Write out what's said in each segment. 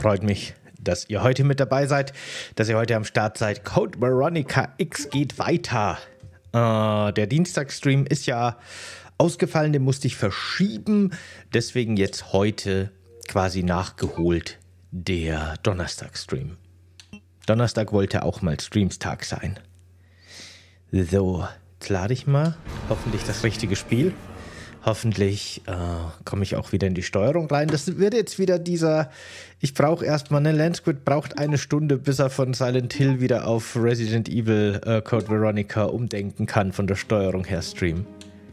Freut mich, dass ihr heute mit dabei seid, dass ihr heute am Start seid. Code Veronica X geht weiter. Der Dienstagstream ist ja ausgefallen, den musste ich verschieben. Deswegen jetzt heute quasi nachgeholt der Donnerstagstream. Donnerstag wollte auch mal Streamstag sein. So, jetzt lade ich mal. Hoffentlich das richtige Spiel. Hoffentlich komme ich auch wieder in die Steuerung rein. Das wird jetzt wieder dieser, ich brauche erstmal, ne, Lansquid braucht eine Stunde, bis er von Silent Hill wieder auf Resident Evil Code Veronica umdenken kann von der Steuerung her Stream.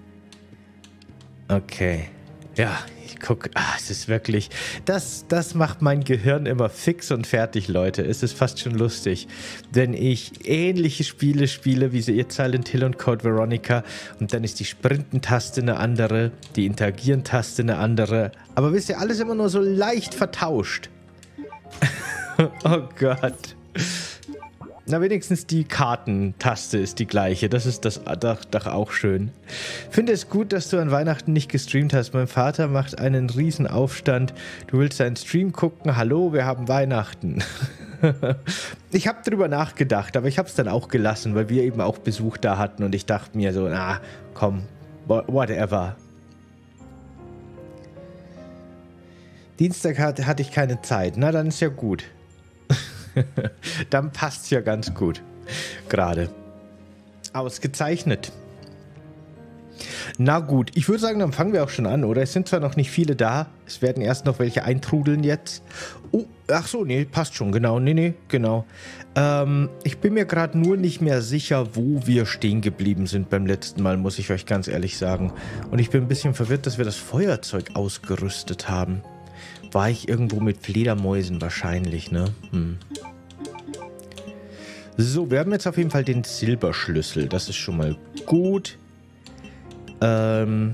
Okay, ja, ich gucke, es ist wirklich, das macht mein Gehirn immer fix und fertig, Leute. Es ist fast schon lustig, wenn ich ähnliche Spiele spiele, wie sie jetzt Silent Hill und Code Veronica, und dann ist die Sprinten-Taste eine andere, die Interagieren-Taste eine andere, aber wisst ihr, alles immer nur so leicht vertauscht. Oh Gott. Na, wenigstens die Kartentaste ist die gleiche. Das ist das doch auch schön. Finde es gut, dass du an Weihnachten nicht gestreamt hast. Mein Vater macht einen riesen Aufstand. Du willst seinen Stream gucken? Hallo, wir haben Weihnachten. Ich habe drüber nachgedacht, aber ich habe es dann auch gelassen, weil wir eben auch Besuch da hatten und ich dachte mir so, na, komm, whatever. Dienstag hatte ich keine Zeit. Na, dann ist ja gut. Dann passt es ja ganz gut. Gerade. Ausgezeichnet. Na gut, ich würde sagen, dann fangen wir auch schon an, oder? Es sind zwar noch nicht viele da. Es werden erst noch welche eintrudeln jetzt. Oh, ach so, nee, passt schon. Genau, nee, genau. Ich bin mir gerade nur nicht mehr sicher, wo wir stehen geblieben sind beim letzten Mal, muss ich euch ganz ehrlich sagen. Und ich bin ein bisschen verwirrt, dass wir das Feuerzeug ausgerüstet haben. War ich irgendwo mit Fledermäusen wahrscheinlich, ne? So, wir haben jetzt auf jeden Fall den Silberschlüssel. Das ist schon mal gut. Wollen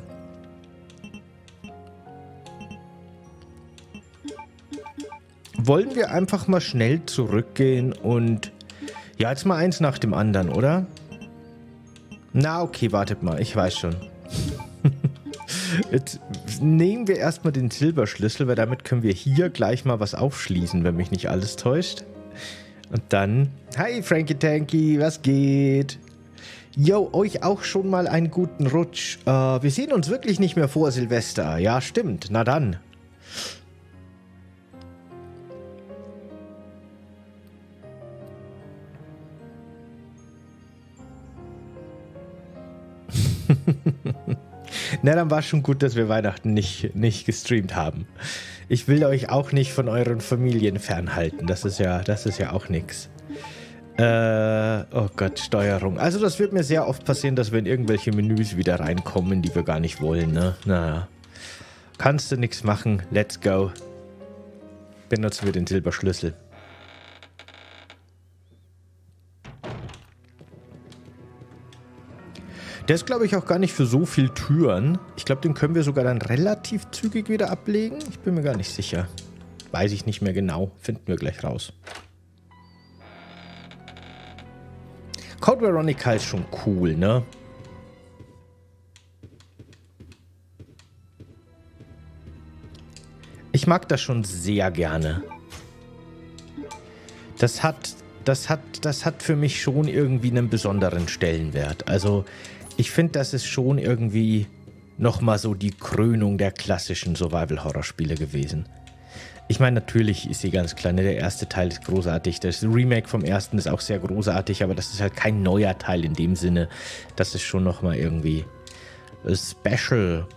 wir einfach mal schnell zurückgehen und... Ja, jetzt mal eins nach dem anderen, oder? Na, okay, wartet mal. Ich weiß schon. Jetzt nehmen wir erstmal den Silberschlüssel, weil damit können wir hier gleich mal was aufschließen, wenn mich nicht alles täuscht. Und dann... Hi Frankie Tanky, was geht? Yo, euch auch schon mal einen guten Rutsch. Wir sehen uns wirklich nicht mehr vor Silvester. Ja, stimmt. Na dann. Na, dann war es schon gut, dass wir Weihnachten nicht gestreamt haben. Ich will euch auch nicht von euren Familien fernhalten. Das ist ja auch nix. Oh Gott, Steuerung. Also das wird mir sehr oft passieren, dass wir in irgendwelche Menüs wieder reinkommen, die wir gar nicht wollen, ne? Naja. Kannst du nichts machen. Let's go. Benutzen wir den Silberschlüssel. Der ist, glaube ich, auch gar nicht für so viel Türen. Ich glaube, den können wir sogar dann relativ zügig wieder ablegen. Ich bin mir gar nicht sicher. Weiß ich nicht mehr genau. Finden wir gleich raus. Code Veronica ist schon cool, ne? Ich mag das schon sehr gerne. Das hat für mich schon irgendwie einen besonderen Stellenwert. Also... Ich finde, das ist schon irgendwie nochmal so die Krönung der klassischen Survival-Horror-Spiele gewesen. Ich meine, natürlich ist sie ganz klar, ne? Der erste Teil ist großartig, das Remake vom ersten ist auch sehr großartig, aber das ist halt kein neuer Teil in dem Sinne. Das ist schon nochmal irgendwie special.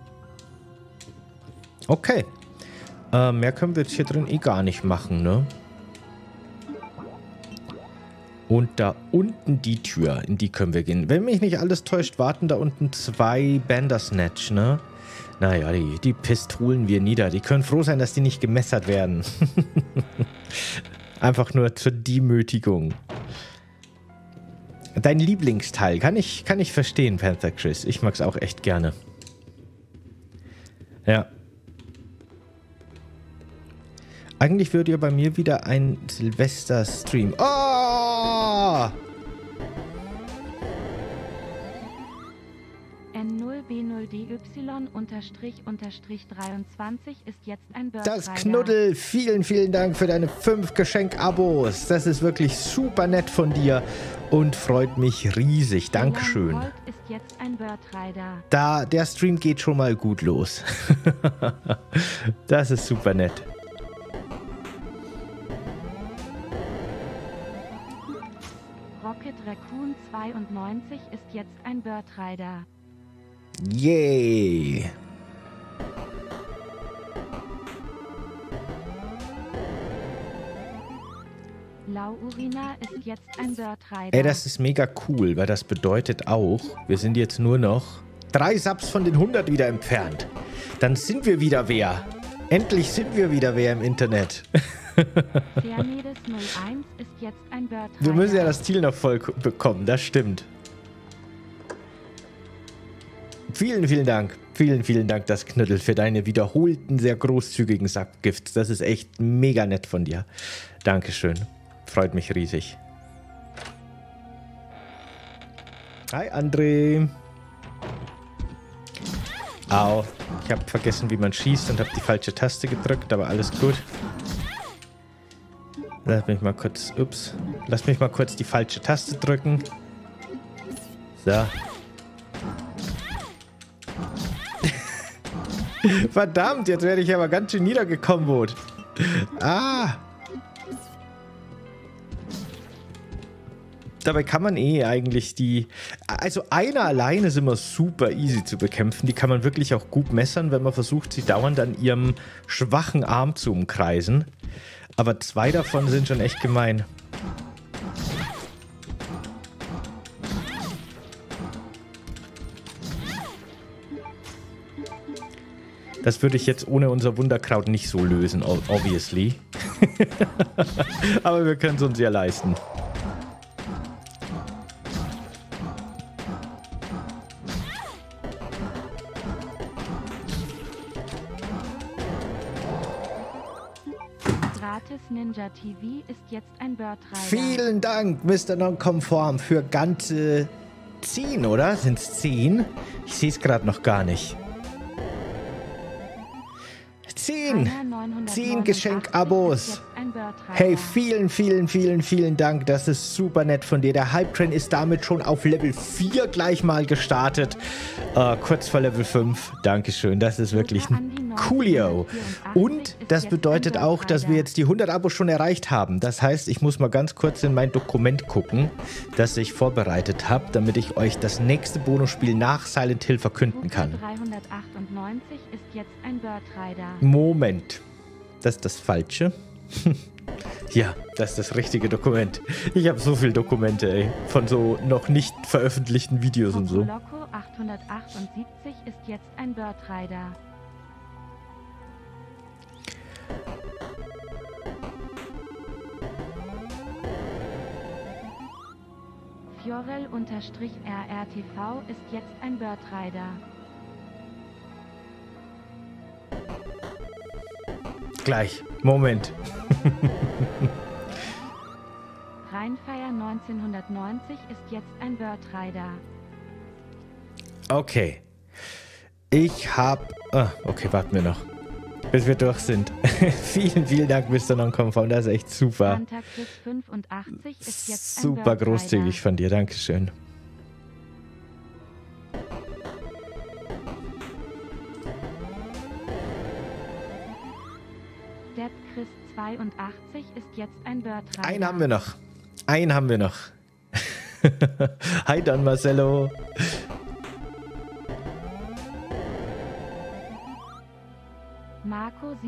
Okay. Mehr können wir jetzt hier drin eh gar nicht machen, ne? Und da unten die Tür, in die können wir gehen. Wenn mich nicht alles täuscht, warten da unten 2 Bandersnatch, ne? Naja, die Pistolen wir nieder. Die können froh sein, dass die nicht gemessert werden. Einfach nur zur Demütigung. Dein Lieblingsteil, kann ich verstehen, Panther Chris. Ich mag's auch echt gerne. Ja. Eigentlich würde ja bei mir wieder ein Silvester-Stream... Oh! N0B0DY Y__23 ist jetzt ein Bird Das Rider. Knuddel, vielen, vielen Dank für deine 5 Geschenk-Abos. Das ist wirklich super nett von dir und freut mich riesig. Dankeschön. Gold ist jetzt ein Bird Rider. Der Stream geht schon mal gut los. Das ist super nett. Rocket Raccoon 92 ist jetzt ein Bird Rider. Yay! Laurina ist jetzt ein Bird Rider. Ey, das ist mega cool, weil das bedeutet auch, wir sind jetzt nur noch 3 Subs von den 100 wieder entfernt. Dann sind wir wieder wer. Endlich sind wir wieder wer im Internet. Fairnedes 01 ist jetzt ein Bird Rider. Wir müssen ja das Ziel noch voll bekommen, das stimmt. Vielen, vielen Dank. Vielen, vielen Dank, das Knüttel, für deine wiederholten, sehr großzügigen Subgifts. Das ist echt mega nett von dir. Dankeschön. Freut mich riesig. Hi, André. Au. Ich habe vergessen, wie man schießt und habe die falsche Taste gedrückt, aber alles gut. Lass mich mal kurz... Ups. Lass mich mal kurz die falsche Taste drücken. So. Verdammt, jetzt werde ich aber ganz schön niedergekombot. Ah. Dabei kann man eigentlich die... Also einer alleine ist immer super easy zu bekämpfen. Die kann man wirklich auch gut messern, wenn man versucht, sie dauernd an ihrem schwachen Arm zu umkreisen. Aber 2 davon sind schon echt gemein. Das würde ich jetzt ohne unser Wunderkraut nicht so lösen, obviously. Aber wir können es uns ja leisten. Gratis Ninja TV ist jetzt ein Bird Rider. Vielen Dank, Mr. Nonconform, für ganze 10, oder? Sind es 10? Ich sehe es gerade noch gar nicht. 10 Geschenk-Abos. Hey, vielen, vielen, vielen, vielen Dank. Das ist super nett von dir. Der Hype-Train ist damit schon auf Level 4 gleich mal gestartet. Kurz vor Level 5. Dankeschön. Das ist wirklich ein Coolio. Und das bedeutet auch, dass wir jetzt die 100 Abos schon erreicht haben. Das heißt, ich muss mal ganz kurz in mein Dokument gucken, das ich vorbereitet habe, damit ich euch das nächste Bonusspiel nach Silent Hill verkünden kann. 398 ist jetzt ein Bird Rider. Moment. Das ist das Falsche. Ja, das ist das richtige Dokument. Ich habe so viele Dokumente, ey. Von so noch nicht veröffentlichten Videos und so. Loco 878 ist jetzt ein Bird Rider. Fiorel_RRTV ist jetzt ein Bird Rider. Gleich. Moment. Rheinfire 1990 ist jetzt ein Bird Rider. Okay. Ich habe... okay, warten wir noch. Bis wir durch sind. Vielen, vielen Dank, Mr. Nonconform. Das ist echt super. Santa Chris 85 ist jetzt ein Super Bird großzügig Rider. von dir. Dankeschön. Dead Chris 82 ist jetzt ein Bird Rider. Einen haben wir noch. Einen haben wir noch. Hi, Don Marcello. Marco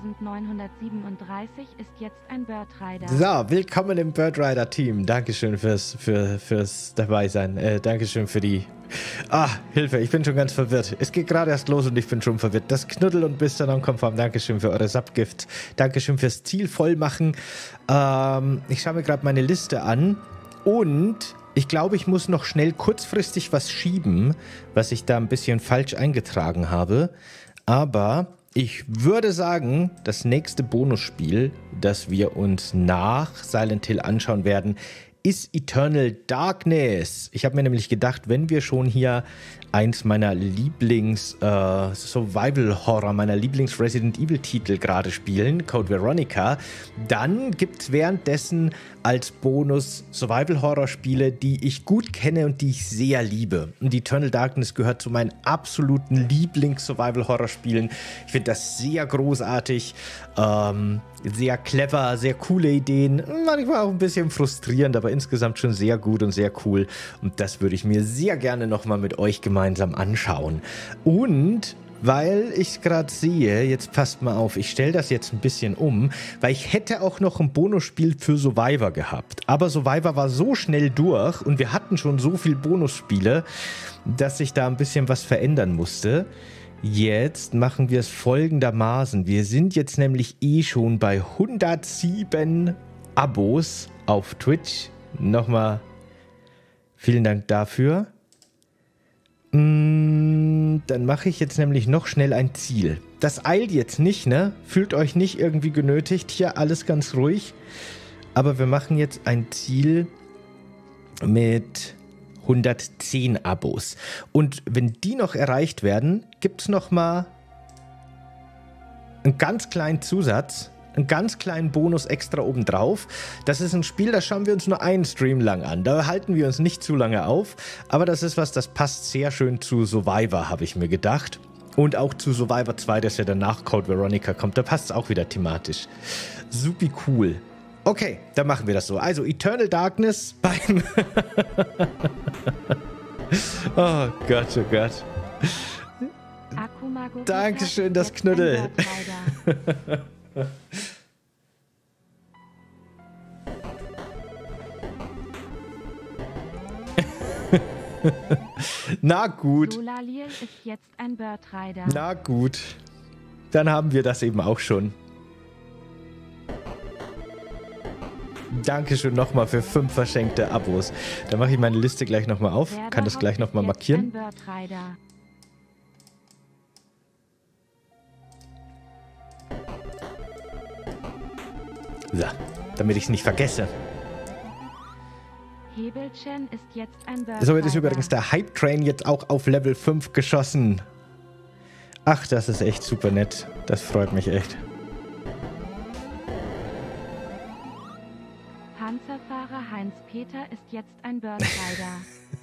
7937 ist jetzt ein Bird Rider. So, willkommen im Bird Rider Team. Dankeschön fürs Dabeisein. Dankeschön für die... Hilfe, ich bin schon ganz verwirrt. Es geht gerade erst los und ich bin schon verwirrt. Das Knuddel und Mr. Nonconform, Dankeschön für eure Subgifts. Dankeschön fürs Ziel vollmachen. Ich schaue mir gerade meine Liste an und ich glaube, ich muss noch schnell kurzfristig was schieben, was ich da ein bisschen falsch eingetragen habe. Aber ich würde sagen, das nächste Bonusspiel, das wir uns nach Silent Hill anschauen werden, ist Eternal Darkness. Ich habe mir nämlich gedacht, wenn wir schon hier eins meiner Lieblings-Survival-Horror, meiner Lieblings-Resident-Evil-Titel gerade spielen, Code Veronica. Dann gibt es währenddessen als Bonus Survival-Horror-Spiele, die ich gut kenne und die ich sehr liebe. Und Eternal Darkness gehört zu meinen absoluten Lieblings-Survival-Horror-Spielen. Ich finde das sehr großartig, sehr clever, sehr coole Ideen. Manchmal auch ein bisschen frustrierend, aber insgesamt schon sehr gut und sehr cool. Und das würde ich mir sehr gerne nochmal mit euch gemeinsam anschauen. Und weil ich gerade sehe, jetzt passt mal auf, ich stelle das jetzt ein bisschen um, weil ich hätte auch noch ein Bonusspiel für Survivor gehabt. Aber Survivor war so schnell durch und wir hatten schon so viele Bonusspiele, dass ich da ein bisschen was verändern musste. Jetzt machen wir es folgendermaßen. Wir sind jetzt nämlich schon bei 107 Abos auf Twitch. Nochmal vielen Dank dafür. Dann mache ich jetzt nämlich noch schnell ein Ziel. Das eilt jetzt nicht, ne? Fühlt euch nicht irgendwie genötigt. Hier alles ganz ruhig. Aber wir machen jetzt ein Ziel mit 110 Abos. Und wenn die noch erreicht werden, gibt es noch mal einen ganz kleinen Zusatz, einen ganz kleinen Bonus extra obendrauf. Das ist ein Spiel, das schauen wir uns nur einen Stream lang an. Da halten wir uns nicht zu lange auf. Aber das ist was, das passt sehr schön zu Survivor, habe ich mir gedacht. Und auch zu Survivor 2, das ja danach Code Veronica kommt. Da passt es auch wieder thematisch. Supi cool. Okay, dann machen wir das so. Also Eternal Darkness beim... Oh Gott, oh Gott. Dankeschön, das Knüttel. Na gut. Solalil ist jetzt ein Bird-Rider. Na gut. Dann haben wir das eben auch schon. Dankeschön nochmal für 5 verschenkte Abos. Dann mache ich meine Liste gleich nochmal auf. Kann das gleich nochmal markieren. So, damit ich es nicht vergesse. Hebelchen ist jetzt ein Bird-Rider. Somit ist übrigens der Hype-Train jetzt auch auf Level 5 geschossen. Ach, das ist echt super nett. Das freut mich echt. Panzerfahrer Heinz-Peter ist jetzt ein Bird-Rider.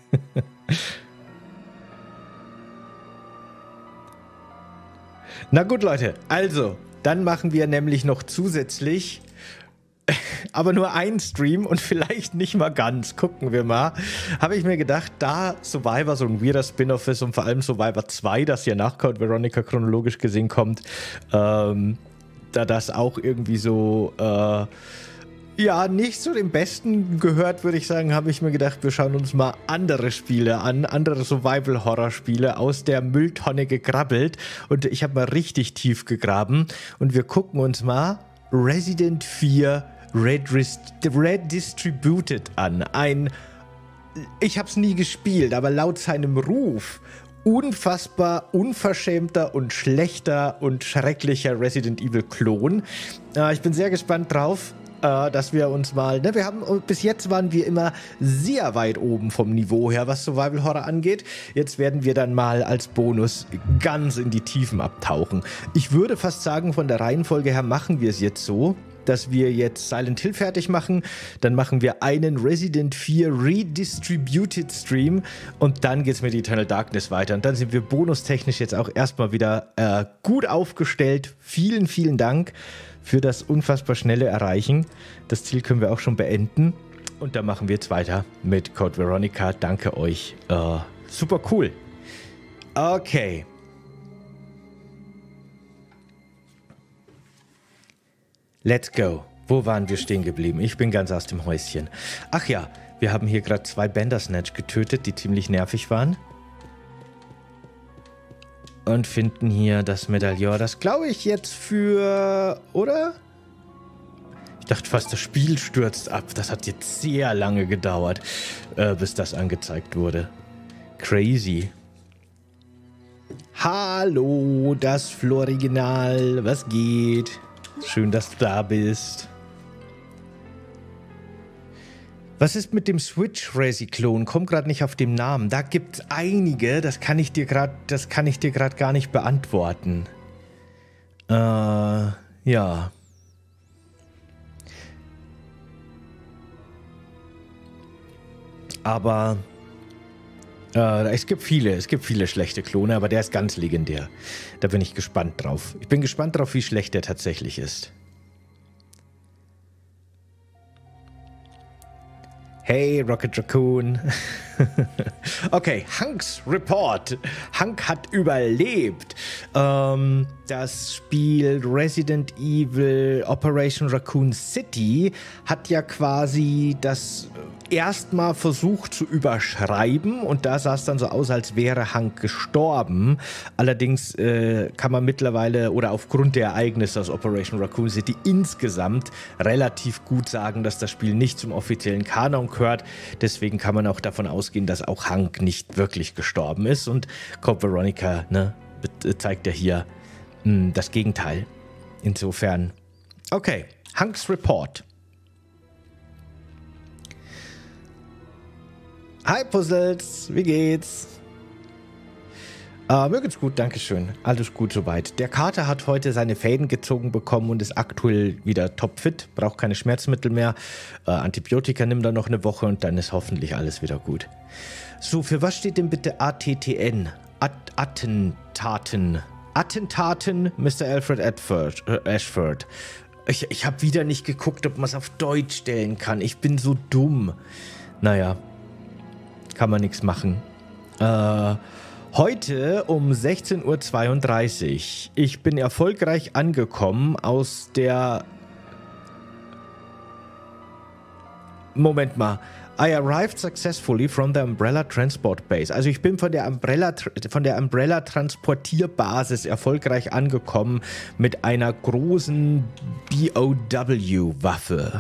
Na gut, Leute. Also, dann machen wir nämlich noch zusätzlich, aber nur einen Stream und vielleicht nicht mal ganz. Gucken wir mal. Habe ich mir gedacht, da Survivor so ein weirder Spin-Off ist und vor allem Survivor 2, das hier nach Code Veronica chronologisch gesehen kommt, da das auch irgendwie so... ja, nicht zu den besten gehört, würde ich sagen, habe ich mir gedacht, wir schauen uns mal andere Spiele an, andere Survival-Horror-Spiele aus der Mülltonne gekrabbelt und ich habe mal richtig tief gegraben und wir gucken uns mal Resident 4 Red Distributed an. Ich habe es nie gespielt, aber laut seinem Ruf unfassbar unverschämter und schlechter und schrecklicher Resident Evil Klon. Ich bin sehr gespannt drauf, dass wir uns mal, ne, bis jetzt waren wir immer sehr weit oben vom Niveau her, was Survival Horror angeht. Jetzt werden wir dann mal als Bonus ganz in die Tiefen abtauchen. Ich würde fast sagen, von der Reihenfolge her machen wir es jetzt so, dass wir jetzt Silent Hill fertig machen, dann machen wir einen Resident 4 Redistributed Stream und dann geht es mit Eternal Darkness weiter. Und dann sind wir bonustechnisch jetzt auch erstmal wieder gut aufgestellt. Vielen, vielen Dank für das unfassbar schnelle Erreichen. Das Ziel können wir auch schon beenden. Und dann machen wir jetzt weiter mit Code Veronica. Danke euch. Super cool. Okay. Let's go. Wo waren wir stehen geblieben? Ich bin ganz aus dem Häuschen. Ach ja, wir haben hier gerade 2 Bandersnatch getötet, die ziemlich nervig waren. Und finden hier das Medaillon. Das glaube ich jetzt für... Oder? Ich dachte fast, das Spiel stürzt ab. Das hat jetzt sehr lange gedauert, bis das angezeigt wurde. Crazy. Hallo, das Floriginal. Was geht? Schön, dass du da bist. Was ist mit dem Switch-Resi-Klon? Komm gerade nicht auf den Namen. Da gibt es einige, das kann ich dir gerade gar nicht beantworten. Ja. Aber es gibt viele schlechte Klone, aber der ist ganz legendär. Da bin ich gespannt drauf. Ich bin gespannt drauf, wie schlecht der tatsächlich ist. Hey, Rocket Raccoon. Okay, Hunks Report. Hunk hat überlebt. Das Spiel Resident Evil Operation Raccoon City hat ja quasi das erstmal versucht zu überschreiben und da sah es dann so aus, als wäre Hunk gestorben. Allerdings kann man mittlerweile oder aufgrund der Ereignisse aus Operation Raccoon City insgesamt relativ gut sagen, dass das Spiel nicht zum offiziellen Kanon gehört. Deswegen kann man auch davon ausgehen, dass auch Hunk nicht wirklich gestorben ist und Code Veronica, ne, zeigt ja hier das Gegenteil. Insofern, okay, Hunks Report. Hi Puzzles, wie geht's? Mir geht's gut, dankeschön. Alles gut soweit. Der Kater hat heute seine Fäden gezogen bekommen und ist aktuell wieder topfit, braucht keine Schmerzmittel mehr. Antibiotika nimmt er noch eine Woche und dann ist hoffentlich alles wieder gut. So, für was steht denn bitte ATTN? Attentaten. Attentaten, Mr. Alfred Ashford. Ich habe wieder nicht geguckt, ob man es auf Deutsch stellen kann. Ich bin so dumm. Naja, kann man nichts machen. Heute um 16:32 Uhr. Ich bin erfolgreich angekommen aus der... Moment mal. I arrived successfully from the Umbrella Transport Base. Also ich bin von der Umbrella Transportierbasis erfolgreich angekommen mit einer großen BOW-Waffe.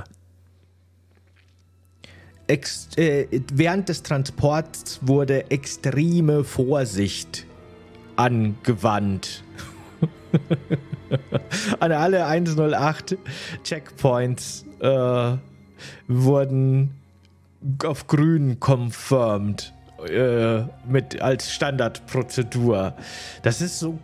Während des Transports wurde extreme Vorsicht angewandt. An alle 108 Checkpoints wurden auf grün confirmed als Standardprozedur. Das ist so,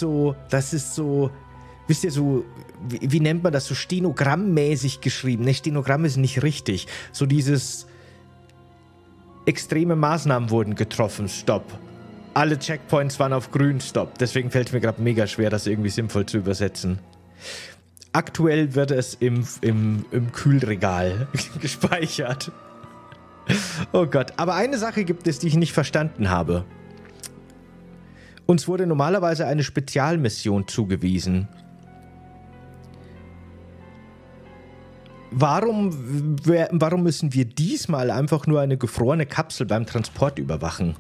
wisst ihr, so, wie nennt man das, so stenogrammmäßig geschrieben. Ne, Stenogramm ist nicht richtig. So dieses extreme Maßnahmen wurden getroffen, Stopp. Alle Checkpoints waren auf grün, Stopp. Deswegen fällt es mir gerade mega schwer, das irgendwie sinnvoll zu übersetzen. Aktuell wird es im Kühlregal gespeichert. Oh Gott, aber eine Sache gibt es, die ich nicht verstanden habe. Uns wurde normalerweise eine Spezialmission zugewiesen. Warum müssen wir diesmal einfach nur eine gefrorene Kapsel beim Transport überwachen?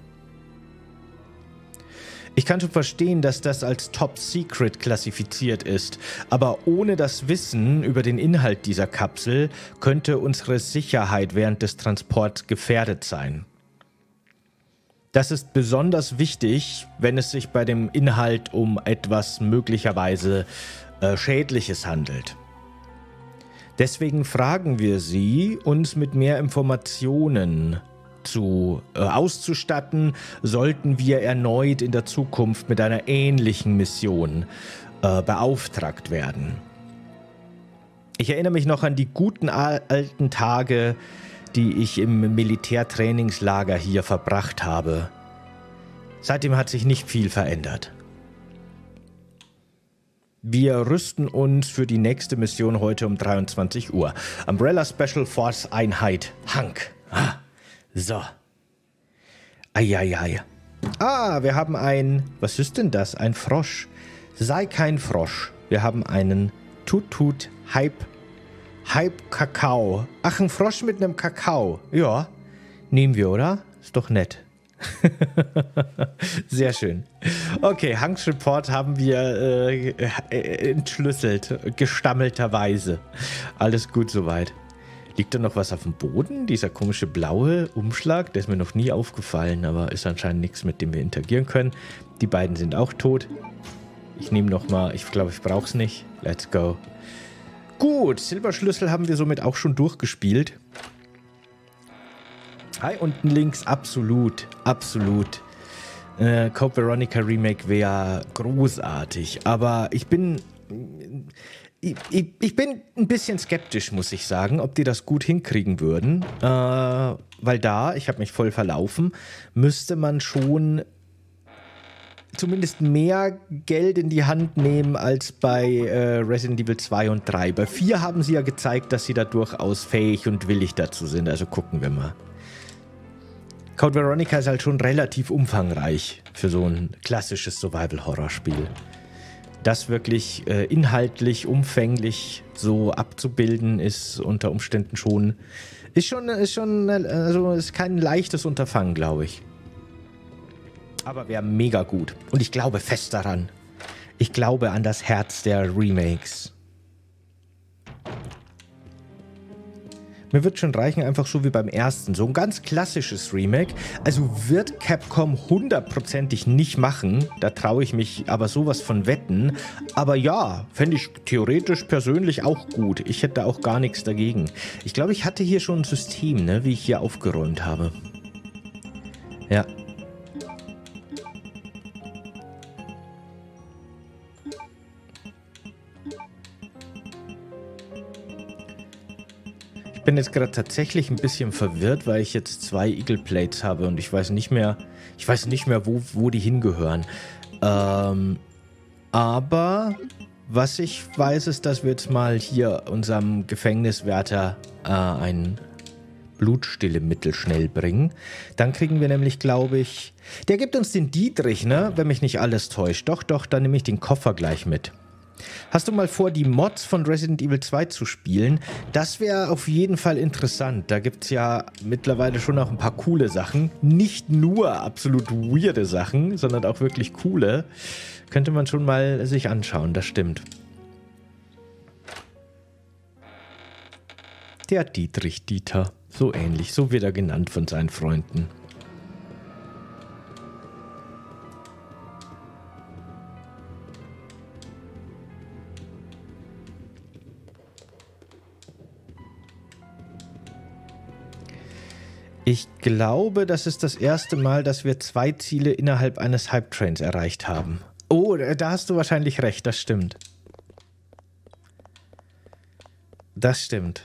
Ich kann schon verstehen, dass das als Top Secret klassifiziert ist, aber ohne das Wissen über den Inhalt dieser Kapsel könnte unsere Sicherheit während des Transports gefährdet sein. Das ist besonders wichtig, wenn es sich bei dem Inhalt um etwas möglicherweise Schädliches handelt. Deswegen fragen wir Sie, uns mit mehr Informationen auszustatten, sollten wir erneut in der Zukunft mit einer ähnlichen Mission beauftragt werden. Ich erinnere mich noch an die guten alten Tage, die ich im Militärtrainingslager hier verbracht habe. Seitdem hat sich nicht viel verändert. Wir rüsten uns für die nächste Mission heute um 23 Uhr. Umbrella Special Force Einheit Hunk. So. Eieiei. Wir haben was ist denn das? Ein Frosch. Sei kein Frosch. Wir haben einen Tut-Tut Hype Kakao. Ach, ein Frosch mit einem Kakao. Ja, nehmen wir, oder? Ist doch nett. Sehr schön. Okay, Hunks Report haben wir entschlüsselt, gestammelterweise. Alles gut soweit. Liegt da noch was auf dem Boden? Dieser komische blaue Umschlag, der ist mir noch nie aufgefallen, aber ist anscheinend nichts, mit dem wir interagieren können. Die beiden sind auch tot. Ich nehme nochmal, ich glaube, ich brauche es nicht. Let's go. Gut, Silberschlüssel haben wir somit auch schon durchgespielt. Hi, unten links, absolut, absolut. Code Veronica Remake wäre großartig, aber ich bin ein bisschen skeptisch, muss ich sagen, ob die das gut hinkriegen würden, weil da, ich habe mich voll verlaufen, müsste man schon zumindest mehr Geld in die Hand nehmen als bei Resident Evil 2 und 3. Bei 4 haben sie ja gezeigt, dass sie da durchaus fähig und willig dazu sind, also gucken wir mal. Code Veronica ist halt schon relativ umfangreich für so ein klassisches Survival-Horror-Spiel. Das wirklich inhaltlich, umfänglich so abzubilden, ist unter Umständen schon, also ist kein leichtes Unterfangen, glaube ich. Aber wäre mega gut. Und ich glaube fest daran. Ich glaube an das Herz der Remakes. Mir wird schon reichen, einfach so wie beim ersten. So ein ganz klassisches Remake. Also wird Capcom hundertprozentig nicht machen. Da traue ich mich aber sowas von wetten. Aber ja, fände ich theoretisch persönlich auch gut. Ich hätte auch gar nichts dagegen. Ich glaube, ich hatte hier schon ein System, ne, wie ich hier aufgeräumt habe. Ja. Ich bin jetzt gerade tatsächlich ein bisschen verwirrt, weil ich jetzt 2 Eagle Plates habe und ich weiß nicht mehr, wo die hingehören. Aber was ich weiß, ist, dass wir jetzt mal hier unserem Gefängniswärter ein Blutstillemittel schnell bringen. Dann kriegen wir nämlich, glaube ich, der gibt uns den Dietrich, ne? Wenn mich nicht alles täuscht. Doch, dann nehme ich den Koffer gleich mit. Hast du mal vor, die Mods von Resident Evil 2 zu spielen? Das wäre auf jeden Fall interessant. Da gibt es ja mittlerweile schon auch ein paar coole Sachen. Nicht nur absolut weirde Sachen, sondern auch wirklich coole. Könnte man schon mal sich anschauen, das stimmt. Der Dietrich Dieter. So ähnlich, so wird er genannt von seinen Freunden. Ich glaube, das ist das erste Mal, dass wir 2 Ziele innerhalb eines Hype-Trains erreicht haben. Oh, da hast du wahrscheinlich recht, das stimmt. Das stimmt.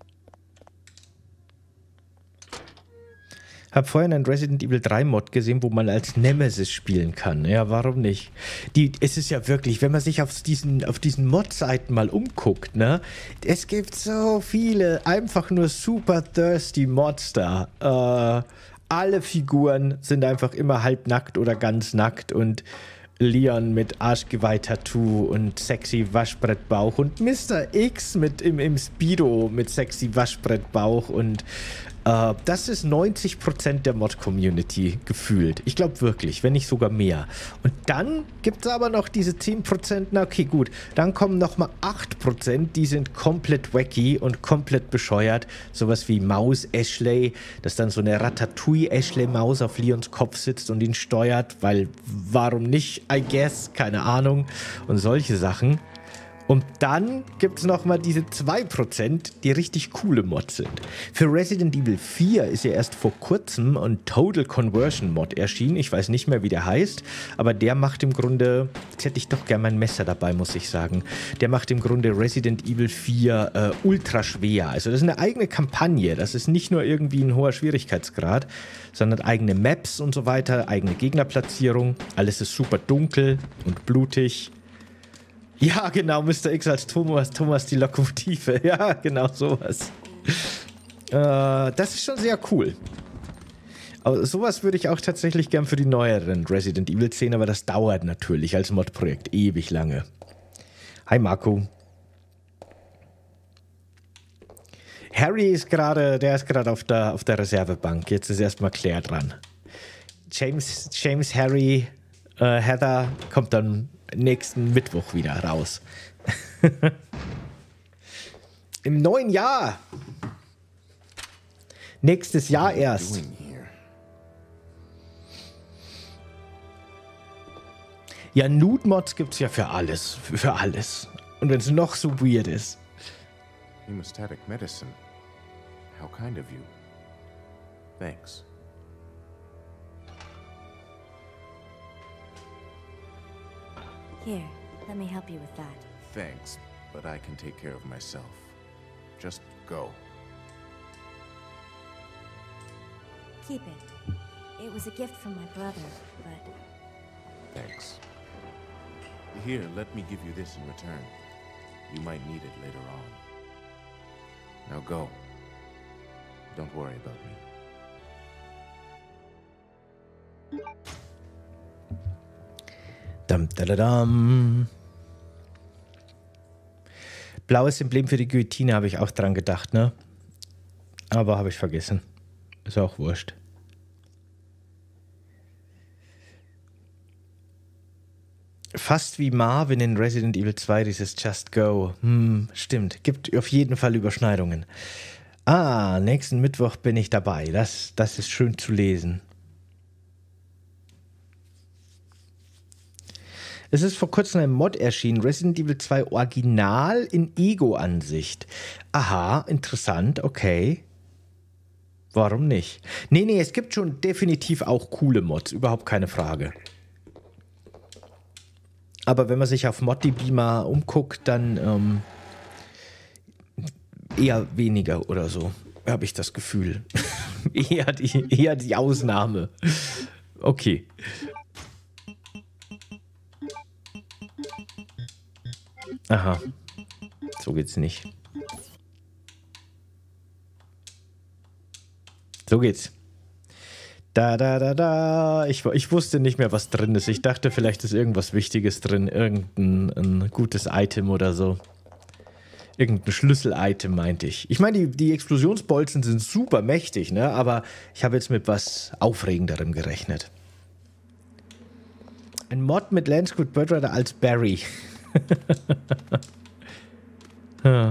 Hab vorhin einen Resident Evil 3 Mod gesehen, wo man als Nemesis spielen kann. Ja, warum nicht? Es ist ja wirklich, wenn man sich auf diesen Mod-Seiten mal umguckt, ne? Es gibt so viele einfach nur super thirsty Mods da. Alle Figuren sind einfach immer halbnackt oder ganz nackt und Leon mit Arschgeweih-Tattoo und sexy Waschbrettbauch und Mr. X im Speedo mit sexy Waschbrettbauch und das ist 90% der Mod-Community gefühlt. Ich glaube wirklich, wenn nicht sogar mehr. Und dann gibt es aber noch diese 10%, na okay, gut. Dann kommen nochmal 8%, die sind komplett wacky und komplett bescheuert. Sowas wie Maus Ashley, dass dann so eine Ratatouille-Ashley-Maus auf Leons Kopf sitzt und ihn steuert, weil warum nicht, I guess, keine Ahnung. Und solche Sachen. Und dann gibt es nochmal diese 2%, die richtig coole Mods sind. Für Resident Evil 4 ist ja erst vor kurzem ein Total Conversion Mod erschienen. Ich weiß nicht mehr, wie der heißt, aber der macht im Grunde, jetzt hätte ich doch gern mein Messer dabei, muss ich sagen. Der macht im Grunde Resident Evil 4 ultra schwer. Also das ist eine eigene Kampagne. Das ist nicht nur irgendwie ein hoher Schwierigkeitsgrad, sondern eigene Maps und so weiter, eigene Gegnerplatzierung. Alles ist super dunkel und blutig. Ja, genau, Mr. X als Thomas die Lokomotive. Ja, genau sowas. Das ist schon sehr cool. Aber sowas würde ich auch tatsächlich gern für die neueren Resident Evil 10, aber das dauert natürlich als Modprojekt ewig lange. Hi Marco. Harry ist gerade, auf der Reservebank. Jetzt ist erstmal Claire dran. James, Harry, Heather kommt dann nächsten Mittwoch wieder raus. Im neuen Jahr. Nächstes Jahr erst. Ja, Nude-Mods gibt's ja für alles. Für alles. Und wenn es noch so weird ist. Hemostatic medicine. How kind of you. Thanks. Here, let me help you with that. Thanks, but I can take care of myself. Just go. Keep it. It was a gift from my brother, but... Thanks. Here, let me give you this in return. You might need it later on. Now go. Don't worry about me. Dam, da, da, dam. Blaues Emblem für die Guillotine habe ich auch dran gedacht, ne? Aber habe ich vergessen. Ist auch wurscht. Fast wie Marvin in Resident Evil 2, dieses Just Go. Stimmt, gibt auf jeden Fall Überschneidungen. Ah, nächsten Mittwoch bin ich dabei. Das ist schön zu lesen. Es ist vor kurzem ein Mod erschienen, Resident Evil 2 Original in Ego-Ansicht. Aha, interessant, okay. Warum nicht? Nee, es gibt schon definitiv auch coole Mods, überhaupt keine Frage. Aber wenn man sich auf ModDB mal umguckt, dann eher weniger oder so, habe ich das Gefühl. eher die Ausnahme. Okay. Aha, so geht's nicht. So geht's. Da. Ich wusste nicht mehr, was drin ist. Ich dachte, vielleicht ist irgendwas Wichtiges drin. Irgendein gutes Item oder so. Irgendein Schlüssel-Item, meinte ich. Ich meine, die Explosionsbolzen sind super mächtig, ne? Aber ich habe jetzt mit was Aufregenderem gerechnet. Ein Mod mit Lance Good Bird Rider als Barry. Ja.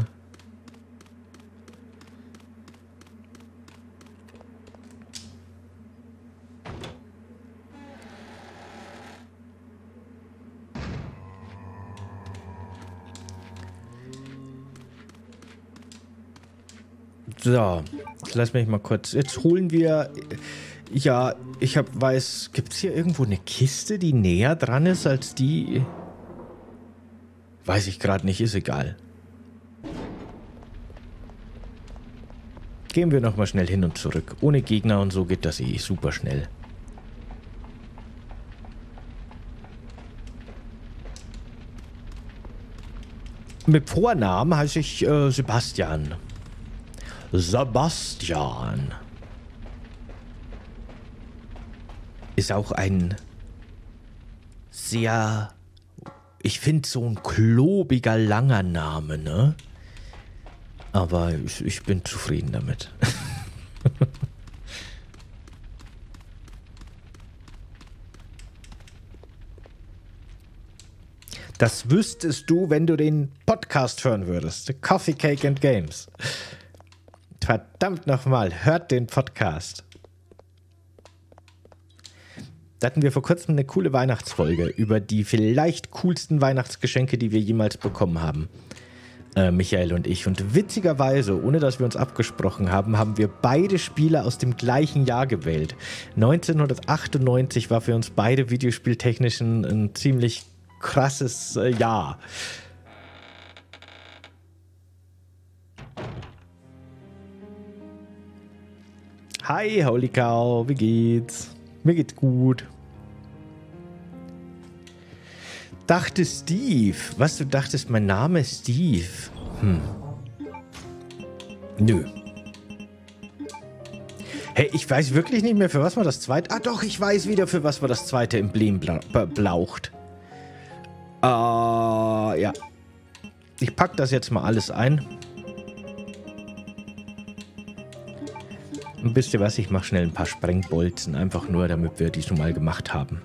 So, jetzt lass mich mal kurz. Jetzt holen wir. Ja, weiß, gibt es hier irgendwo eine Kiste, die näher dran ist als die? Weiß ich gerade nicht, ist egal. Gehen wir nochmal schnell hin und zurück. Ohne Gegner und so geht das eh super schnell. Mit Vornamen heiße ich Sebastian. Sebastian. Ist auch ein sehr, ich finde, so ein klobiger, langer Name, ne? Aber ich bin zufrieden damit. Das wüsstest du, wenn du den Podcast hören würdest. The Coffee, Cake and Games. Verdammt nochmal, hört den Podcast. Da hatten wir vor kurzem eine coole Weihnachtsfolge über die vielleicht coolsten Weihnachtsgeschenke, die wir jemals bekommen haben. Michael und ich. Und witzigerweise, ohne dass wir uns abgesprochen haben, haben wir beide Spiele aus dem gleichen Jahr gewählt. 1998 war für uns beide videospieltechnisch ein ziemlich krasses Jahr. Hi, Holy Cow, wie geht's? Mir geht's gut. Dachte Steve. Was, du dachtest, mein Name ist Steve? Nö. Hey, ich weiß wirklich nicht mehr, für was man das zweite... Ah doch, ich weiß wieder, für was man das zweite Emblem blaucht. Ja. Ich pack das jetzt mal alles ein. Und wisst ihr was, ich mache schnell ein paar Sprengbolzen, einfach nur, damit wir die schon mal gemacht haben.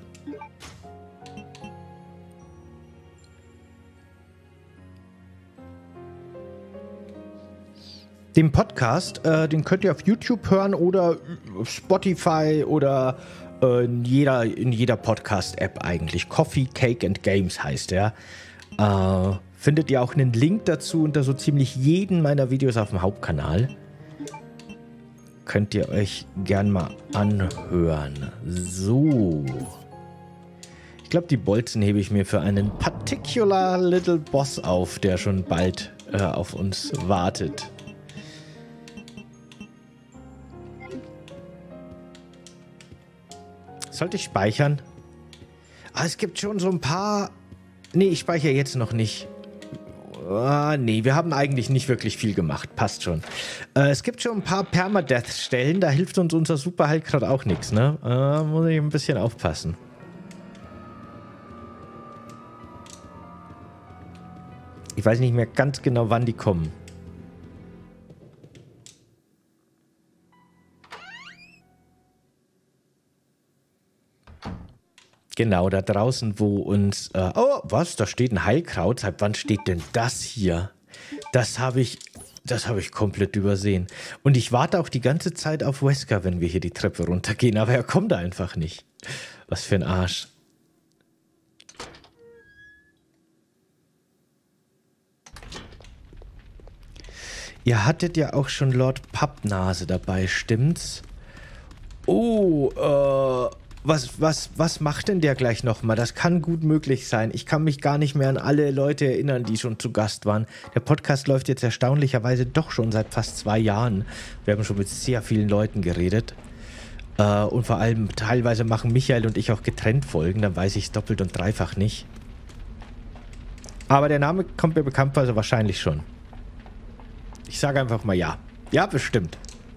Den Podcast, den könnt ihr auf YouTube hören oder auf Spotify oder in jeder Podcast-App eigentlich. Coffee, Cake and Games heißt der. Findet ihr auch einen Link dazu unter so ziemlich jeden meiner Videos auf dem Hauptkanal. könnt ihr euch gern mal anhören. So. Ich glaube, die Bolzen hebe ich mir für einen particular little Boss auf, der schon bald auf uns wartet. Sollte ich speichern? Ah, es gibt schon so ein paar... Nee, ich speichere jetzt noch nicht. Ah, nee, wir haben eigentlich nicht wirklich viel gemacht. Passt schon. Es gibt schon ein paar Permadeath-Stellen. Da hilft uns unser Superheld gerade auch nichts, ne? Muss ich ein bisschen aufpassen. Ich weiß nicht mehr ganz genau, wann die kommen. Genau, da draußen, wo uns... oh, was? Da steht ein Heilkraut. Seit wann steht denn das hier? Das habe ich komplett übersehen. Und ich warte auch die ganze Zeit auf Wesker, wenn wir hier die Treppe runtergehen. Aber er kommt einfach nicht. Was für ein Arsch. Ihr hattet ja auch schon Lord Pappnase dabei, stimmt's? Oh, was macht denn der gleich nochmal? Das kann gut möglich sein. Ich kann mich gar nicht mehr an alle Leute erinnern, die schon zu Gast waren. Der Podcast läuft jetzt erstaunlicherweise doch schon seit fast 2 Jahren. Wir haben schon mit sehr vielen Leuten geredet. Und vor allem teilweise machen Michael und ich auch getrennt Folgen. Dann weiß ich es doppelt und dreifach nicht. Aber der Name kommt mir bekannt vor, also wahrscheinlich schon. Ich sage einfach mal ja. Ja, bestimmt.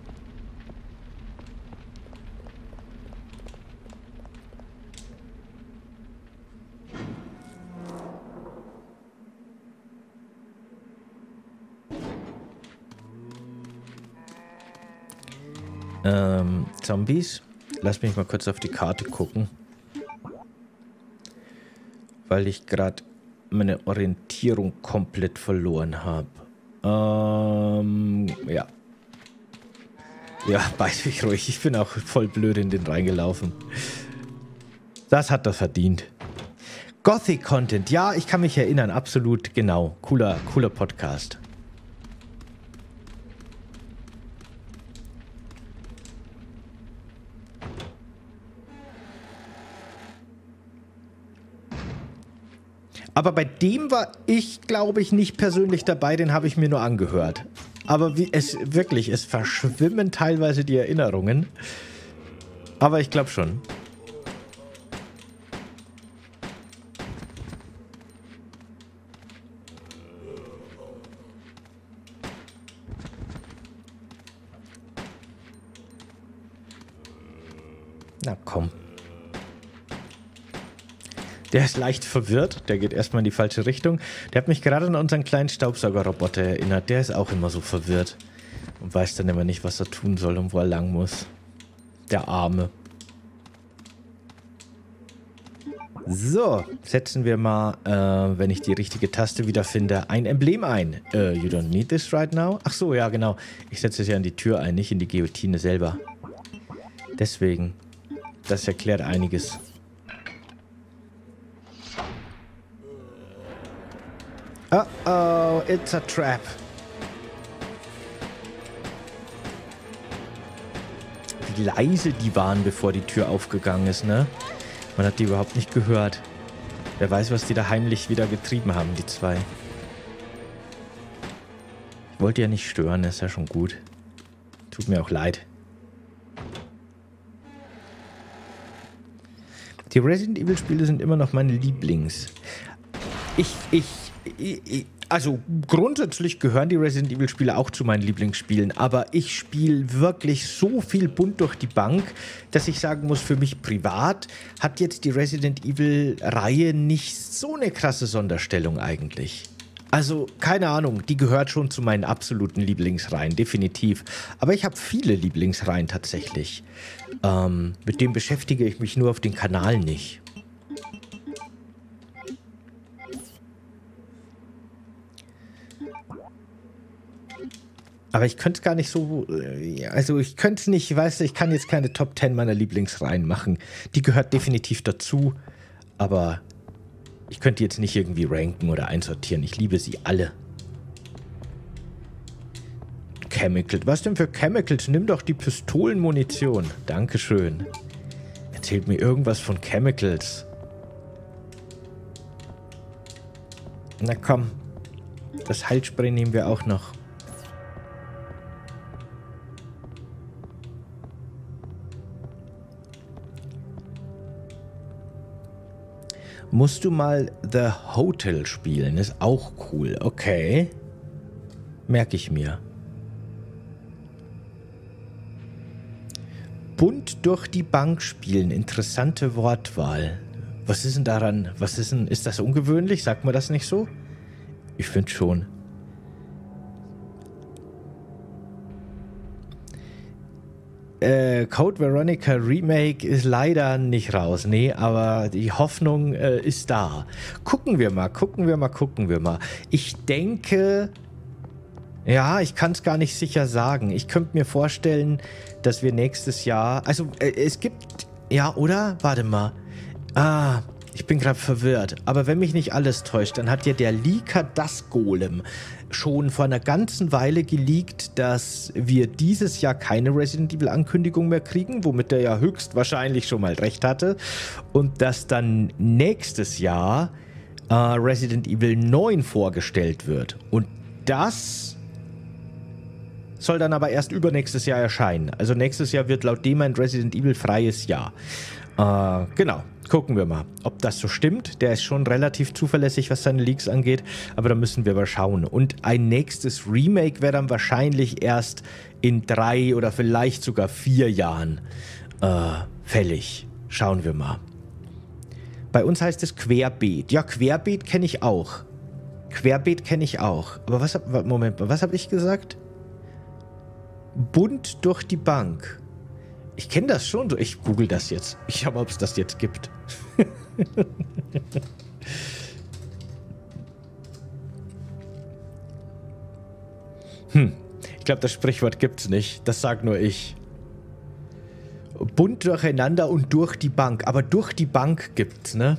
Zombies. Lass mich mal kurz auf die Karte gucken. Weil ich gerade meine Orientierung komplett verloren habe. Ja. Ja, beiß mich ruhig. Ich bin auch voll blöd in den reingelaufen. Das hat das verdient. Gothic-Content. Ja, ich kann mich erinnern. Absolut, genau. Cooler Podcast. Aber bei dem war ich, glaube ich, nicht persönlich dabei, den habe ich mir nur angehört. Aber es verschwimmen teilweise die Erinnerungen. Aber ich glaube schon. Na komm. Der ist leicht verwirrt. Der geht erstmal in die falsche Richtung. Der hat mich gerade an unseren kleinen Staubsaugerroboter erinnert. Der ist auch immer so verwirrt. Und weiß dann immer nicht, was er tun soll und wo er lang muss. Der Arme. So, setzen wir mal, wenn ich die richtige Taste wiederfinde, ein Emblem ein. You don't need this right now? Ach so, ja genau. Ich setze es ja in die Tür ein, nicht in die Guillotine selber. Deswegen. Das erklärt einiges. Uh-oh, it's a trap. Wie leise die waren, bevor die Tür aufgegangen ist, ne? Man hat die überhaupt nicht gehört. Wer weiß, was die da heimlich wieder getrieben haben, die zwei. Ich wollte ja nicht stören, ist ja schon gut. Tut mir auch leid. Die Resident Evil Spiele sind immer noch meine Lieblings. Also grundsätzlich gehören die Resident Evil Spiele auch zu meinen Lieblingsspielen, aber ich spiele wirklich so viel bunt durch die Bank, dass ich sagen muss, für mich privat hat jetzt die Resident Evil Reihe nicht so eine krasse Sonderstellung eigentlich. Also keine Ahnung, die gehört schon zu meinen absoluten Lieblingsreihen, definitiv. Aber ich habe viele Lieblingsreihen tatsächlich. Mit dem beschäftige ich mich nur auf den Kanal nicht. Aber ich könnte es gar nicht so, also ich könnte es nicht, weißt du, ich kann jetzt keine Top 10 meiner Lieblingsreihen machen. Die gehört definitiv dazu, aber ich könnte jetzt nicht irgendwie ranken oder einsortieren. Ich liebe sie alle. Chemicals. Was denn für Chemicals? Nimm doch die Pistolenmunition. Dankeschön. Erzählt mir irgendwas von Chemicals. Na komm. Das Heilspray nehmen wir auch noch. Musst du mal The Hotel spielen. Ist auch cool. Okay. Merke ich mir. Bunt durch die Bank spielen. Interessante Wortwahl. Was ist denn daran? Was ist denn? Ist das ungewöhnlich? Sagt man das nicht so? Ich finde schon. Code Veronica Remake ist leider nicht raus. Nee, aber die Hoffnung ist da. Gucken wir mal. Ich denke... Ja, ich kann es gar nicht sicher sagen. Ich könnte mir vorstellen, dass wir nächstes Jahr... Also, es gibt... Ja, oder? Warte mal. Ich bin gerade verwirrt. Aber wenn mich nicht alles täuscht, dann hat ja der Leaker Das Golem schon vor einer ganzen Weile geleakt, dass wir dieses Jahr keine Resident Evil Ankündigung mehr kriegen, womit er ja höchstwahrscheinlich schon mal recht hatte. Und dass dann nächstes Jahr Resident Evil 9 vorgestellt wird. Und das soll dann aber erst übernächstes Jahr erscheinen. Also nächstes Jahr wird laut dem ein Resident Evil freies Jahr. Genau. Gucken wir mal, ob das so stimmt. Der ist schon relativ zuverlässig, was seine Leaks angeht, aber da müssen wir mal schauen. Und ein nächstes Remake wäre dann wahrscheinlich erst in 3 oder vielleicht sogar 4 Jahren fällig. Schauen wir mal. Bei uns heißt es Querbeet. Ja, Querbeet kenne ich auch. Aber was habe ich gesagt? Bunt durch die Bank. Ich kenne das schon so. Ich google das jetzt. Ich schaue mal, ob es das jetzt gibt. Ich glaube, das Sprichwort gibt's nicht. Das sag nur ich. Bunt durcheinander und durch die Bank. Aber durch die Bank gibt's, ne?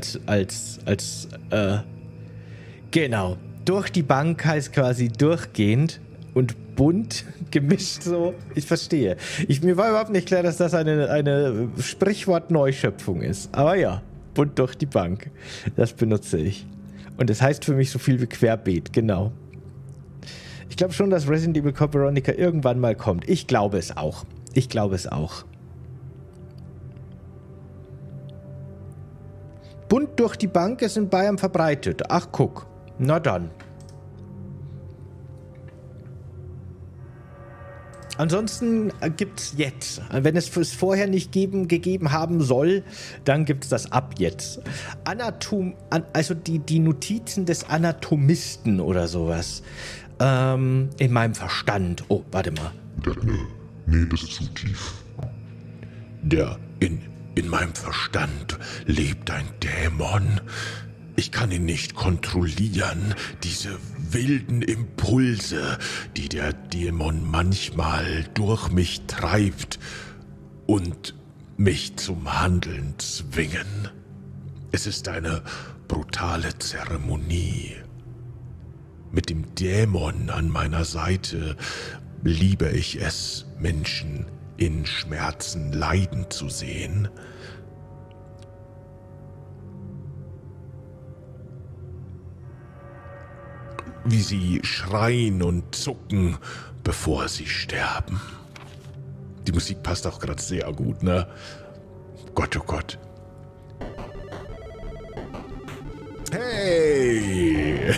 Genau. Durch die Bank heißt quasi durchgehend und bunt gemischt so. Ich verstehe. Mir war überhaupt nicht klar, dass das eine Sprichwort-Neuschöpfung ist. Aber ja, bunt durch die Bank. Das benutze ich. Und es heißt für mich so viel wie Querbeet, genau. Ich glaube schon, dass Resident Evil Code Veronica irgendwann mal kommt. Ich glaube es auch. Bunt durch die Bank ist in Bayern verbreitet. Ach, guck. Na dann. Ansonsten gibt es jetzt. Wenn es vorher nicht gegeben haben soll, dann gibt es das ab jetzt. Also die Notizen des Anatomisten oder sowas. In meinem Verstand. Oh, warte mal. Nee, das ist zu tief. In meinem Verstand lebt ein Dämon. Ich kann ihn nicht kontrollieren. Diese wilden Impulse, die der Dämon manchmal durch mich treibt und mich zum Handeln zwingen. Es ist eine brutale Zeremonie. Mit dem Dämon an meiner Seite liebe ich es, Menschen in Schmerzen leiden zu sehen. Wie sie schreien und zucken, bevor sie sterben. Die Musik passt auch gerade sehr gut, ne? Gott, oh Gott. Hey!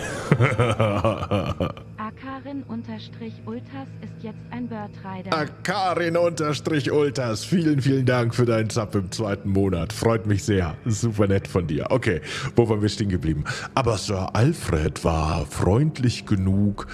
Akarin-Ultas ist jetzt ein Bird-Rider. Akarin-Ultas, vielen Dank für deinen Sub im 2. Monat. Freut mich sehr. Super nett von dir. Okay, wo waren wir stehen geblieben? Aber Sir Alfred war freundlich genug,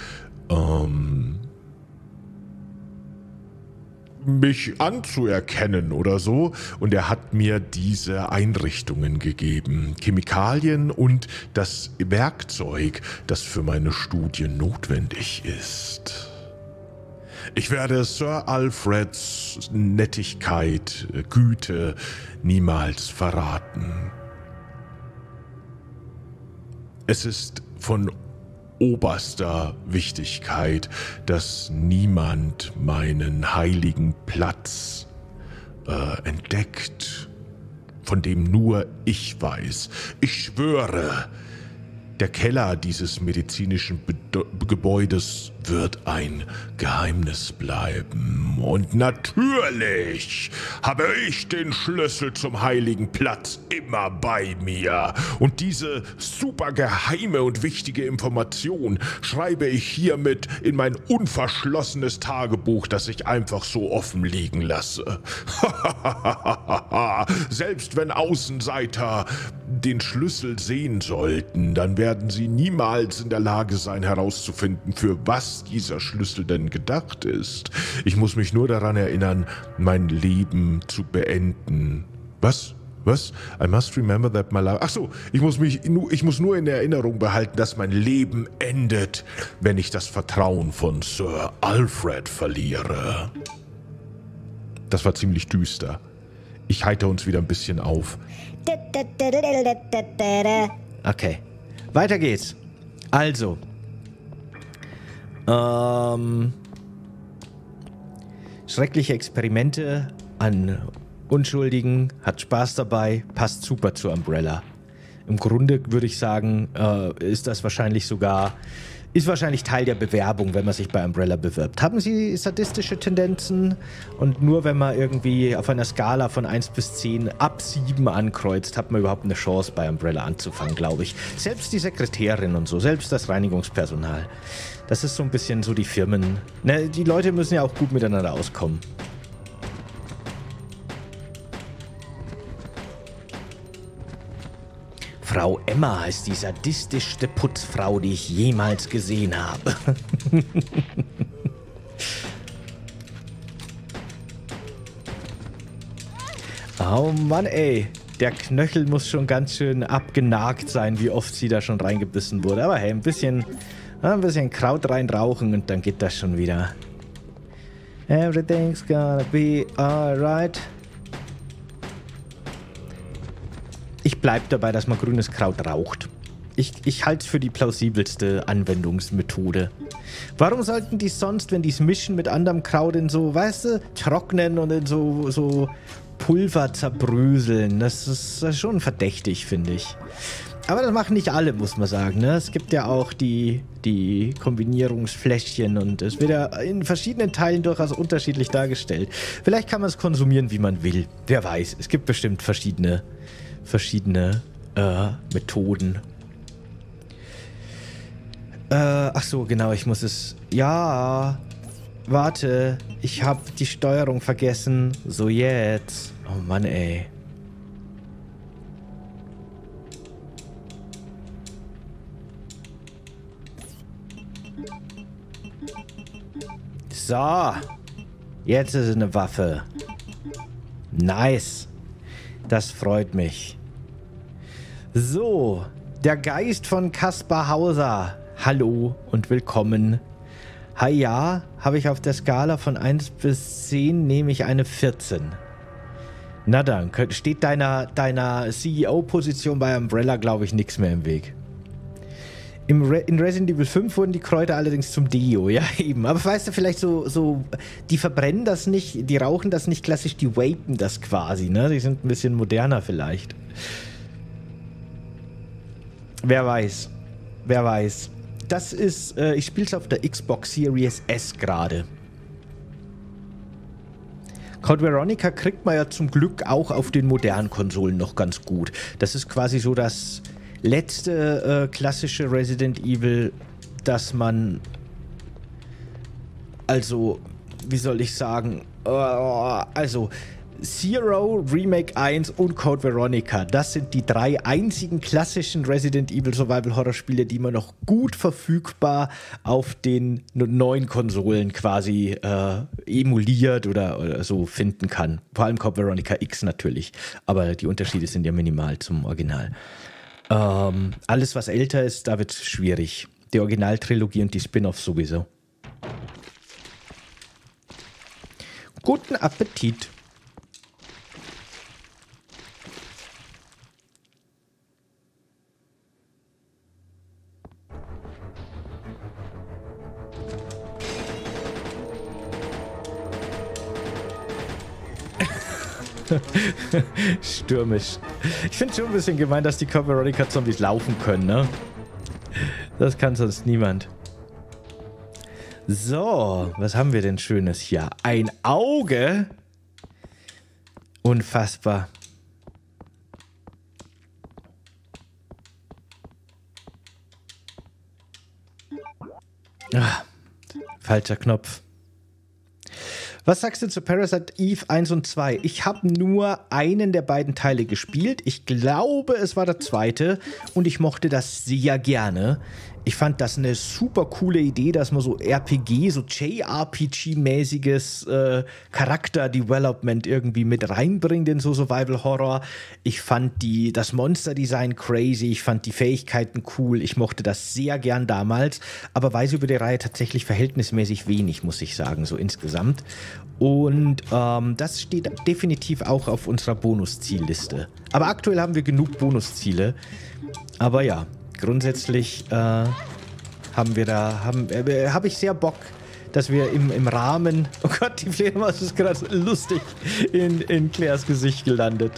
mich anzuerkennen oder so. Und er hat mir diese Einrichtungen gegeben. Chemikalien und das Werkzeug, das für meine Studie notwendig ist. Ich werde Sir Alfreds Nettigkeit, Güte niemals verraten. Es ist von oberster Wichtigkeit, dass niemand meinen heiligen Platz entdeckt, von dem nur ich weiß. Ich schwöre, der Keller dieses medizinischen Gebäudes wird ein Geheimnis bleiben. Und natürlich habe ich den Schlüssel zum heiligen Platz immer bei mir. Und diese super geheime und wichtige Information schreibe ich hiermit in mein unverschlossenes Tagebuch, das ich einfach so offen liegen lasse. Selbst wenn Außenseiter den Schlüssel sehen sollten, dann werden sie niemals in der Lage sein, herauszufinden, für was dieser Schlüssel denn gedacht ist. Ich muss mich nur daran erinnern, mein Leben zu beenden. Was? Was? I must remember that my life... Ach so, ich muss nur in Erinnerung behalten, dass mein Leben endet, wenn ich das Vertrauen von Sir Alfred verliere. Das war ziemlich düster. Ich heiter uns wieder ein bisschen auf. Okay, weiter geht's. Also, schreckliche Experimente an Unschuldigen, hat Spaß dabei, passt super zu Umbrella. Im Grunde würde ich sagen, ist wahrscheinlich Teil der Bewerbung, wenn man sich bei Umbrella bewirbt. Haben Sie sadistische Tendenzen? Und nur wenn man irgendwie auf einer Skala von 1 bis 10 ab 7 ankreuzt, hat man überhaupt eine Chance, bei Umbrella anzufangen, glaube ich. Selbst die Sekretärin und so, selbst das Reinigungspersonal. Das ist so ein bisschen so die Firmen. Ne, die Leute müssen ja auch gut miteinander auskommen. Frau Emma ist die sadistischste Putzfrau, die ich jemals gesehen habe. Oh Mann, ey. Der Knöchel muss schon ganz schön abgenagt sein, wie oft sie da schon reingebissen wurde. Aber hey, ein bisschen Kraut reinrauchen und dann geht das schon wieder. Everything's gonna be alright. Ich bleibe dabei, dass man grünes Kraut raucht. Ich halte es für die plausibelste Anwendungsmethode. Warum sollten die sonst, wenn die es mischen mit anderem Kraut in so, weißt du, trocknen und in so Pulver zerbröseln? Das ist schon verdächtig, finde ich. Aber das machen nicht alle, muss man sagen. Ne? Es gibt ja auch die Kombinierungsfläschchen und es wird ja in verschiedenen Teilen durchaus unterschiedlich dargestellt. Vielleicht kann man es konsumieren, wie man will. Wer weiß, es gibt bestimmt verschiedene Methoden. Ach so, genau, ich muss es... Ja, warte, ich habe die Steuerung vergessen. So, jetzt. Oh Mann, ey. So. Jetzt ist es eine Waffe. Nice. Das freut mich. So, der Geist von Kaspar Hauser. Hallo und willkommen. Hi, ja, habe ich auf der Skala von 1 bis 10, nehme ich eine 14. Na dann, steht deiner CEO-Position bei Umbrella, glaube ich, nichts mehr im Weg. In Resident Evil 5 wurden die Kräuter allerdings zum Deo, ja eben. Aber weißt du, vielleicht so, die verbrennen das nicht, die rauchen das nicht klassisch, die vapen das quasi, ne? Die sind ein bisschen moderner vielleicht. Wer weiß. Wer weiß. Das ist, ich spiele es auf der Xbox Series S gerade. Code Veronica kriegt man ja zum Glück auch auf den modernen Konsolen noch ganz gut. Das ist quasi so das letzte klassische Resident Evil, das man, also, wie soll ich sagen, also Zero, Remake 1 und Code Veronica, das sind die 3 einzigen klassischen Resident Evil Survival Horror Spiele, die man noch gut verfügbar auf den neuen Konsolen quasi emuliert oder so finden kann. Vor allem Code Veronica X natürlich, aber die Unterschiede sind ja minimal zum Original. Alles, was älter ist, da wird es schwierig. Die Originaltrilogie und die Spin-offs sowieso. Guten Appetit! Stürmisch. Ich finde schon ein bisschen gemein, dass die Code Veronica-Zombies laufen können, ne? Das kann sonst niemand. So, was haben wir denn Schönes hier? Ein Auge? Unfassbar. Ah, falscher Knopf. Was sagst du zu Parasite Eve 1 und 2? Ich habe nur einen der beiden Teile gespielt. Ich glaube, es war der zweite. Und ich mochte das sehr gerne. Ich fand das eine super coole Idee, dass man so RPG, so JRPG-mäßiges Charakter-Development irgendwie mit reinbringt in so Survival-Horror. Ich fand das Monster-Design crazy. Ich fand die Fähigkeiten cool. Ich mochte das sehr gern damals. Aber weiß über die Reihe tatsächlich verhältnismäßig wenig, muss ich sagen, so insgesamt. Und das steht definitiv auch auf unserer Bonuszielliste. Aber aktuell haben wir genug Bonusziele. Aber ja, grundsätzlich habe ich sehr Bock, dass wir im Rahmen... Oh Gott, die Fledermaus ist gerade lustig in Claires Gesicht gelandet.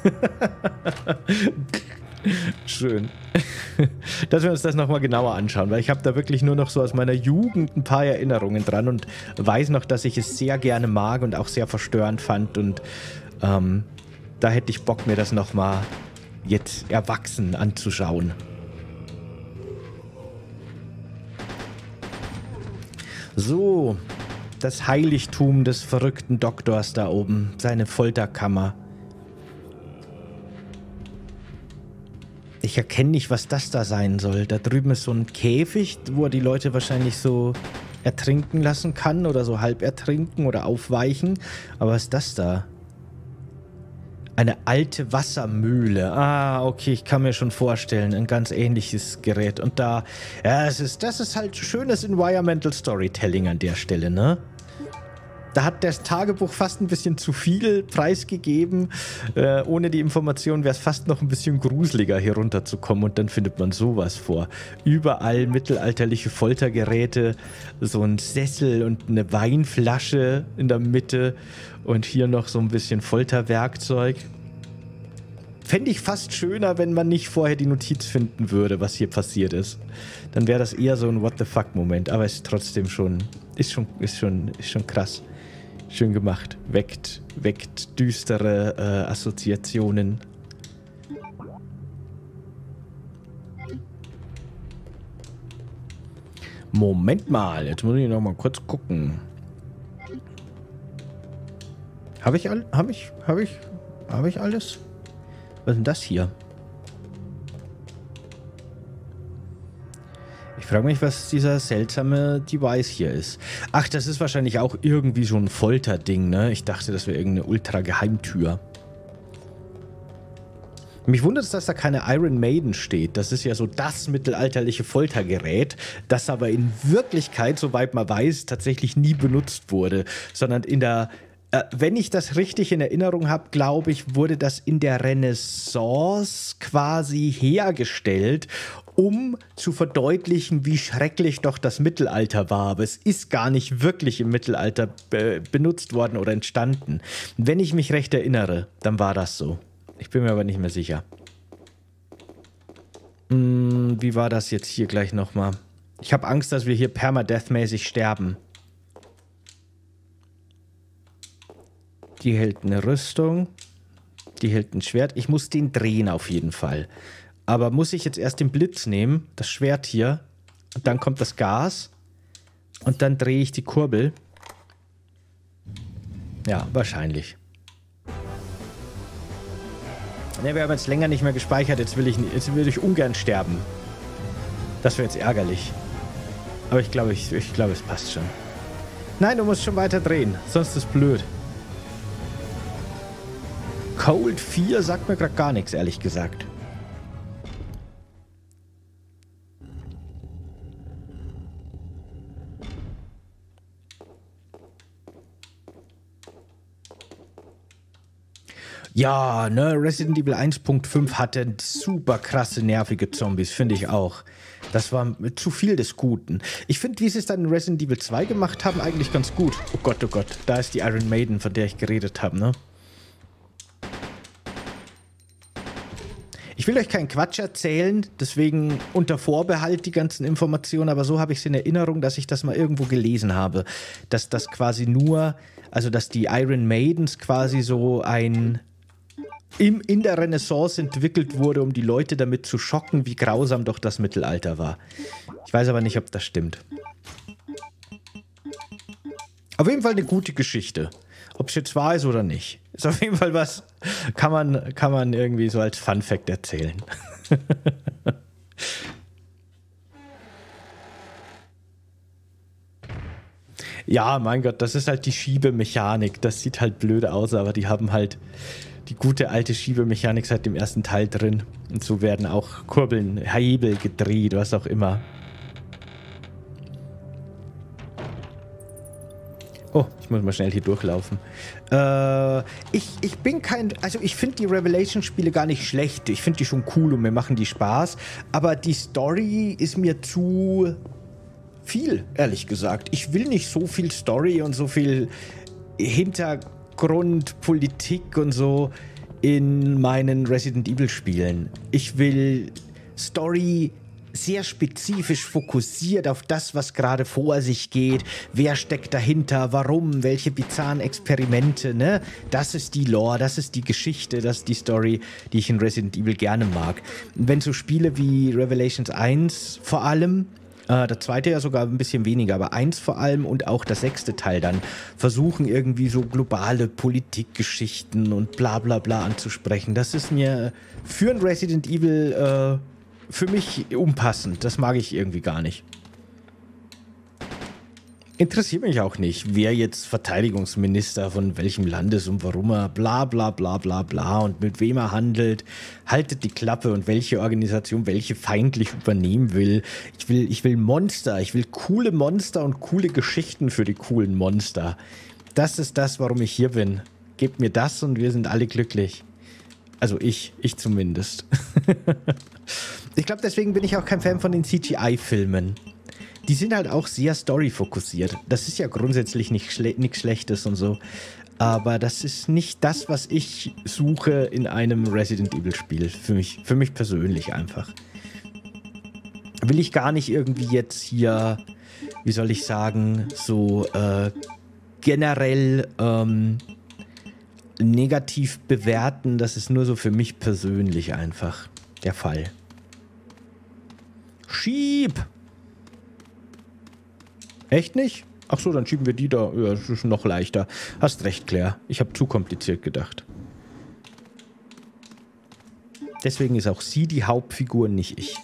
Schön. Dass wir uns das nochmal genauer anschauen, weil ich habe da wirklich nur noch so aus meiner Jugend ein paar Erinnerungen dran und weiß noch, dass ich es sehr gerne mag und auch sehr verstörend fand und da hätte ich Bock, mir das nochmal jetzt erwachsen anzuschauen. So, das Heiligtum des verrückten Doktors da oben, seine Folterkammer. Ich erkenne nicht, was das da sein soll. Da drüben ist so ein Käfig, wo er die Leute wahrscheinlich so ertrinken lassen kann oder so halb ertrinken oder aufweichen. Aber was ist das da? Eine alte Wassermühle. Ah, okay, ich kann mir schon vorstellen. Ein ganz ähnliches Gerät. Und da, ja, das ist halt schönes Environmental Storytelling an der Stelle, ne? Da hat das Tagebuch fast ein bisschen zu viel preisgegeben. Ohne die Information wäre es fast noch ein bisschen gruseliger, hier runterzukommen. Und dann findet man sowas vor. Überall mittelalterliche Foltergeräte, so ein Sessel und eine Weinflasche in der Mitte. Und hier noch so ein bisschen Folterwerkzeug. Fände ich fast schöner, wenn man nicht vorher die Notiz finden würde, was hier passiert ist. Dann wäre das eher so ein What-the-fuck-Moment. Aber es ist trotzdem schon krass. Schön gemacht. Weckt düstere Assoziationen. Moment mal, jetzt muss ich noch mal kurz gucken. Habe ich alles? Was ist denn das hier? Ich frage mich, was dieser seltsame Device hier ist. Ach, das ist wahrscheinlich auch irgendwie so ein Folterding, ne? Ich dachte, das wäre irgendeine Ultra-Geheimtür. Mich wundert es, dass da keine Iron Maiden steht. Das ist ja so das mittelalterliche Foltergerät, das aber in Wirklichkeit, soweit man weiß, tatsächlich nie benutzt wurde, sondern wenn ich das richtig in Erinnerung habe, glaube ich, wurde das in der Renaissance quasi hergestellt, um zu verdeutlichen, wie schrecklich doch das Mittelalter war. Aber es ist gar nicht wirklich im Mittelalter benutzt worden oder entstanden. Wenn ich mich recht erinnere, dann war das so. Ich bin mir aber nicht mehr sicher. Wie war das jetzt hier gleich nochmal? Ich habe Angst, dass wir hier permadeath-mäßig sterben. Die hält eine Rüstung. Die hält ein Schwert. Ich muss den drehen auf jeden Fall. Aber muss ich jetzt erst den Blitz nehmen, das Schwert hier, und dann kommt das Gas und dann drehe ich die Kurbel? Ja, wahrscheinlich. Ne, wir haben jetzt länger nicht mehr gespeichert, jetzt will ich ungern sterben. Das wäre jetzt ärgerlich. Aber ich glaube, es passt schon. Nein, du musst schon weiter drehen, sonst ist es blöd. Cold 4 sagt mir gerade gar nichts, ehrlich gesagt. Ja, ne, Resident Evil 1.5 hatte super krasse, nervige Zombies, finde ich auch. Das war zu viel des Guten. Ich finde, wie sie es dann in Resident Evil 2 gemacht haben, eigentlich ganz gut. Oh Gott, da ist die Iron Maiden, von der ich geredet habe, ne? Ich will euch keinen Quatsch erzählen, deswegen unter Vorbehalt die ganzen Informationen, aber so habe ich es in Erinnerung, dass ich das mal irgendwo gelesen habe, dass das quasi nur, also dass die Iron Maidens quasi so in der Renaissance entwickelt wurde, um die Leute damit zu schocken, wie grausam doch das Mittelalter war. Ich weiß aber nicht, ob das stimmt. Auf jeden Fall eine gute Geschichte. Ob es jetzt wahr ist oder nicht. Ist auf jeden Fall was, kann man irgendwie so als Fun-Fact erzählen. Ja, mein Gott, das ist halt die Schiebemechanik. Das sieht halt blöd aus, aber die haben halt die gute alte Schiebemechanik seit dem ersten Teil drin. Und so werden auch Kurbeln, Hebel gedreht, was auch immer. Oh, ich muss mal schnell hier durchlaufen. Ich bin kein... Also ich finde die Revelation-Spiele gar nicht schlecht. Ich finde die schon cool und mir machen die Spaß. Aber die Story ist mir zu viel, ehrlich gesagt. Ich will nicht so viel Story und so viel Hintergrund, Politik und so in meinen Resident Evil-Spielen. Ich will Story sehr spezifisch fokussiert auf das, was gerade vor sich geht. Wer steckt dahinter? Warum? Welche bizarren Experimente? Ne? Das ist die Lore, das ist die Geschichte, das ist die Story, die ich in Resident Evil gerne mag. Wenn so Spiele wie Revelations 1 vor allem, der zweite ja sogar ein bisschen weniger, aber 1 vor allem und auch der 6. Teil dann versuchen irgendwie so globale Politikgeschichten und bla bla bla anzusprechen. Das ist mir für ein Resident Evil für mich unpassend. Das mag ich irgendwie gar nicht. Interessiert mich auch nicht, wer jetzt Verteidigungsminister von welchem Land ist und warum er bla bla bla bla bla und mit wem er handelt. Haltet die Klappe und welche Organisation welche feindlich übernehmen will. Ich will Monster. Ich will coole Monster und coole Geschichten für die coolen Monster. Das ist das, warum ich hier bin. Gebt mir das und wir sind alle glücklich. Also ich zumindest. Ich glaube, deswegen bin ich auch kein Fan von den CGI-Filmen. Die sind halt auch sehr story-fokussiert. Das ist ja grundsätzlich nichts Schlechtes und so. Aber das ist nicht das, was ich suche in einem Resident Evil-Spiel. Für mich persönlich einfach. Will ich gar nicht irgendwie jetzt hier, wie soll ich sagen, so generell negativ bewerten. Das ist nur so für mich persönlich einfach der Fall. Schieb! Echt nicht? Ach so, dann schieben wir die da. Ja, das ist noch leichter. Hast recht, Claire. Ich habe zu kompliziert gedacht. Deswegen ist auch sie die Hauptfigur, nicht ich.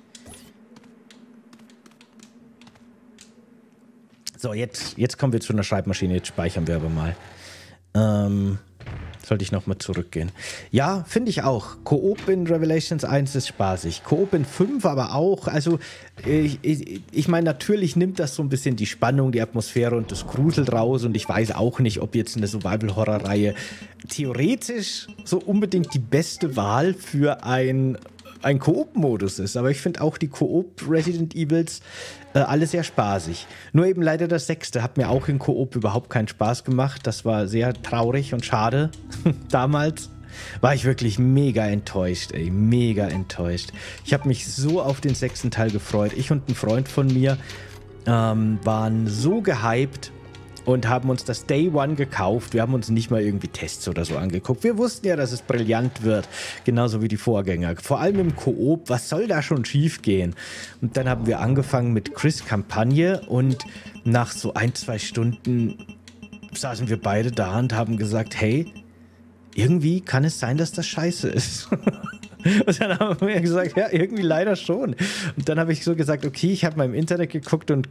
So, jetzt kommen wir zu einer Schreibmaschine. Jetzt speichern wir aber mal. Sollte ich nochmal zurückgehen. Ja, finde ich auch. Koop in Revelations 1 ist spaßig. Koop in 5 aber auch. Also, ich meine, natürlich nimmt das so ein bisschen die Spannung, die Atmosphäre und das Grusel raus. Und ich weiß auch nicht, ob jetzt eine Survival-Horror-Reihe theoretisch so unbedingt die beste Wahl für ein Koop-Modus ist. Aber ich finde auch die Koop-Resident Evils alle sehr spaßig. Nur eben leider das 6. hat mir auch in Koop überhaupt keinen Spaß gemacht. Das war sehr traurig und schade. Damals war ich wirklich mega enttäuscht, ey. Mega enttäuscht. Ich habe mich so auf den 6. Teil gefreut. Ich und ein Freund von mir waren so gehypt und haben uns das Day One gekauft. Wir haben uns nicht mal irgendwie Tests oder so angeguckt. Wir wussten ja, dass es brillant wird. Genauso wie die Vorgänger. Vor allem im Koop. Was soll da schon schief gehen? Und dann haben wir angefangen mit Chris' Kampagne und nach so 1-2 Stunden saßen wir beide da und haben gesagt, hey, irgendwie kann es sein, dass das scheiße ist. Und dann haben wir gesagt, ja, irgendwie leider schon. Und dann habe ich so gesagt, okay, ich habe mal im Internet geguckt und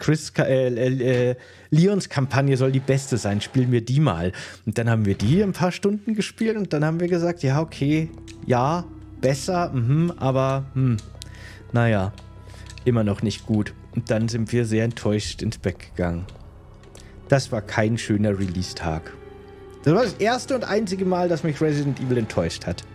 Leons Kampagne soll die beste sein, spielen wir die mal. Und dann haben wir die ein paar Stunden gespielt und dann haben wir gesagt, ja, okay, ja, besser, aber naja, immer noch nicht gut. Und dann sind wir sehr enttäuscht ins Bett gegangen. Das war kein schöner Release-Tag. Das war das erste und einzige Mal, dass mich Resident Evil enttäuscht hat.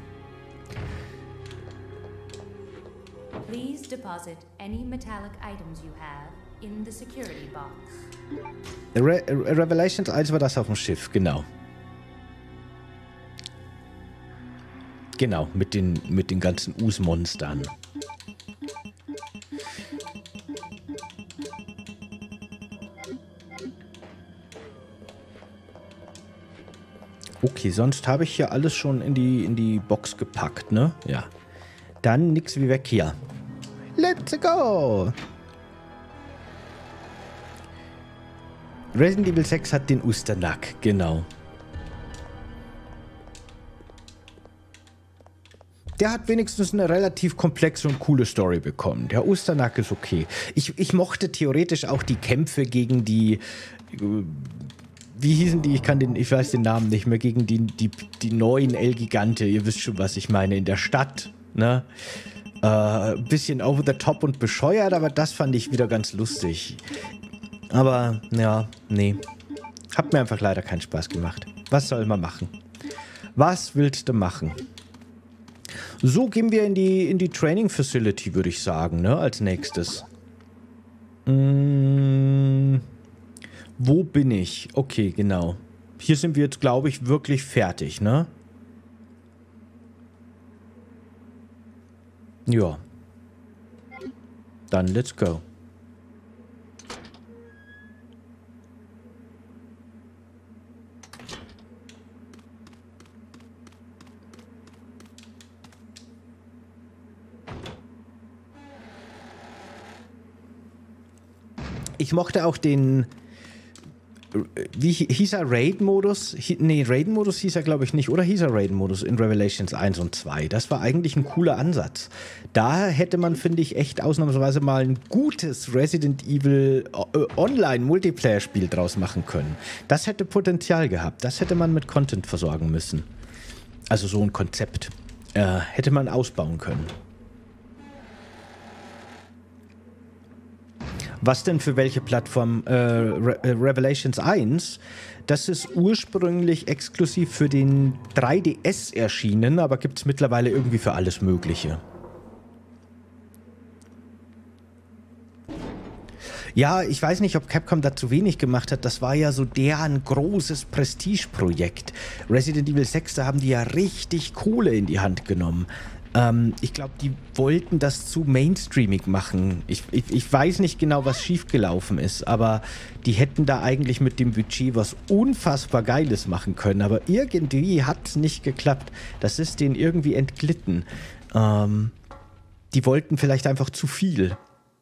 Please deposit any metallic items you have in the security box. Revelations 1 war das auf dem Schiff, genau. Genau, mit den ganzen Us-Monstern. Okay, sonst habe ich hier alles schon in die Box gepackt, ne? Ja. Dann nix wie weg hier. Let's go! Resident Evil 6 hat den Usternack, genau. Der hat wenigstens eine relativ komplexe und coole Story bekommen. Der Usternack ist okay. Ich mochte theoretisch auch die Kämpfe gegen die... Wie hießen die? Ich weiß den Namen nicht mehr. Gegen die neuen El-Gigante. Ihr wisst schon, was ich meine. In der Stadt, ne? Bisschen over the top und bescheuert, aber das fand ich wieder ganz lustig. Aber, ja, nee. Hat mir einfach leider keinen Spaß gemacht. Was soll man machen? Was willst du machen? So gehen wir in die Training Facility, würde ich sagen, ne? Als nächstes. Wo bin ich? Okay, genau. Hier sind wir jetzt, glaube ich, wirklich fertig, ne? Ja. Dann let's go. Ich mochte auch den... Wie hieß er? Raid-Modus? Nee, Raid-Modus hieß er, glaube ich, nicht. Oder hieß er Raid-Modus in Revelations 1 und 2? Das war eigentlich ein cooler Ansatz. Da hätte man, finde ich, echt ausnahmsweise mal ein gutes Resident Evil Online-Multiplayer-Spiel draus machen können. Das hätte Potenzial gehabt. Das hätte man mit Content versorgen müssen. Also so ein Konzept. Hätte man ausbauen können. Was denn für welche Plattform? Revelations 1, das ist ursprünglich exklusiv für den 3DS erschienen, aber gibt es mittlerweile irgendwie für alles Mögliche. Ja, ich weiß nicht, ob Capcom da zu wenig gemacht hat. Das war ja so deren großes Prestigeprojekt. Resident Evil 6, da haben die ja richtig Kohle in die Hand genommen. Ich glaube, die wollten das zu mainstreamig machen. Ich weiß nicht genau, was schiefgelaufen ist, aber die hätten da eigentlich mit dem Budget was unfassbar Geiles machen können. Aber irgendwie hat es nicht geklappt. Das ist denen irgendwie entglitten. Die wollten vielleicht einfach zu viel.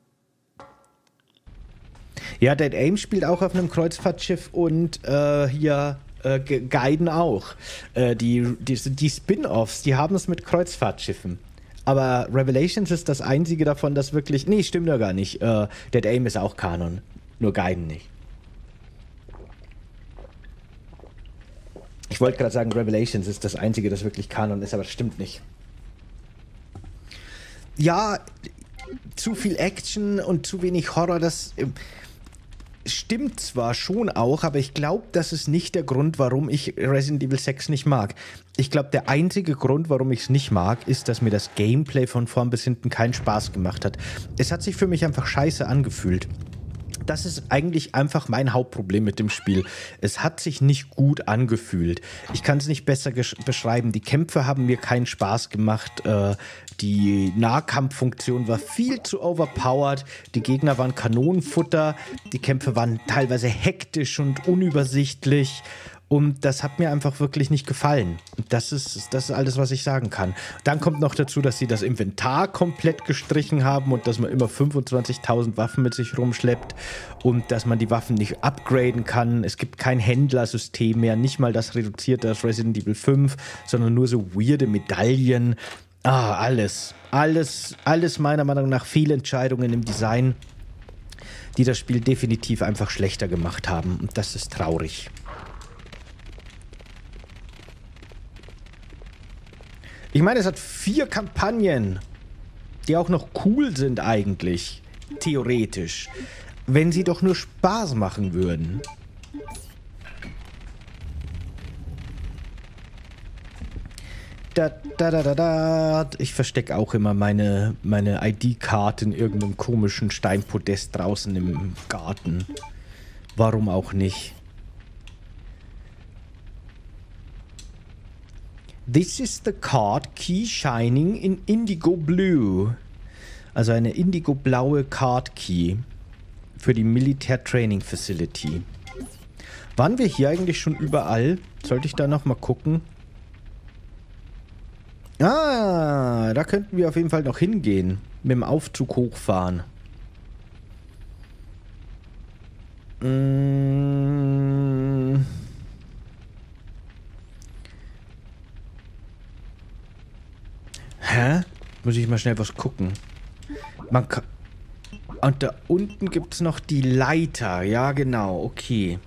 Ja, Dead Aim spielt auch auf einem Kreuzfahrtschiff und hier... Gaiden auch. Die Spin-Offs, die haben es mit Kreuzfahrtschiffen. Aber Revelations ist das einzige davon, das wirklich... Nee, stimmt ja gar nicht. Dead Aim ist auch Kanon. Nur Gaiden nicht. Ich wollte gerade sagen, Revelations ist das einzige, das wirklich Kanon ist, aber das stimmt nicht. Ja, zu viel Action und zu wenig Horror, das... Stimmt zwar schon auch, aber ich glaube, das ist nicht der Grund, warum ich Resident Evil 6 nicht mag. Ich glaube, der einzige Grund, warum ich es nicht mag, ist, dass mir das Gameplay von vorn bis hinten keinen Spaß gemacht hat. Es hat sich für mich einfach scheiße angefühlt. Das ist eigentlich einfach mein Hauptproblem mit dem Spiel. Es hat sich nicht gut angefühlt. Ich kann es nicht besser beschreiben. Die Kämpfe haben mir keinen Spaß gemacht. Die Nahkampffunktion war viel zu overpowered. Die Gegner waren Kanonenfutter. Die Kämpfe waren teilweise hektisch und unübersichtlich. Und das hat mir einfach wirklich nicht gefallen. Das ist alles, was ich sagen kann. Dann kommt noch dazu, dass sie das Inventar komplett gestrichen haben und dass man immer 25.000 Waffen mit sich rumschleppt und dass man die Waffen nicht upgraden kann. Es gibt kein Händlersystem mehr, nicht mal das reduzierte aus Resident Evil 5, sondern nur so weirde Medaillen. Alles meiner Meinung nach Fehlentscheidungen im Design, die das Spiel definitiv einfach schlechter gemacht haben. Und das ist traurig. Ich meine, es hat 4 Kampagnen, die auch noch cool sind eigentlich, theoretisch, wenn sie doch nur Spaß machen würden. Ich verstecke auch immer meine ID-Karte in irgendeinem komischen Steinpodest draußen im Garten. Warum auch nicht? This is the card key shining in indigo blue. Also eine indigo-blaue Card Key für die Militär Training Facility. Waren wir hier eigentlich schon überall? Sollte ich da nochmal gucken? Ah, da könnten wir auf jeden Fall noch hingehen. Mit dem Aufzug hochfahren. Hä? Muss ich mal schnell was gucken. Man kann... Und da unten gibt es noch die Leiter. Ja, genau. Okay.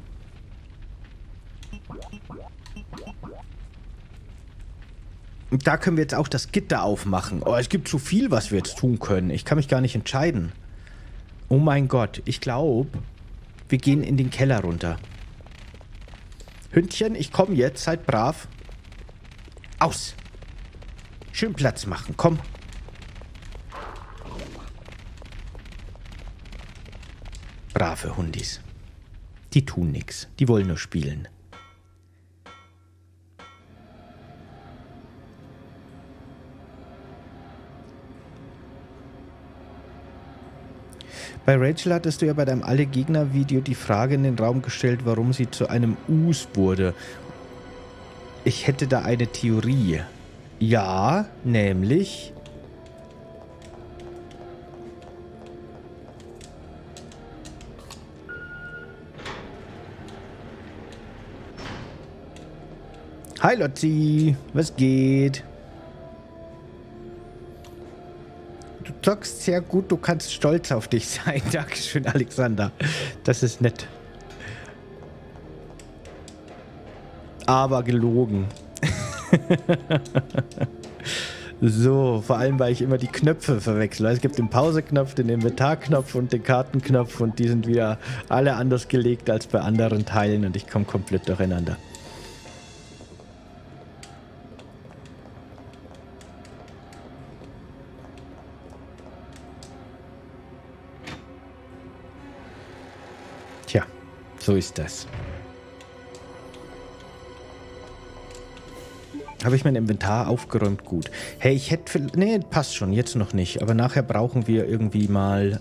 Und da können wir jetzt auch das Gitter aufmachen. Oh, es gibt so viel, was wir jetzt tun können. Ich kann mich gar nicht entscheiden. Oh mein Gott. Ich glaube, wir gehen in den Keller runter. Hündchen, ich komme jetzt. Seid brav. Aus. Schön Platz machen. Komm. Brave Hundis. Die tun nichts. Die wollen nur spielen. Bei Rachel hattest du ja bei deinem Alle-Gegner-Video die Frage in den Raum gestellt, warum sie zu einem Us wurde. Ich hätte da eine Theorie. Ja, nämlich... Hi Lotzi, was geht? Du zockst sehr gut, du kannst stolz auf dich sein. Dankeschön, Alexander. Das ist nett. Aber gelogen. So, vor allem, weil ich immer die Knöpfe verwechsel. Es gibt den Pause-Knopf, den Inventar-Knopf und den Kartenknopf und die sind wieder alle anders gelegt als bei anderen Teilen und ich komme komplett durcheinander. Tja, so ist das. Habe ich mein Inventar aufgeräumt? Gut. Hey, ich hätte... Nee, passt schon. Jetzt noch nicht. Aber nachher brauchen wir irgendwie mal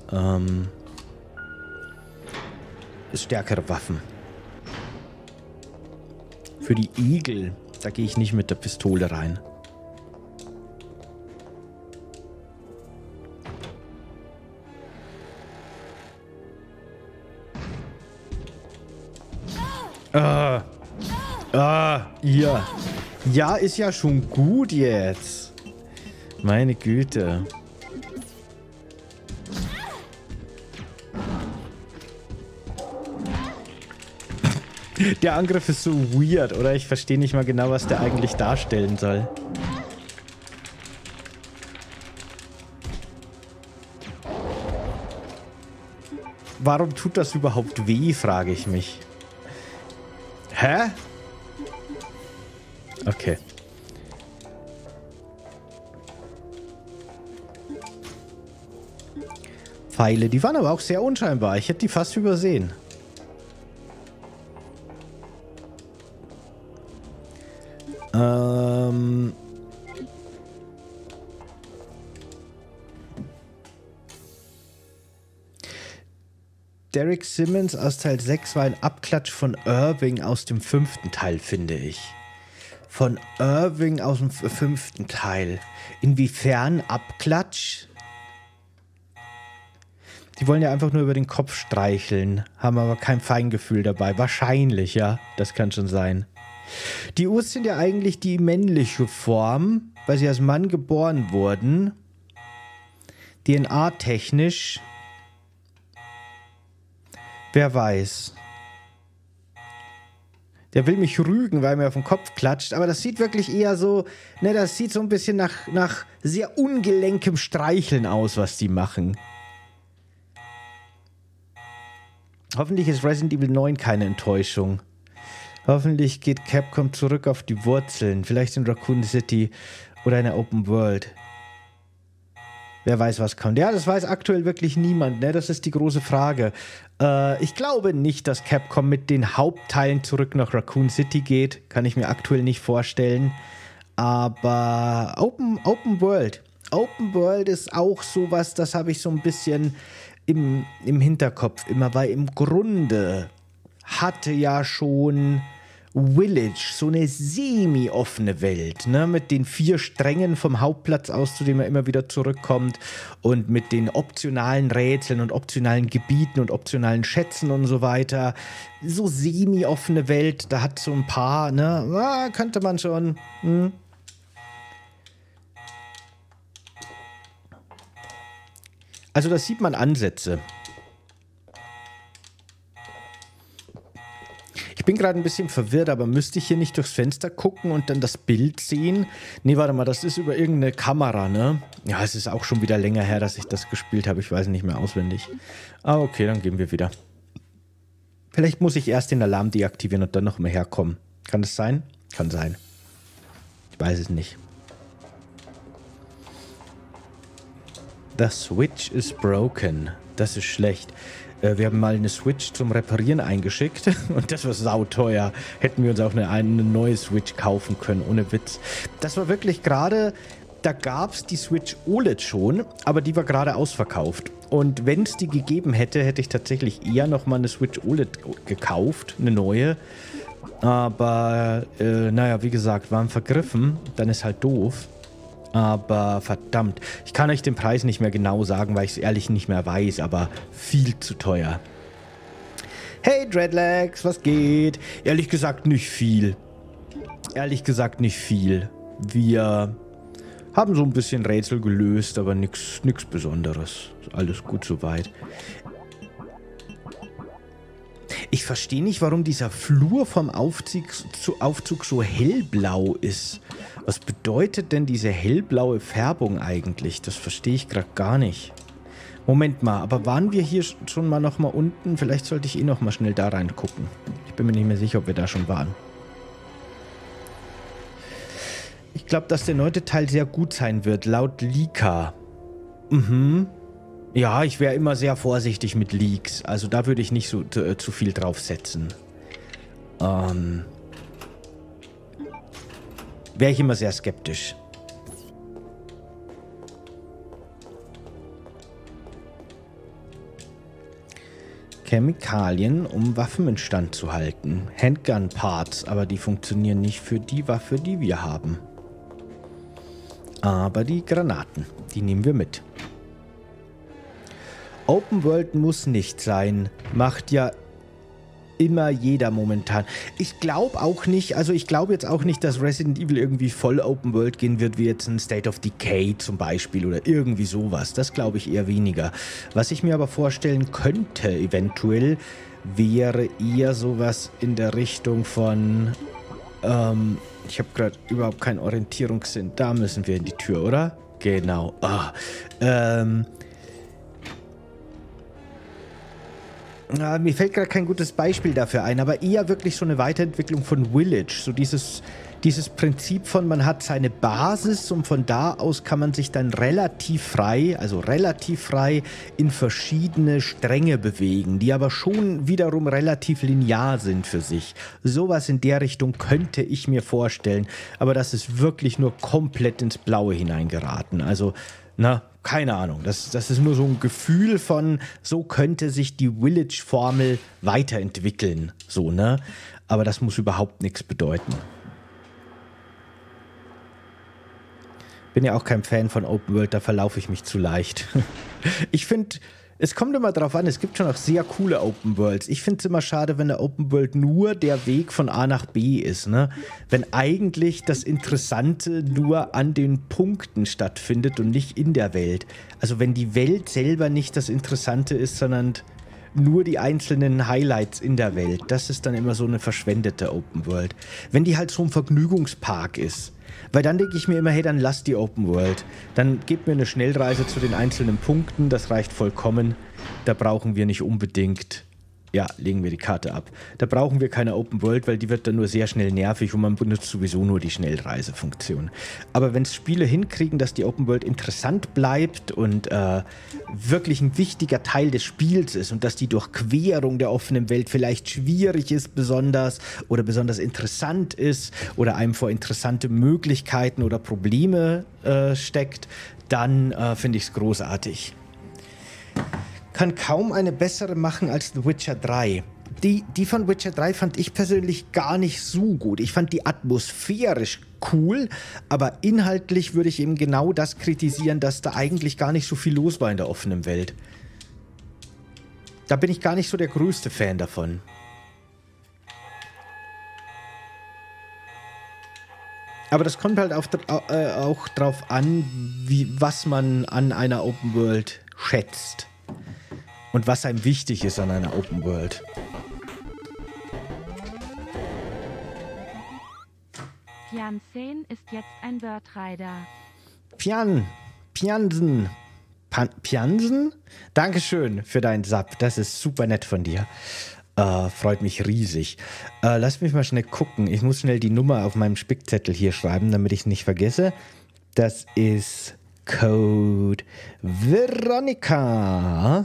stärkere Waffen. Für die Igel. Da gehe ich nicht mit der Pistole rein. Ihr. Ja, ist ja schon gut jetzt. Meine Güte. Der Angriff ist so weird, oder? Ich verstehe nicht mal genau, was der eigentlich darstellen soll. Warum tut das überhaupt weh, frage ich mich. Hä? Okay. Pfeile, die waren aber auch sehr unscheinbar. Ich hätte die fast übersehen. Derek Simmons aus Teil 6 war ein Abklatsch von Irving aus dem 5. Teil, finde ich. Von Irving aus dem 5. Teil. Inwiefern Abklatsch? Die wollen ja einfach nur über den Kopf streicheln, haben aber kein Feingefühl dabei. Wahrscheinlich, ja. Das kann schon sein. Die Us sind ja eigentlich die männliche Form, weil sie als Mann geboren wurden. DNA-technisch. Wer weiß. Der will mich rügen, weil er mir auf den Kopf klatscht. Aber das sieht wirklich eher so... Ne, das sieht so ein bisschen nach sehr ungelenkem Streicheln aus, was die machen. Hoffentlich ist Resident Evil 9 keine Enttäuschung. Hoffentlich geht Capcom zurück auf die Wurzeln. Vielleicht in Raccoon City oder in der Open World. Wer weiß, was kommt. Ja, das weiß aktuell wirklich niemand, ne? Das ist die große Frage. Ich glaube nicht, dass Capcom mit den Hauptteilen zurück nach Raccoon City geht. Kann ich mir aktuell nicht vorstellen. Aber Open World. Open World ist auch sowas, das habe ich so ein bisschen im Hinterkopf immer, weil im Grunde hatte ja schon Village so eine semi-offene Welt, ne? Mit den 4 Strängen vom Hauptplatz aus, zu dem er immer wieder zurückkommt und mit den optionalen Rätseln und optionalen Gebieten und optionalen Schätzen und so weiter. So semi-offene Welt, da hat so ein paar, ne? Könnte man schon. Also da sieht man Ansätze. Ich bin gerade ein bisschen verwirrt, aber müsste ich hier nicht durchs Fenster gucken und dann das Bild sehen? Nee, warte mal, das ist über irgendeine Kamera, ne? Ja, es ist auch schon wieder länger her, dass ich das gespielt habe. Ich weiß nicht mehr auswendig. Ah, okay, dann gehen wir wieder. Vielleicht muss ich erst den Alarm deaktivieren und dann noch mal herkommen. Kann das sein? Kann sein. Ich weiß es nicht. The Switch is broken. Das ist schlecht. Wir haben mal eine Switch zum Reparieren eingeschickt und das war sauteuer. Hätten wir uns auch eine neue Switch kaufen können, ohne Witz. Das war wirklich gerade, da gab es die Switch OLED schon, aber die war gerade ausverkauft. Und wenn es die gegeben hätte, hätte ich tatsächlich eher nochmal eine Switch OLED gekauft, eine neue. Aber, naja, wie gesagt, waren vergriffen, dann ist halt doof. Aber verdammt, ich kann euch den Preis nicht mehr genau sagen, weil ich es ehrlich nicht mehr weiß, aber viel zu teuer. Hey Dreadlegs, was geht? Ehrlich gesagt nicht viel. Ehrlich gesagt nicht viel. Wir haben so ein bisschen Rätsel gelöst, aber nichts Besonderes. Alles gut soweit. Ich verstehe nicht, warum dieser Flur vom Aufzug so hellblau ist. Was bedeutet denn diese hellblaue Färbung eigentlich? Das verstehe ich gerade gar nicht. Moment mal, aber waren wir hier schon mal noch mal unten? Vielleicht sollte ich noch mal schnell da reingucken. Ich bin mir nicht mehr sicher, ob wir da schon waren. Ich glaube, dass der 9. Teil sehr gut sein wird, laut Leaker. Ja, ich wäre immer sehr vorsichtig mit Leaks. Also da würde ich nicht so zu viel drauf setzen. Wäre ich immer sehr skeptisch. Chemikalien, um Waffen instand zu halten. Handgun-Parts, aber die funktionieren nicht für die Waffe, die wir haben. Aber die Granaten, die nehmen wir mit. Open World muss nicht sein. Macht ja immer jeder momentan. Ich glaube auch nicht, also ich glaube jetzt auch nicht, dass Resident Evil irgendwie voll Open World gehen wird, wie jetzt ein State of Decay zum Beispiel oder irgendwie sowas. Das glaube ich eher weniger. Was ich mir aber vorstellen könnte eventuell, wäre eher sowas in der Richtung von ich habe gerade überhaupt keinen Orientierungssinn. Da müssen wir in die Tür, oder? Genau. Mir fällt gerade kein gutes Beispiel dafür ein, aber eher wirklich so eine Weiterentwicklung von Village. So dieses Prinzip von, man hat seine Basis und von da aus kann man sich dann relativ frei in verschiedene Stränge bewegen, die aber schon wiederum relativ linear sind für sich. Sowas in der Richtung könnte ich mir vorstellen, aber das ist wirklich nur komplett ins Blaue hineingeraten. Also, keine Ahnung. Das ist nur so ein Gefühl von, so könnte sich die Village-Formel weiterentwickeln. So, ne? Aber das muss überhaupt nichts bedeuten. Bin ja auch kein Fan von Open World, da verlaufe ich mich zu leicht. Ich finde, es kommt immer drauf an, es gibt schon auch sehr coole Open Worlds. Ich finde es immer schade, wenn der Open World nur der Weg von A nach B ist, ne? Wenn eigentlich das Interessante nur an den Punkten stattfindet und nicht in der Welt. Also wenn die Welt selber nicht das Interessante ist, sondern nur die einzelnen Highlights in der Welt. Das ist dann immer so eine verschwendete Open World. Wenn die halt so ein Vergnügungspark ist. Weil dann denke ich mir immer, hey, dann lass die Open World. Dann gebt mir eine Schnellreise zu den einzelnen Punkten, das reicht vollkommen. Da brauchen wir nicht unbedingt Ja, legen wir die Karte ab. Da brauchen wir keine Open World, weil die wird dann nur sehr schnell nervig und man benutzt sowieso nur die Schnellreisefunktion. Aber wenn es Spiele hinkriegen, dass die Open World interessant bleibt und wirklich ein wichtiger Teil des Spiels ist und dass die Durchquerung der offenen Welt vielleicht schwierig ist besonders oder besonders interessant ist oder einem vor interessante Möglichkeiten oder Probleme steckt, dann finde ich es großartig. Kann kaum eine bessere machen als The Witcher 3. Die von Witcher 3 fand ich persönlich gar nicht so gut. Ich fand die atmosphärisch cool, aber inhaltlich würde ich eben genau das kritisieren, dass da eigentlich gar nicht so viel los war in der offenen Welt. Da bin ich gar nicht so der größte Fan davon. Aber das kommt halt auch drauf an, was man an einer Open World schätzt. Und was einem wichtig ist an einer Open World. Pianzen ist jetzt ein Bird Rider. Piansen. Piansen? Dankeschön für deinen Sub. Das ist super nett von dir. Freut mich riesig. Lass mich mal schnell gucken. Ich muss schnell die Nummer auf meinem Spickzettel hier schreiben, damit ich es nicht vergesse. Das ist Code Veronica.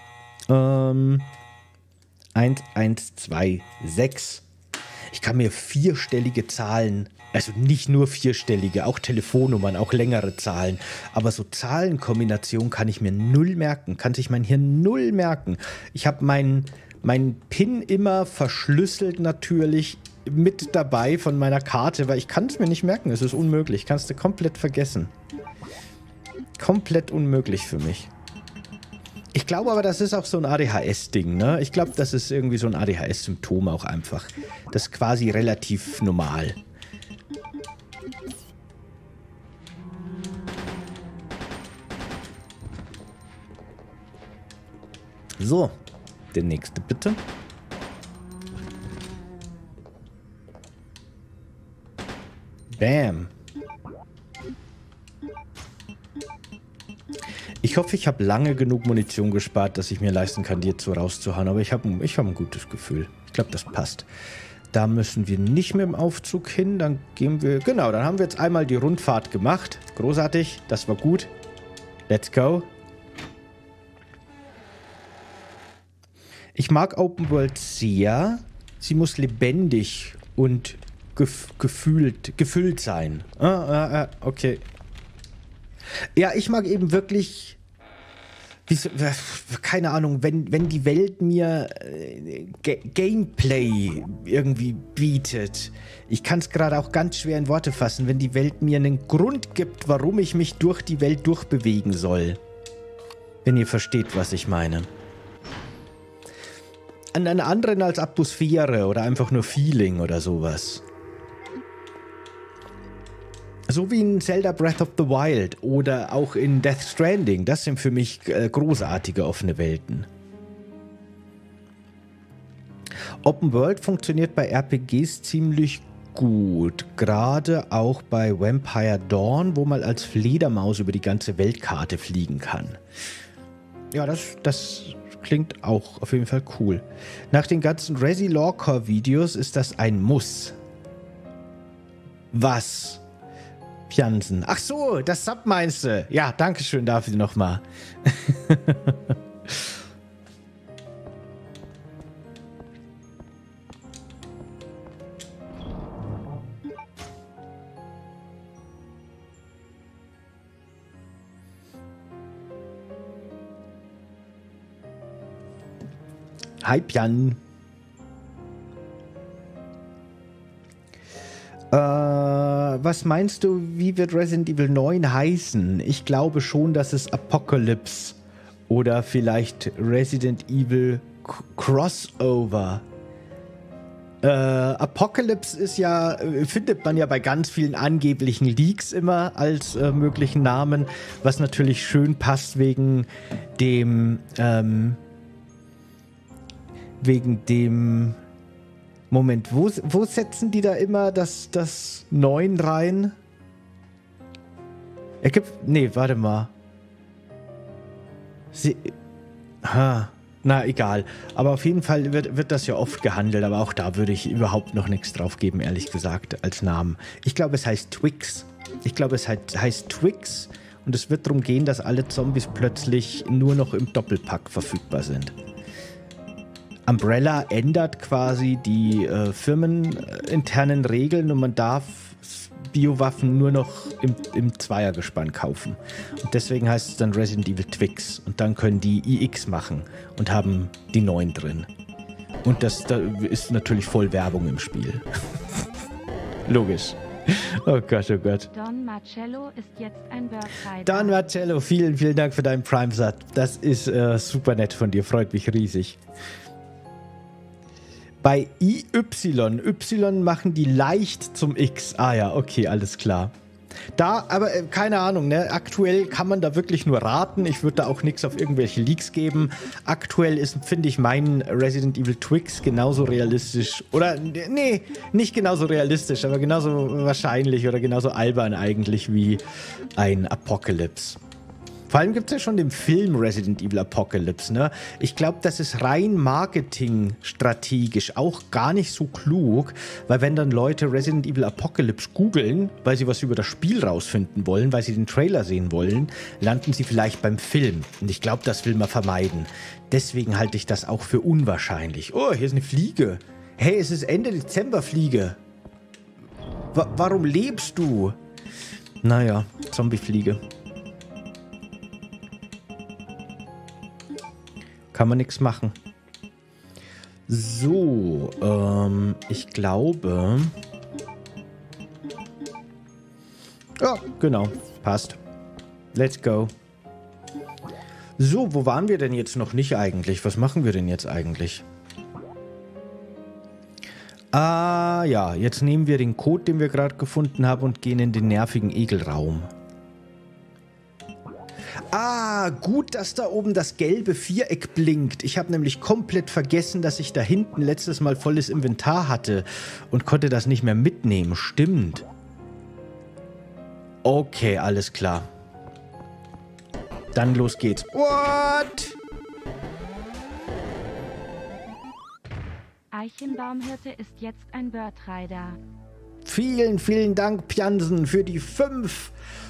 1126. Ich kann mir vierstellige Zahlen, also nicht nur vierstellige, auch Telefonnummern, auch längere Zahlen, aber so Zahlenkombinationen kann ich mir null merken, kann sich mein Hirn null merken. Ich habe meinen PIN immer verschlüsselt natürlich mit dabei von meiner Karte, weil ich kann es mir nicht merken, es ist unmöglich, kannst du komplett vergessen. Komplett unmöglich für mich. Ich glaube aber, das ist auch so ein ADHS-Ding, ne? Ich glaube, das ist irgendwie so ein ADHS-Symptom auch einfach. Das ist quasi relativ normal. So, der nächste bitte. Bam. Ich hoffe, ich habe lange genug Munition gespart, dass ich mir leisten kann, die jetzt so rauszuhauen. Aber ich hab ein gutes Gefühl. Ich glaube, das passt. Da müssen wir nicht mit dem Aufzug hin. Dann gehen wir... Genau, dann haben wir jetzt einmal die Rundfahrt gemacht. Großartig. Das war gut. Let's go. Ich mag Open World sehr. Sie muss lebendig und gefüllt sein. Okay. Ja, ich mag eben wirklich, keine Ahnung, wenn die Welt mir Gameplay irgendwie bietet. Ich kann es gerade auch ganz schwer in Worte fassen, wenn die Welt mir einen Grund gibt, warum ich mich durch die Welt durchbewegen soll. Wenn ihr versteht, was ich meine. An einen anderen als Atmosphäre oder einfach nur Feeling oder sowas. So wie in Zelda Breath of the Wild oder auch in Death Stranding. Das sind für mich großartige offene Welten. Open World funktioniert bei RPGs ziemlich gut. Gerade auch bei Vampire Dawn, wo man als Fledermaus über die ganze Weltkarte fliegen kann. Ja, das klingt auch auf jeden Fall cool. Nach den ganzen Resi-Lawcore-Videos ist das ein Muss. Was? Piansen. Ach so, das Sub meinst du. Ja, danke schön dafür nochmal. Hi, Pian. Was meinst du, wie wird Resident Evil 9 heißen? Ich glaube schon, dass es Apocalypse oder vielleicht Resident Evil Crossover. Apocalypse ist ja, findet man ja bei ganz vielen angeblichen Leaks immer als möglichen Namen, was natürlich schön passt wegen dem Moment, wo setzen die da immer das 9 rein? Nee, warte mal. Na, egal. Aber auf jeden Fall wird das ja oft gehandelt, aber auch da würde ich überhaupt noch nichts drauf geben, ehrlich gesagt, als Namen. Ich glaube, es heißt Twix. Ich glaube, es heißt Twix und es wird darum gehen, dass alle Zombies plötzlich nur noch im Doppelpack verfügbar sind. Umbrella ändert quasi die firmeninternen Regeln und man darf Biowaffen nur noch im Zweiergespann kaufen. Und deswegen heißt es dann Resident Evil Twix. Und dann können die IX machen und haben die 9 drin. Und da ist natürlich voll Werbung im Spiel. Logisch. Oh Gott, oh Gott. Don Marcello ist jetzt ein Birthrider. Don Marcello, vielen, vielen Dank für deinen Prime-Sat. Das ist super nett von dir, freut mich riesig. Bei Y machen die leicht zum X. Ah ja, okay, alles klar. Da, aber keine Ahnung, ne? Aktuell kann man da wirklich nur raten. Ich würde da auch nichts auf irgendwelche Leaks geben. Aktuell ist, finde ich, mein Resident Evil Twix genauso realistisch. Oder, nee, nicht genauso realistisch, aber genauso wahrscheinlich oder genauso albern eigentlich wie ein Apocalypse. Vor allem gibt es ja schon den Film Resident Evil Apocalypse, ne? Ich glaube, das ist rein marketingstrategisch auch gar nicht so klug, weil wenn dann Leute Resident Evil Apocalypse googeln, weil sie was über das Spiel rausfinden wollen, weil sie den Trailer sehen wollen, landen sie vielleicht beim Film. Und ich glaube, das will man vermeiden. Deswegen halte ich das auch für unwahrscheinlich. Oh, hier ist eine Fliege. Hey, es ist Ende Dezember, Fliege. Warum lebst du? Naja, Zombie-Fliege. Kann man nichts machen. So, ich glaube... Ja, genau, passt. Let's go. So, wo waren wir denn jetzt noch nicht eigentlich? Was machen wir denn jetzt eigentlich? Ah, ja, jetzt nehmen wir den Code, den wir gerade gefunden haben und gehen in den nervigen Egelraum. Ah, gut, dass da oben das gelbe Viereck blinkt. Ich habe nämlich komplett vergessen, dass ich da hinten letztes Mal volles Inventar hatte und konnte das nicht mehr mitnehmen. Stimmt. Okay, alles klar. Dann los geht's. What? Eichenbaumhirte ist jetzt ein Birthrider. Vielen, vielen Dank, Pjansen, für die 5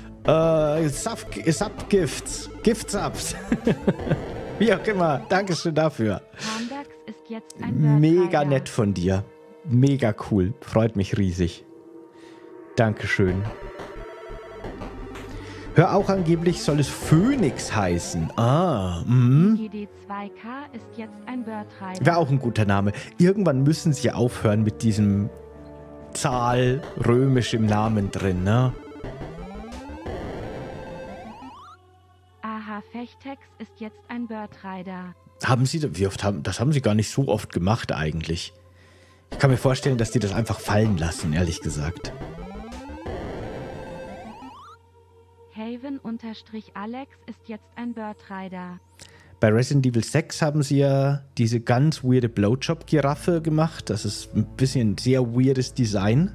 Sub-Gifts. Gift-Subs. Wie auch immer. Dankeschön dafür. Handax ist jetzt ein Birthrider. Mega nett von dir. Mega cool. Freut mich riesig. Dankeschön. Hör auch, angeblich soll es Phönix heißen. Ah, GD2K ist jetzt ein Birthrider. wäre auch ein guter Name. Irgendwann müssen sie aufhören mit diesem Zahl römisch im Namen drin, ne? AH Fechtex ist jetzt ein Birthrider. Haben sie, das haben sie gar nicht so oft gemacht eigentlich. Ich kann mir vorstellen, dass die das einfach fallen lassen, ehrlich gesagt. Haven-Alex ist jetzt ein Birthrider. Bei Resident Evil 6 haben sie ja diese ganz weirde Blowjob-Giraffe gemacht. Das ist ein bisschen sehr weirdes Design.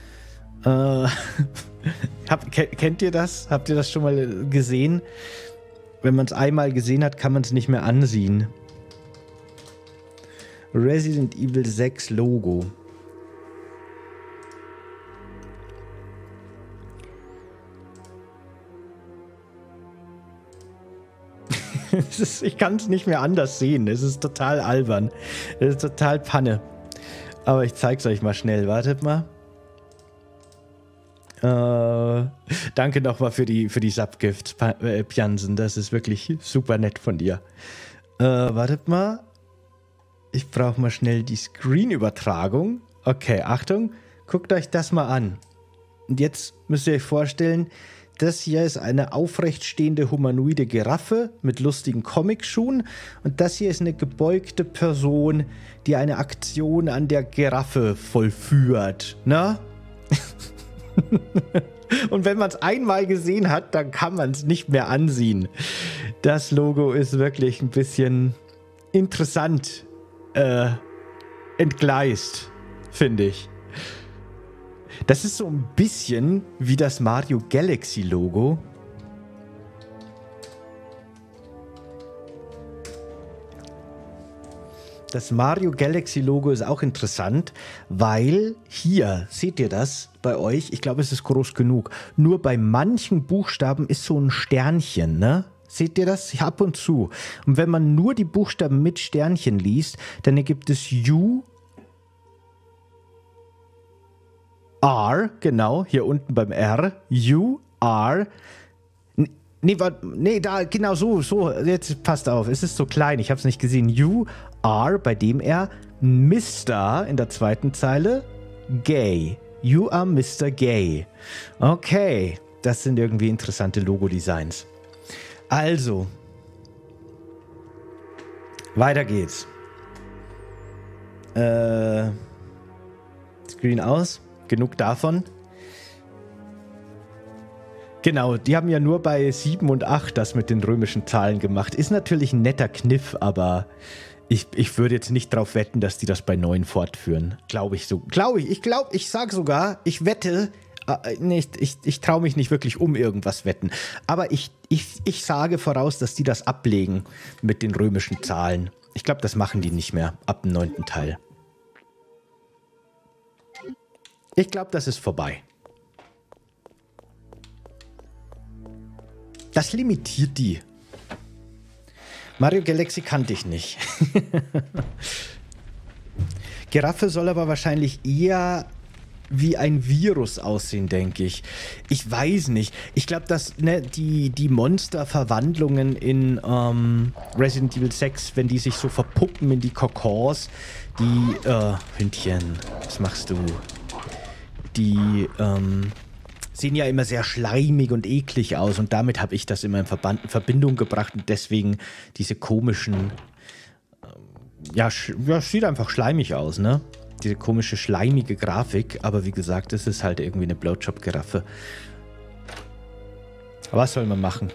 Kennt ihr das? Habt ihr das schon mal gesehen? Wenn man es einmal gesehen hat, kann man es nicht mehr ansehen. Resident Evil 6 Logo. Ich kann es nicht mehr anders sehen. Es ist total albern. Es ist total Panne. Aber ich zeig's euch mal schnell. Wartet mal. Danke nochmal für die Subgifts, Pjansen. Das ist wirklich super nett von dir. Wartet mal. Ich brauche mal schnell die Screen-Übertragung. Okay, Achtung. Guckt euch das mal an. Und jetzt müsst ihr euch vorstellen, das hier ist eine aufrecht stehende humanoide Giraffe mit lustigen Comicschuhen. Und das hier ist eine gebeugte Person, die eine Aktion an der Giraffe vollführt. Na? Und wenn man es einmal gesehen hat, dann kann man es nicht mehr ansehen. Das Logo ist wirklich ein bisschen interessant entgleist, finde ich. Das ist so ein bisschen wie das Mario Galaxy Logo. Das Mario Galaxy Logo ist auch interessant, weil hier, seht ihr das bei euch? Ich glaube, es ist groß genug. Nur bei manchen Buchstaben ist so ein Sternchen, ne? Seht ihr das? Ab und zu. Und wenn man nur die Buchstaben mit Sternchen liest, dann ergibt es U, R, genau, hier unten beim R, U, R. Nee, da, genau so, jetzt passt auf, es ist so klein, ich habe es nicht gesehen. U, R, bei dem er Mr. in der zweiten Zeile, Gay. You are Mr. Gay. Okay, das sind irgendwie interessante Logo-Designs. Also, weiter geht's. Screen aus, genug davon. Genau, die haben ja nur bei 7 und 8 das mit den römischen Zahlen gemacht. Ist natürlich ein netter Kniff, aber ich würde jetzt nicht drauf wetten, dass die das bei 9 fortführen. Glaube ich so. Ich sage sogar, ich wette, ich traue mich nicht wirklich um irgendwas wetten. Aber ich sage voraus, dass die das ablegen mit den römischen Zahlen. Ich glaube, das machen die nicht mehr ab dem 9. Teil. Ich glaube, das ist vorbei. Das limitiert die. Mario Galaxy kannte ich nicht. Giraffe soll aber wahrscheinlich eher wie ein Virus aussehen, denke ich. Ich weiß nicht. Ich glaube, dass die Monsterverwandlungen in Resident Evil 6, wenn die sich so verpuppen in die Kokons, die, Hündchen, was machst du? Die, sehen ja immer sehr schleimig und eklig aus und damit habe ich das immer in Verbindung gebracht und deswegen diese komischen, sieht einfach schleimig aus, ne? Diese komische, schleimige Grafik, aber wie gesagt, es ist halt irgendwie eine Blowjob-Giraffe. Aber was soll man machen?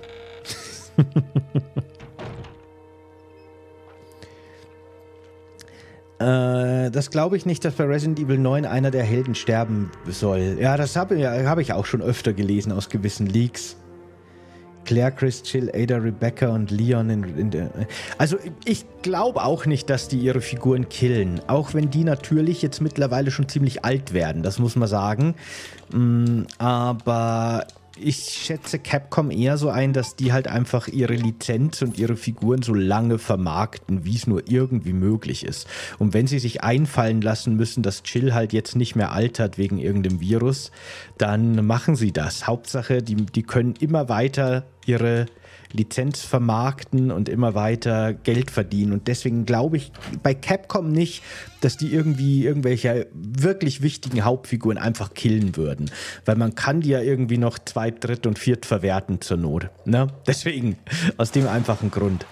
Das glaube ich nicht, dass bei Resident Evil 9 einer der Helden sterben soll. Ja, das habe ich auch schon öfter gelesen aus gewissen Leaks. Claire, Chris, Jill, Ada, Rebecca und Leon also ich glaube auch nicht, dass die ihre Figuren killen. Auch wenn die natürlich jetzt mittlerweile schon ziemlich alt werden, das muss man sagen. Aber ich schätze Capcom eher so ein, dass die halt einfach ihre Lizenz und ihre Figuren so lange vermarkten, wie es nur irgendwie möglich ist. Und wenn sie sich einfallen lassen müssen, dass Jill halt jetzt nicht mehr altert wegen irgendeinem Virus, dann machen sie das. Hauptsache, die können immer weiter ihre Lizenz vermarkten und immer weiter Geld verdienen. Und deswegen glaube ich bei Capcom nicht, dass die irgendwie irgendwelche wirklich wichtigen Hauptfiguren einfach killen würden. Weil man kann die ja irgendwie noch 2., 3. und 4. verwerten zur Not. Ne? Deswegen, aus dem einfachen Grund.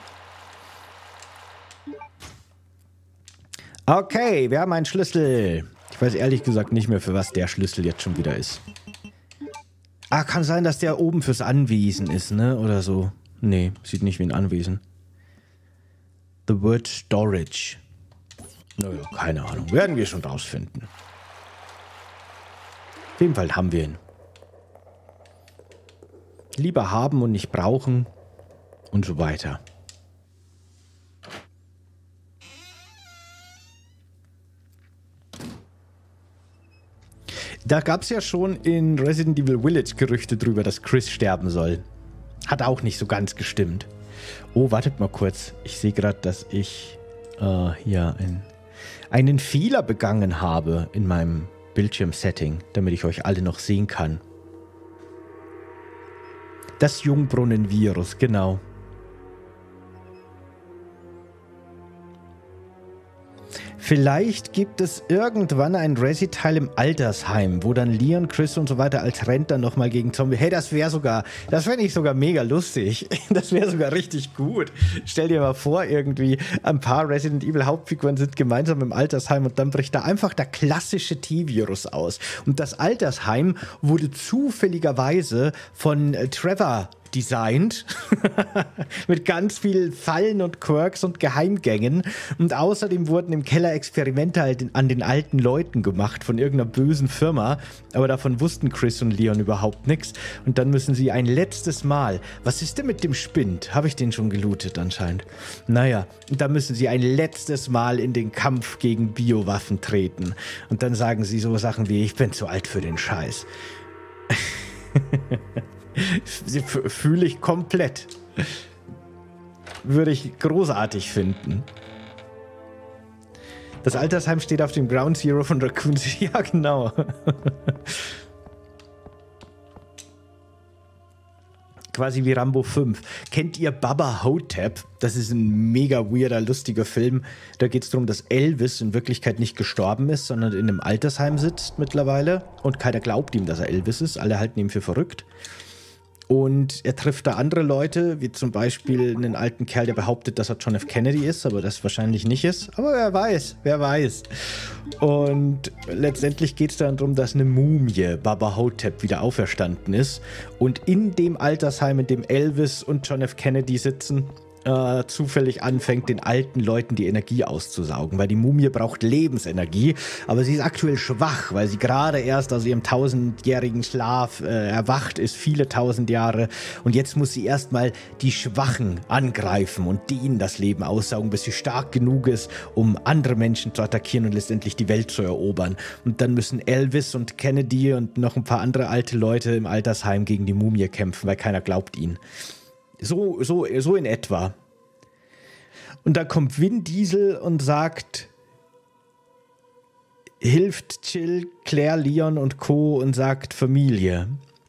Okay, wir haben einen Schlüssel. Ich weiß ehrlich gesagt nicht mehr, für was der Schlüssel jetzt schon wieder ist. Ah, kann sein, dass der oben fürs Anwesen ist, ne? Oder so. Nee, sieht nicht wie ein Anwesen. The word storage. Naja, keine Ahnung. Werden wir schon rausfinden. Auf jeden Fall haben wir ihn. Lieber haben und nicht brauchen. Und so weiter. Da gab es ja schon in Resident Evil Village Gerüchte drüber, dass Chris sterben soll. Hat auch nicht so ganz gestimmt. Oh, wartet mal kurz. Ich sehe gerade, dass ich hier einen Fehler begangen habe in meinem Bildschirmsetting, damit ich euch alle noch sehen kann. Das Jungbrunnenvirus, genau. Vielleicht gibt es irgendwann ein Resi-Teil im Altersheim, wo dann Leon, Chris und so weiter als Rentner nochmal gegen Zombie... Hey, das fände ich sogar mega lustig. Das wäre sogar richtig gut. Stell dir mal vor, irgendwie ein paar Resident Evil Hauptfiguren sind gemeinsam im Altersheim und dann bricht da einfach der klassische T-Virus aus. Und das Altersheim wurde zufälligerweise von Trevor designt. Mit ganz viel Fallen und Quirks und Geheimgängen. Und außerdem wurden im Keller Experimente halt an den alten Leuten gemacht von irgendeiner bösen Firma. Aber davon wussten Chris und Leon überhaupt nichts. Und dann müssen sie ein letztes Mal... Was ist denn mit dem Spind? Habe ich den schon gelootet anscheinend? Naja, und da müssen sie ein letztes Mal in den Kampf gegen Biowaffen treten. Und dann sagen sie so Sachen wie, ich bin zu alt für den Scheiß. Fühle ich komplett. Würde ich großartig finden. Das Altersheim steht auf dem Ground Zero von Raccoon City. Ja, genau. Quasi wie Rambo 5. Kennt ihr Baba Hotep? Das ist ein mega weirder, lustiger Film. Da geht es darum, dass Elvis in Wirklichkeit nicht gestorben ist, sondern in einem Altersheim sitzt mittlerweile. Und keiner glaubt ihm, dass er Elvis ist. Alle halten ihn für verrückt. Und er trifft da andere Leute, wie zum Beispiel einen alten Kerl, der behauptet, dass er John F. Kennedy ist, aber das wahrscheinlich nicht ist. Aber wer weiß, wer weiß. Und letztendlich geht es dann darum, dass eine Mumie, Baba Hotep, wieder auferstanden ist. Und in dem Altersheim, in dem Elvis und John F. Kennedy sitzen, zufällig anfängt, den alten Leuten die Energie auszusaugen, weil die Mumie braucht Lebensenergie, aber sie ist aktuell schwach, weil sie gerade erst aus ihrem 1000-jährigen Schlaf erwacht ist, viele 1000 Jahre, und jetzt muss sie erstmal die Schwachen angreifen und denen das Leben aussaugen, bis sie stark genug ist, um andere Menschen zu attackieren und letztendlich die Welt zu erobern. Und dann müssen Elvis und Kennedy und noch ein paar andere alte Leute im Altersheim gegen die Mumie kämpfen, weil keiner glaubt ihnen. So in etwa. Und da kommt Vin Diesel und sagt, hilft Jill, Claire, Leon und Co. und sagt Familie.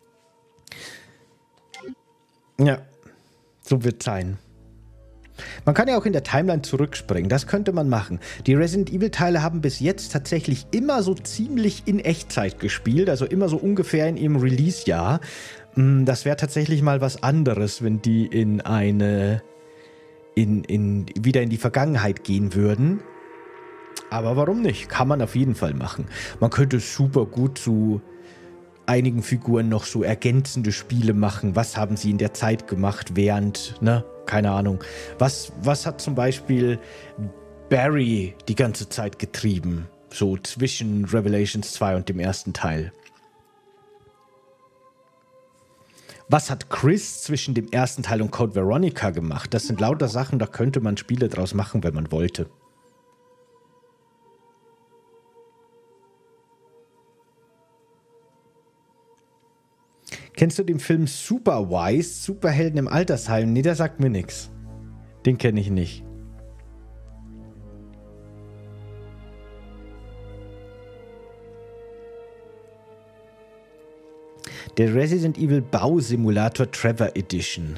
Ja, so wird es sein. Man kann ja auch in der Timeline zurückspringen, das könnte man machen. Die Resident Evil Teile haben bis jetzt tatsächlich immer so ziemlich in Echtzeit gespielt, also immer so ungefähr in ihrem Release-Jahr. Das wäre tatsächlich mal was anderes, wenn die wieder in die Vergangenheit gehen würden. Aber warum nicht? Kann man auf jeden Fall machen. Man könnte super gut zu einigen Figuren noch so ergänzende Spiele machen. Was haben sie in der Zeit gemacht, während, keine Ahnung. Was hat zum Beispiel Barry die ganze Zeit getrieben? So zwischen Revelations 2 und dem ersten Teil. Was hat Chris zwischen dem ersten Teil und Code Veronica gemacht? Das sind lauter Sachen, da könnte man Spiele draus machen, wenn man wollte. Kennst du den Film Superwise, Superhelden im Altersheim? Nee, der sagt mir nichts. Den kenne ich nicht. Der Resident Evil Bausimulator Trevor Edition.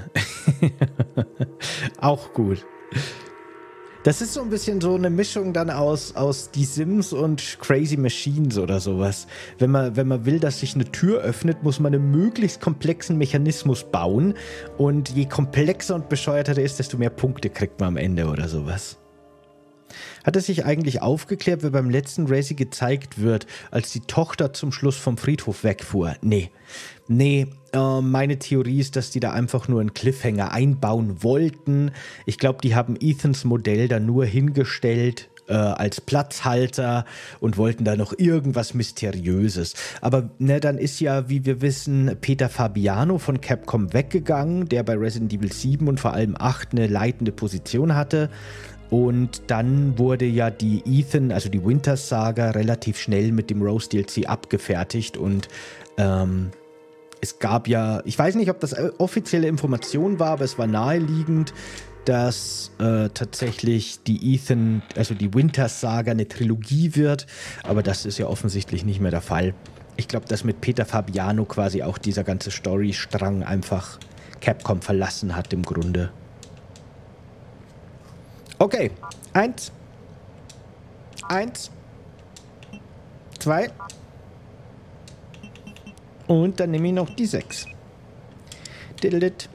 Auch gut. Das ist so ein bisschen so eine Mischung dann aus Die Sims und Crazy Machines oder sowas. Wenn man will, dass sich eine Tür öffnet, muss man einen möglichst komplexen Mechanismus bauen. Und je komplexer und bescheuerter der ist, desto mehr Punkte kriegt man am Ende oder sowas. Hat es sich eigentlich aufgeklärt, wie beim letzten Resi gezeigt wird, als die Tochter zum Schluss vom Friedhof wegfuhr? Nee, meine Theorie ist, dass die da einfach nur einen Cliffhanger einbauen wollten. Ich glaube, die haben Ethans Modell da nur hingestellt als Platzhalter und wollten da noch irgendwas Mysteriöses. Aber dann ist ja, wie wir wissen, Peter Fabiano von Capcom weggegangen, der bei Resident Evil 7 und vor allem 8 eine leitende Position hatte. Und dann wurde ja die Ethan, also die Winters Saga, relativ schnell mit dem Rose DLC abgefertigt und es gab ja, ich weiß nicht, ob das offizielle Information war, aber es war naheliegend, dass tatsächlich die Ethan, also die Winters Saga eine Trilogie wird, aber das ist ja offensichtlich nicht mehr der Fall. Ich glaube, dass mit Peter Fabiano quasi auch dieser ganze Storystrang einfach Capcom verlassen hat im Grunde. Okay, 1, 2 und dann nehme ich noch die 6. Diddledit.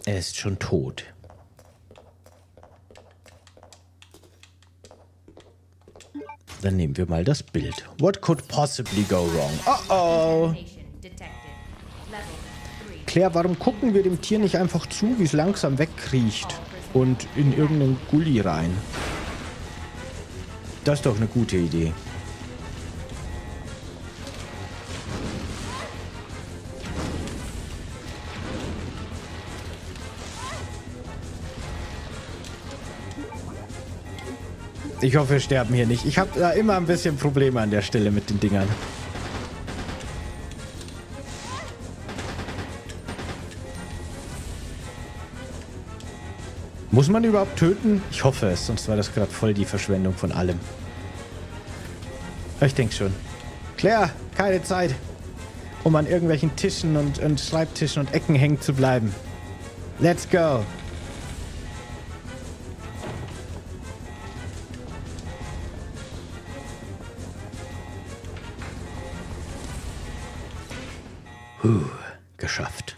Er ist schon tot. Dann nehmen wir mal das Bild. What could possibly go wrong? Oh. Claire, warum gucken wir dem Tier nicht einfach zu, wie es langsam wegkriecht und in irgendeinen Gully rein? Das ist doch eine gute Idee. Ich hoffe, wir sterben hier nicht. Ich habe da immer ein bisschen Probleme an der Stelle mit den Dingern. Muss man überhaupt töten? Ich hoffe es, sonst war das gerade voll die Verschwendung von allem. Ich denke schon. Claire, keine Zeit, um an irgendwelchen Tischen und Schreibtischen und Ecken hängen zu bleiben. Let's go. Geschafft.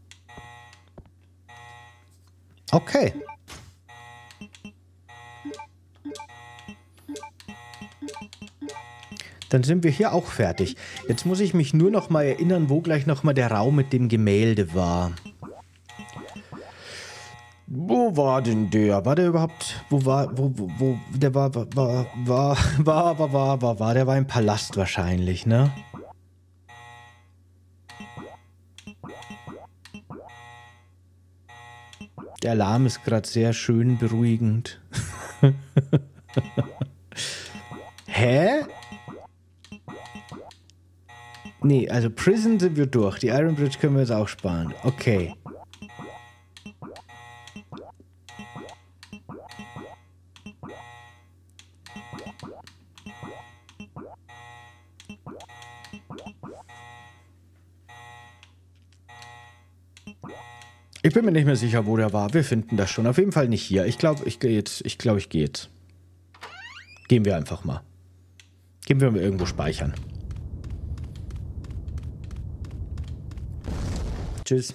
Okay. Dann sind wir hier auch fertig. Jetzt muss ich mich nur noch mal erinnern, wo gleich noch mal der Raum mit dem Gemälde war. Wo war denn der? War der überhaupt? Der war im Palast wahrscheinlich, ne? Der Alarm ist gerade sehr schön beruhigend. Hä? Nee, also Prison sind wir durch. Die Iron Bridge können wir jetzt auch sparen. Okay. Ich bin mir nicht mehr sicher, wo der war. Wir finden das schon. Auf jeden Fall nicht hier. Ich glaube, ich gehe jetzt. Ich gehe jetzt. Gehen wir einfach mal. Gehen wir mal irgendwo speichern. Tschüss.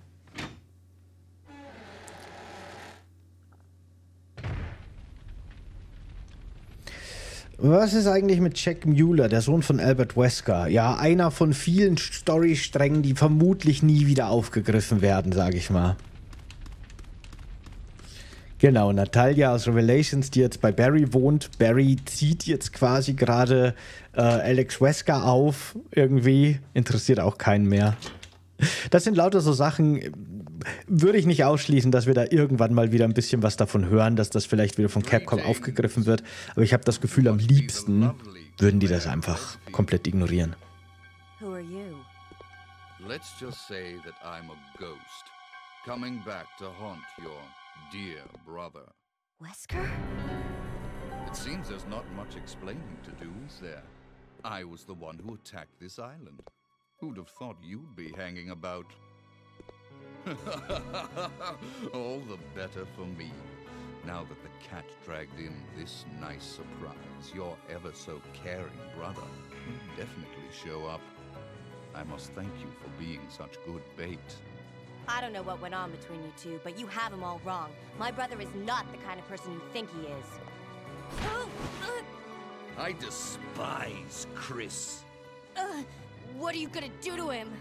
Was ist eigentlich mit Jack Mueller, der Sohn von Albert Wesker? Ja, einer von vielen Storysträngen, die vermutlich nie wieder aufgegriffen werden, sage ich mal. Genau, Natalia aus Revelations, die jetzt bei Barry wohnt. Barry zieht jetzt quasi gerade Alex Wesker auf. Irgendwie interessiert auch keinen mehr. Das sind lauter so Sachen, würde ich nicht ausschließen, dass wir da irgendwann mal wieder ein bisschen was davon hören, dass das vielleicht wieder von Capcom aufgegriffen wird. Aber ich habe das Gefühl, am liebsten würden die das einfach komplett ignorieren. Who are you? Let's just say that I'm a ghost, coming back to haunt your dear brother. Wesker? It seems there's not much explaining to do, is there? I was the one who attacked this island. Who'd have thought you'd be hanging about? All the better for me. Now that the cat dragged in this nice surprise, your ever so caring brother will definitely show up. I must thank you for being such good bait. I don't know what went on between you two, but you have him all wrong. My brother is not the kind of person you think he is. I despise Chris. What are you gonna do to him?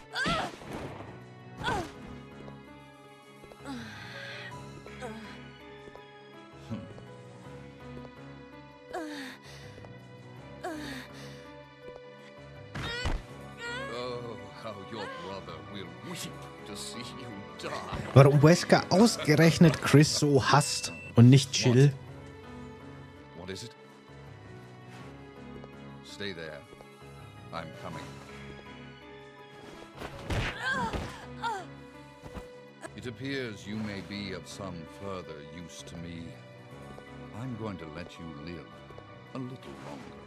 Warum Wesker ausgerechnet Chris so hasst und nicht Jill? What is it? Stay there. I'm coming. It appears you may be of some further use to me. I'm going to let you live a little longer.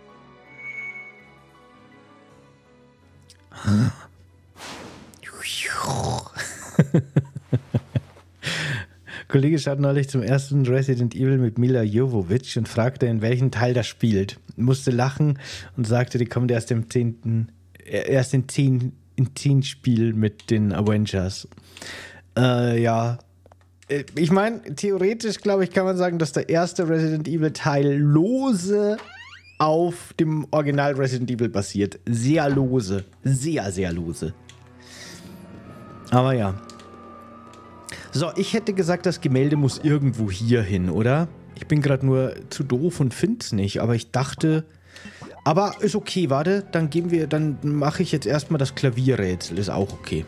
Kollege schaut neulich zum ersten Resident Evil mit Mila Jovovich und fragte, in welchem Teil das spielt. Musste lachen und sagte, die kommt erst im 10. Spiel mit den Avengers. Ja. Ich meine, theoretisch, glaube ich, kann man sagen, dass der erste Resident Evil Teil lose auf dem Original Resident Evil basiert. Sehr lose. Sehr, sehr lose. Aber ja. So, ich hätte gesagt, das Gemälde muss irgendwo hier hin, oder? Ich bin gerade nur zu doof und find's nicht, aber ich dachte... Aber ist okay, warte, dann mache ich jetzt erstmal das Klavierrätsel, ist auch okay.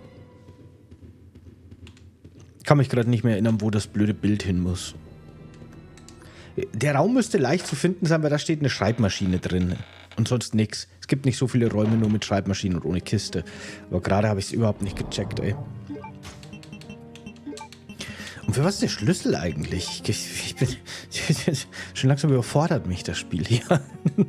Kann mich gerade nicht mehr erinnern, wo das blöde Bild hin muss. Der Raum müsste leicht zu finden sein, weil da steht eine Schreibmaschine drin. Und sonst nichts. Es gibt nicht so viele Räume nur mit Schreibmaschinen und ohne Kiste. Aber gerade habe ich es überhaupt nicht gecheckt, ey. Und für was ist der Schlüssel eigentlich? Ich bin schon langsam überfordert mich das Spiel hier.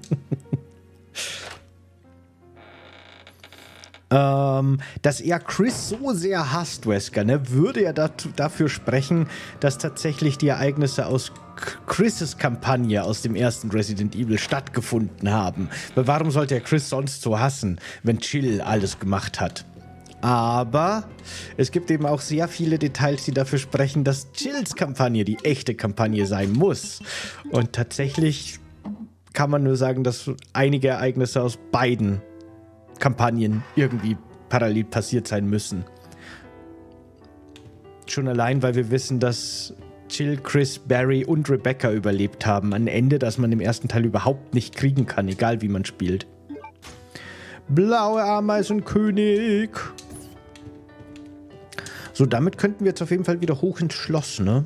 Dass er Chris so sehr hasst, Wesker, ne, würde ja dafür sprechen, dass tatsächlich die Ereignisse aus Chris' Kampagne aus dem ersten Resident Evil stattgefunden haben. Weil warum sollte er Chris sonst so hassen, wenn Jill alles gemacht hat? Aber es gibt eben auch sehr viele Details, die dafür sprechen, dass Jills Kampagne die echte Kampagne sein muss. Und tatsächlich kann man nur sagen, dass einige Ereignisse aus beiden Kampagnen irgendwie parallel passiert sein müssen. Schon allein, weil wir wissen, dass Jill, Chris, Barry und Rebecca überlebt haben. Ein Ende, das man im ersten Teil überhaupt nicht kriegen kann, egal wie man spielt. Blaue Ameisenkönig. So, damit könnten wir jetzt auf jeden Fall wieder hoch ins Schloss, ne?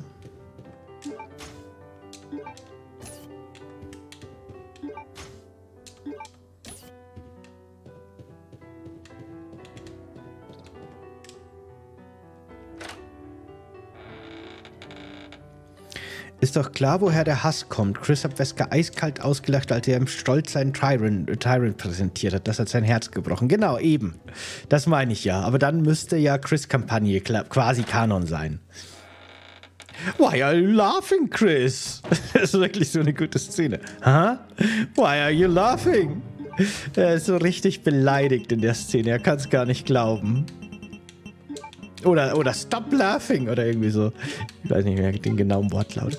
Ist doch klar, woher der Hass kommt. Chris hat Wesker eiskalt ausgelacht, als er im Stolz seinen Tyrant präsentiert hat. Das hat sein Herz gebrochen. Genau, eben. Das meine ich ja. Aber dann müsste ja Chris' Kampagne quasi Kanon sein. Why are you laughing, Chris? Das ist wirklich so eine gute Szene. Huh? Why are you laughing? Er ist so richtig beleidigt in der Szene. Er kann es gar nicht glauben. Oder stop laughing oder irgendwie so. Ich weiß nicht mehr den genauen Wortlaut.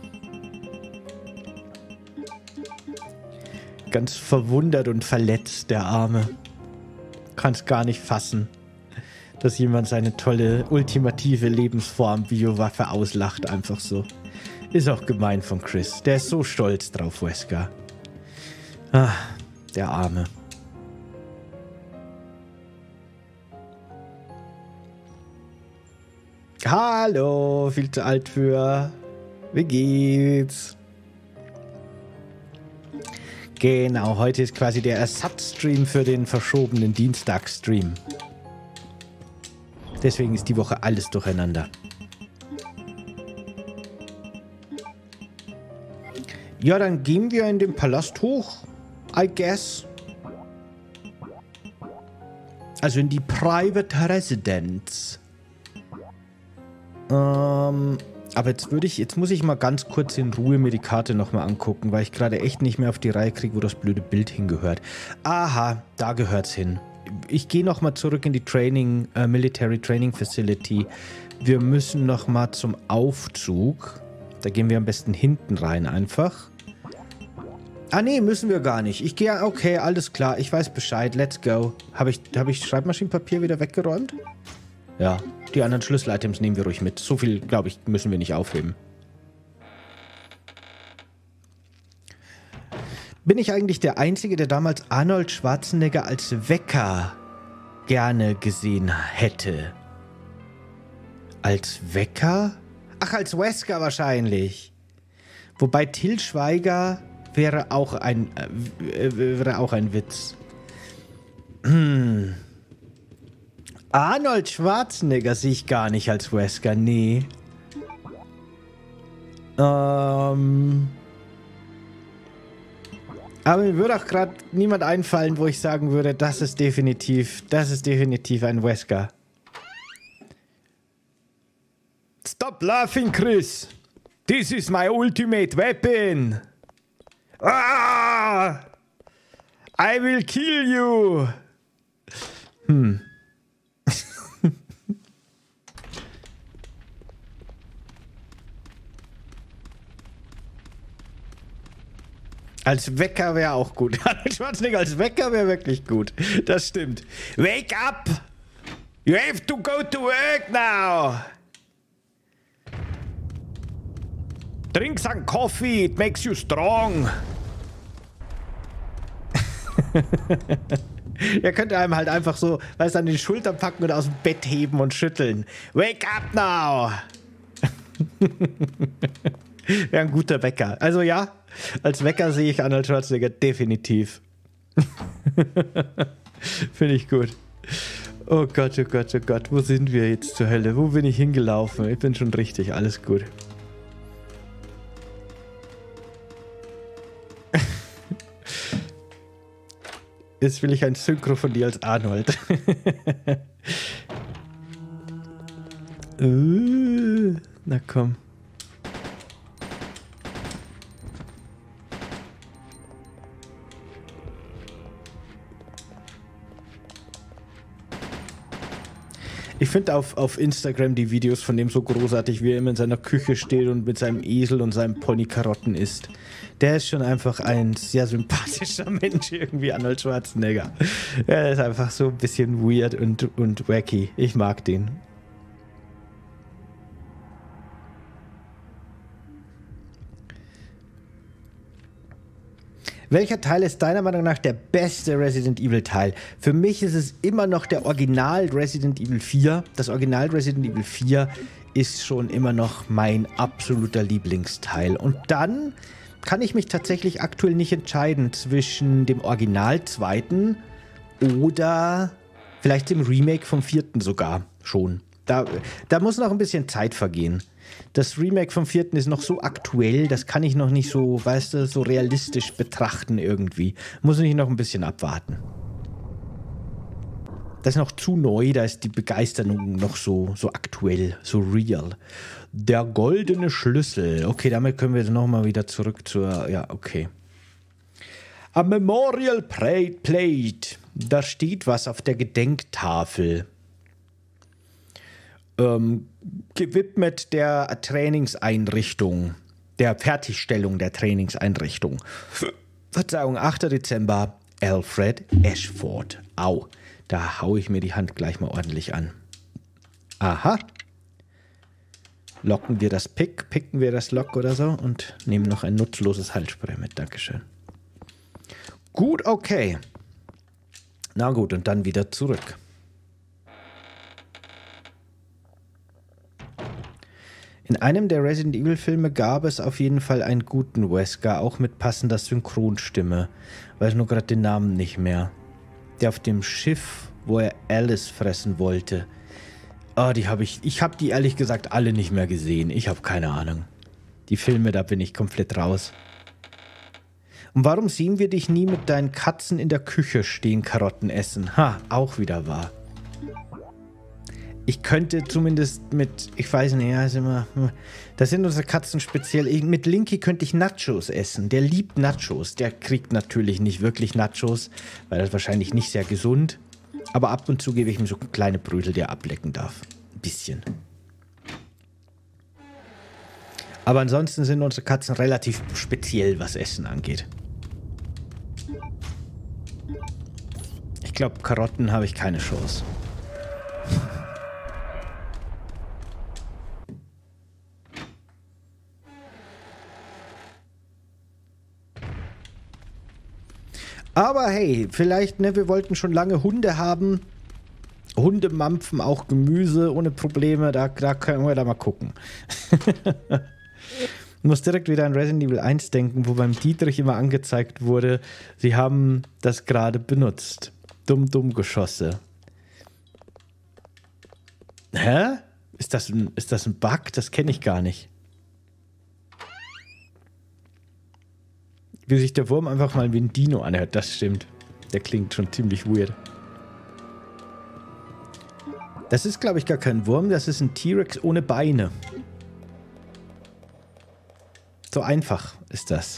Ganz verwundert und verletzt, der Arme. Kann es gar nicht fassen, dass jemand seine tolle, ultimative Lebensform Biowaffe auslacht, einfach so. Ist auch gemein von Chris. Der ist so stolz drauf, Wesker. Ah, der Arme. Hallo, viel zu alt für. Wie geht's? Genau, heute ist quasi der Ersatzstream für den verschobenen Dienstagsstream. Deswegen ist die Woche alles durcheinander. Ja, dann gehen wir in den Palast hoch, I guess. Also in die Private Residence. Aber jetzt muss ich mal ganz kurz in Ruhe mir die Karte nochmal angucken, weil ich gerade echt nicht mehr auf die Reihe kriege, wo das blöde Bild hingehört. Aha, da gehört's hin. Ich gehe nochmal zurück in die Military Training Facility. Wir müssen nochmal zum Aufzug. Da gehen wir am besten hinten rein einfach. Ah nee, müssen wir gar nicht. Ich gehe, okay, alles klar, ich weiß Bescheid, let's go. Habe ich Schreibmaschinenpapier wieder weggeräumt? Ja, die anderen Schlüssel-Items nehmen wir ruhig mit. So viel, glaube ich, müssen wir nicht aufheben. Bin ich eigentlich der Einzige, der damals Arnold Schwarzenegger als Wecker gerne gesehen hätte? Als Wecker? Ach, als Wesker wahrscheinlich. Wobei Til Schweiger wäre auch ein Witz. Arnold Schwarzenegger sehe ich gar nicht als Wesker, nee. Aber mir würde auch gerade niemand einfallen, wo ich sagen würde, das ist definitiv ein Wesker. Stop laughing, Chris. This is my ultimate weapon. Ah! I will kill you. Als Wecker wäre auch gut. Arnold Schwarzenegger als Wecker wäre wirklich gut. Das stimmt. Wake up! You have to go to work now! Drink some coffee, it makes you strong. Er könnte einem halt einfach so, weißt du, an die Schultern packen und aus dem Bett heben und schütteln. Wake up now! Wäre ein guter Wecker. Also ja, als Wecker sehe ich Arnold Schwarzenegger definitiv. Finde ich gut. Oh Gott, oh Gott, oh Gott. Wo sind wir jetzt zur Hölle? Wo bin ich hingelaufen? Ich bin schon richtig. Alles gut. Jetzt will ich ein Synchro von dir als Arnold. Na komm. Ich finde auf Instagram die Videos von dem so großartig, wie er immer in seiner Küche steht und mit seinem Esel und seinem Pony Karotten isst. Der ist schon einfach ein sehr sympathischer Mensch, irgendwie Arnold Schwarzenegger. Er ist einfach so ein bisschen weird und wacky. Ich mag den. Welcher Teil ist deiner Meinung nach der beste Resident Evil Teil? Für mich ist es immer noch der Original Resident Evil 4. Das Original Resident Evil 4 ist schon immer noch mein absoluter Lieblingsteil. Und dann kann ich mich tatsächlich aktuell nicht entscheiden zwischen dem Original 2. oder vielleicht dem Remake vom 4. sogar schon. Da muss noch ein bisschen Zeit vergehen. Das Remake vom 4. ist noch so aktuell, das kann ich noch nicht so, weißt du, so realistisch betrachten irgendwie. Muss ich noch ein bisschen abwarten. Das ist noch zu neu, da ist die Begeisterung noch so aktuell, so real. Der goldene Schlüssel. Okay, damit können wir nochmal wieder zurück zur, ja, okay. A Memorial Plate. Da steht was auf der Gedenktafel. Gewidmet der Trainingseinrichtung, der Fertigstellung der Trainingseinrichtung. Verzeihung, 8. Dezember, Alfred Ashford. Au, da hau ich mir die Hand gleich mal ordentlich an. Aha. Locken wir das picken wir das Lock oder so und nehmen noch ein nutzloses Halsspray mit. Dankeschön. Gut, okay. Na gut, und dann wieder zurück. In einem der Resident Evil Filme gab es auf jeden Fall einen guten Wesker, auch mit passender Synchronstimme. Weiß nur gerade den Namen nicht mehr. Der auf dem Schiff, wo er Alice fressen wollte. Oh, ich habe die ehrlich gesagt alle nicht mehr gesehen. Ich habe keine Ahnung. Die Filme, da bin ich komplett raus. Und warum sehen wir dich nie mit deinen Katzen in der Küche stehen, Karotten essen? Ha, auch wieder wahr. Ich könnte zumindest mit, ich weiß nicht, ja, ist immer, das sind unsere Katzen speziell. Mit Linky könnte ich Nachos essen. Der liebt Nachos. Der kriegt natürlich nicht wirklich Nachos, weil das wahrscheinlich nicht sehr gesund. Aber ab und zu gebe ich ihm so kleine Brödel, die er ablecken darf. Ein bisschen. Aber ansonsten sind unsere Katzen relativ speziell, was Essen angeht. Ich glaube, Karotten habe ich keine Chance. Aber hey, vielleicht, ne, wir wollten schon lange Hunde haben. Hunde mampfen auch Gemüse ohne Probleme. Da können wir da mal gucken. Ich muss direkt wieder an Resident Evil 1 denken, wo beim Dietrich immer angezeigt wurde, sie haben das gerade benutzt. Dumm Geschosse. Hä? Ist das ein Bug? Das kenne ich gar nicht. Wie sich der Wurm einfach mal wie ein Dino anhört, das stimmt. Der klingt schon ziemlich weird. Das ist, glaube ich, gar kein Wurm, das ist ein T-Rex ohne Beine. So einfach ist das.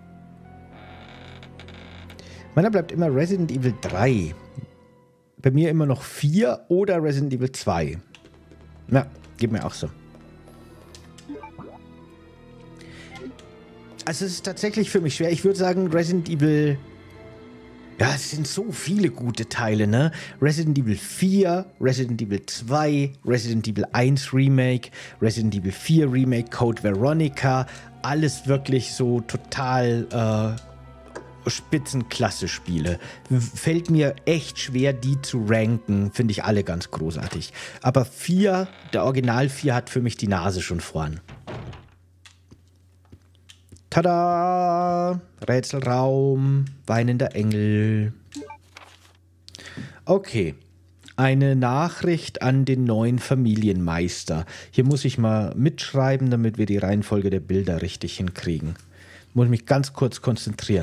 Meiner bleibt immer Resident Evil 3. Bei mir immer noch 4 oder Resident Evil 2. Ja, geht mir auch so. Also es ist tatsächlich für mich schwer. Ich würde sagen, Resident Evil... Ja, es sind so viele gute Teile, ne? Resident Evil 4, Resident Evil 2, Resident Evil 1 Remake, Resident Evil 4 Remake, Code Veronica. Alles wirklich so total Spitzenklasse-Spiele. Fällt mir echt schwer, die zu ranken. Finde ich alle ganz großartig. Aber 4, der Original 4 hat für mich die Nase schon vorn. Tada! Rätselraum, weinender Engel. Okay. Eine Nachricht an den neuen Familienmeister. Hier muss ich mal mitschreiben, damit wir die Reihenfolge der Bilder richtig hinkriegen. Muss mich ganz kurz konzentrieren.